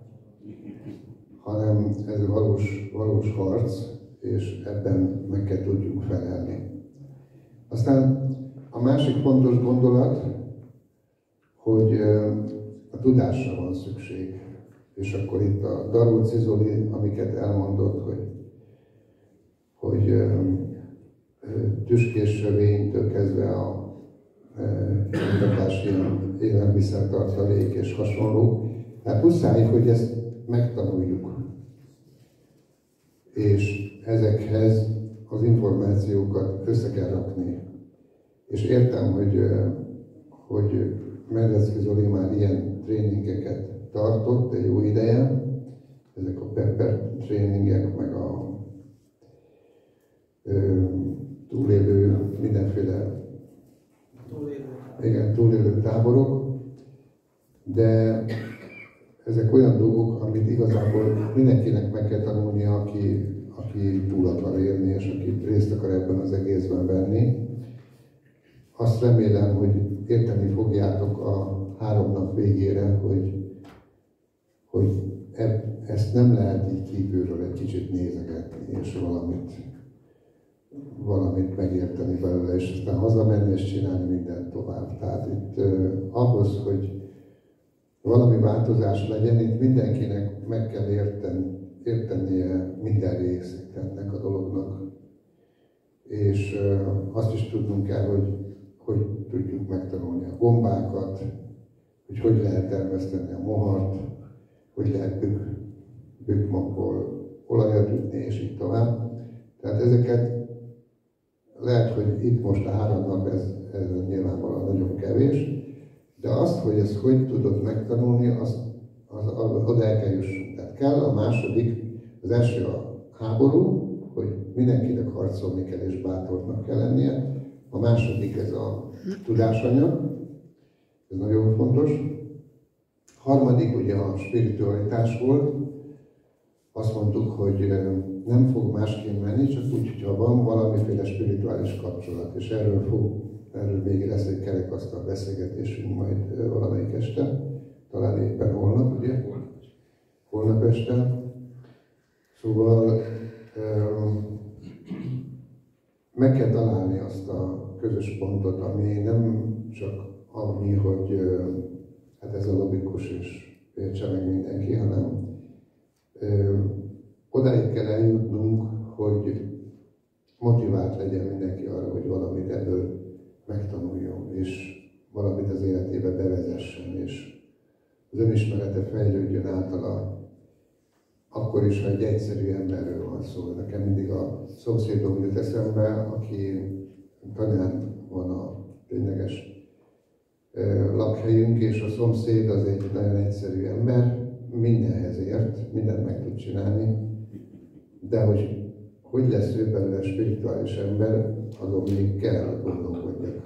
hanem ez valós harc, és ebben meg kell tudjuk felelni. Aztán a másik fontos gondolat, hogy a tudásra van szükség. És akkor itt a Darulci Zoli, amiket elmondott, hogy tüskés sövénytől kezdve a kutatási élelmiszertartalék és hasonló. Tehát muszáj, hogy ezt megtanuljuk. És ezekhez az információkat össze kell rakni. És értem, hogy Mederszki Zoli már ilyen tréningeket tartott egy jó ideje. Ezek a pepper tréningek, meg a túlélő mindenféle túlélő táborok. De ezek olyan dolgok, amit igazából mindenkinek meg kell tanulnia, aki túl akar élni, és aki részt akar ebben az egészben venni. Azt remélem, hogy érteni fogjátok a 3 nap végére, hogy ezt nem lehet így kívülről egy kicsit nézegetni, és valamit megérteni belőle, és aztán hazamenni és csinálni mindent tovább. Tehát itt ahhoz, hogy valami változás legyen, itt mindenkinek meg kell értenie minden részét ennek a dolognak. És azt is tudnunk kell, hogy tudjuk megtanulni a gombákat, hogy lehet termeszteni a mohart, hogy lehet bükkmakból olajat ütni, és így tovább. Tehát ezeket lehet, hogy itt most a 3 nap ez nyilvánvalóan nagyon kevés, de azt, hogy ezt hogy tudod megtanulni, oda el kell jussunk. Tehát kell a második, az első a háború, hogy mindenkinek harcolni kell és bátornak kell lennie. A második ez a tudásanyag, ez nagyon fontos. Harmadik ugye a spiritualitás volt. Azt mondtuk, hogy nem fog másként menni, csak úgy, hogyha van valamiféle spirituális kapcsolat. És erről még lesz egy kerekasztal beszélgetésünk majd valamelyik este, talán éppen holnap, ugye? Holnap este. Szóval meg kell találni azt a közös pontot, ami nem csak ami, hogy hát ez a logikus és értse meg mindenki, hanem odáig kell eljutnunk, hogy motivált legyen mindenki arra, hogy valamit ebből megtanuljon, és valamit az életébe bevezessen, és az önismerete fejlődjön általa, akkor is, ha egy egyszerű emberről van szó. Nekem mindig a szomszédom jut eszembe, aki Tanyán van a tényleges lakhelyünk, és a szomszéd az egy nagyon egyszerű ember, mindenhez ért, mindent meg tud csinálni, de hogy lesz ő belőle spirituális ember, azon még kell gondolkodjak.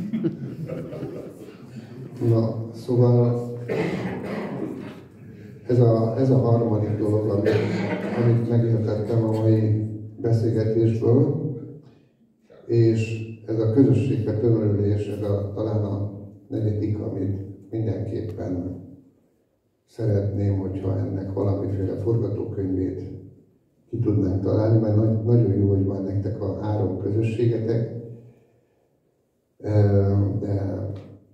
Na, szóval ez a harmadik dolog, amit megértettem a mai beszélgetésből, és ez a közösségbe tömörülés, ez talán a negyedik, amit mindenképpen szeretném, hogyha ennek valamiféle forgatókönyvét ki tudnánk találni, mert nagyon jó, hogy van nektek a 3 közösségetek, de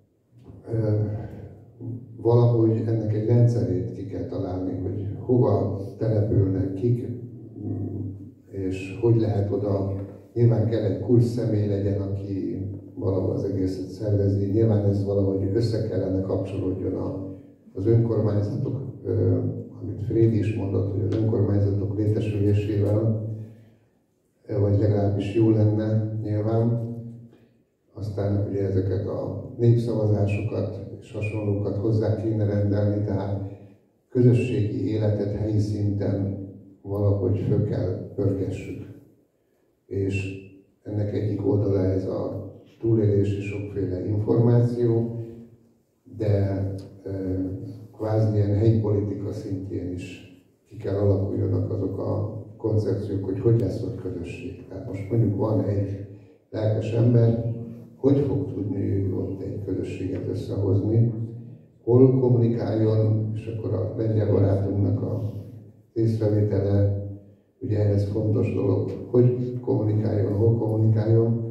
valahogy ennek egy rendszerét ki kell találni, hogy hova települnek kik, és hogy lehet oda, nyilván kell egy kulcs személy legyen, aki valahol az egészet szervezi, nyilván ez valahogy össze kellene kapcsolódjon az önkormányzatok, amit Frédi is mondott, hogy az önkormányzatok létesülésével, vagy legalábbis jó lenne nyilván. Aztán ugye ezeket a népszavazásokat és hasonlókat hozzá kéne rendelni, tehát közösségi életet helyi szinten valahogy föl kell pörgessük. És ennek egyik oldala ez a túlélés és sokféle információ, de kvázi ilyen helyi politika szintjén is ki kell alakuljanak azok a koncepciók, hogy lesz ott közösség. Tehát most mondjuk van egy lelkes ember, hogy fog tudni ő ott egy közösséget összehozni, hol kommunikáljon, és akkor a lengyel barátunknak a észrevétele, ugye ez fontos dolog, hogy kommunikáljon, hol kommunikáljon.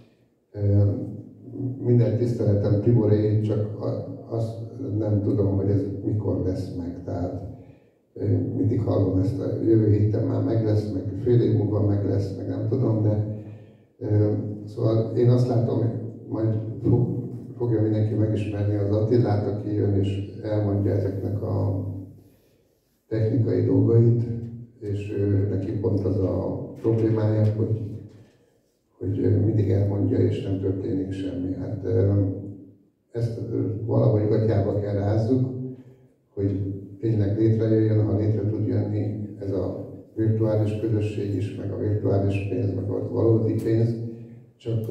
Minden tiszteletem Tiboré, csak azt nem tudom, hogy ez mikor lesz meg. Tehát mindig hallom ezt, a jövő héten már meg lesz, meg fél év múlva meg lesz, meg nem tudom, de szóval én azt látom, majd fogja mindenki megismerni az Attilát, aki jön és elmondja ezeknek a technikai dolgait, és neki pont az a problémája, hogy mindig elmondja, és nem történik semmi. Hát ezt valahogy gatyába kell rázzuk, hogy tényleg létrejöjjön, ha létre tud jönni ez a virtuális közösség is, meg a virtuális pénz, meg a valódi pénz, csak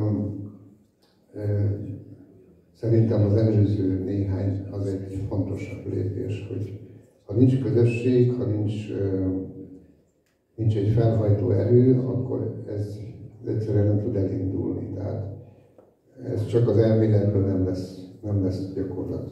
szerintem az előző néhány az egy fontosabb lépés, hogy ha nincs közösség, ha nincs nincs egy felhajtó erő, akkor ez egyszerűen nem tud elindulni. Tehát ez csak az elméletből nem lesz gyakorlat.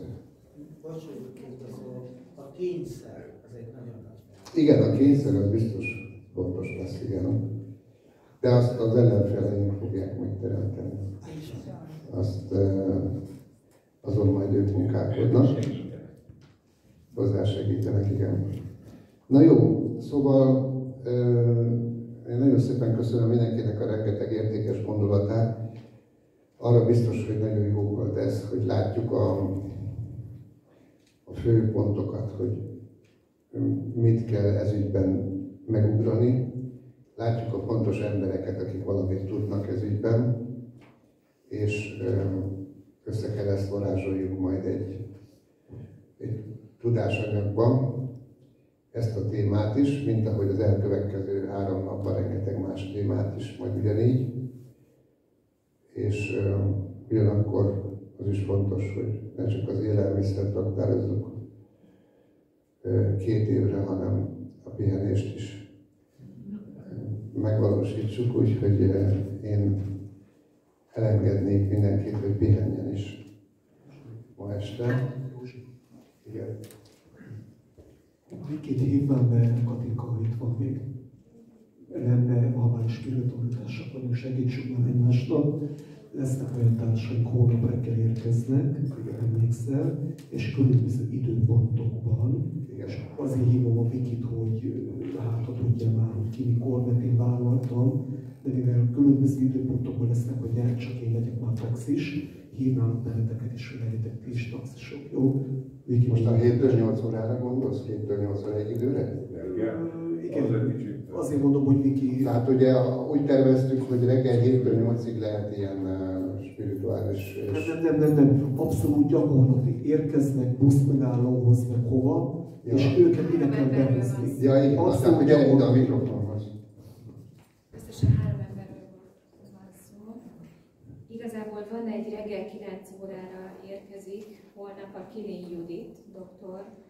A kényszer az egy nagyon nagy. Igen, a kényszer az biztos fontos lesz, igen. De azt az ellenfeleink fogják megteremteni. Azt azon majd ők munkálkodnak. Hozzásegítenek, igen. Na jó, szóval én nagyon szépen köszönöm mindenkinek a rengeteg értékes gondolatát. Arra biztos, hogy nagyon jó volt ez, hogy látjuk a fő pontokat, hogy mit kell ezügyben megugrani. Látjuk a fontos embereket, akik valamit tudnak ezügyben, és össze kell ezt varázsoljuk majd egy tudásanyagban, ezt a témát is, mint ahogy az elkövetkező 3 napban rengeteg más témát is, majd ugyanígy. És ugyanakkor az is fontos, hogy ne csak az élelmiszert raktározzuk 2 évre, hanem a pihenést is megvalósítsuk, úgyhogy én elengednék mindenkit, hogy pihenjen is ma este. Igen. Vikit hívnám be, Katinka, itt van még. Lenne, ha már spiritualitásra vagyunk, segítsük már egymásnak. Lesznek olyan társaink, hónap reggel érkeznek, emlékszel, és különböző időpontokban. És azért hívom a Vikit, hogy hát tudja már, hogy ki mikor, mert én vállaltam, de mivel különböző időpontokban lesznek, hogy ne csak én legyek már taxis, hívnálok benneteket is, hogy legyetek ti is taxisok, jó? Viki, most a 7-től 8 órára gondolsz? 7-től 8 óra egy időre? Igen, azért mondom, hogy Viki... Tehát ugye úgy terveztük, hogy reggel 7-től 8-ig lehet ilyen spirituális... Nem. Abszolút gyakorlati. Érkeznek buszmegállóhoz, meg hova, ja. És őket ide kell behozni. Ja, igen, aztán gyere ide a mikrofonhoz. Összesen 3 emberről van szó. Igazából van egy reggel 9 órára érkezik, holnap a Kilin Judit doktor,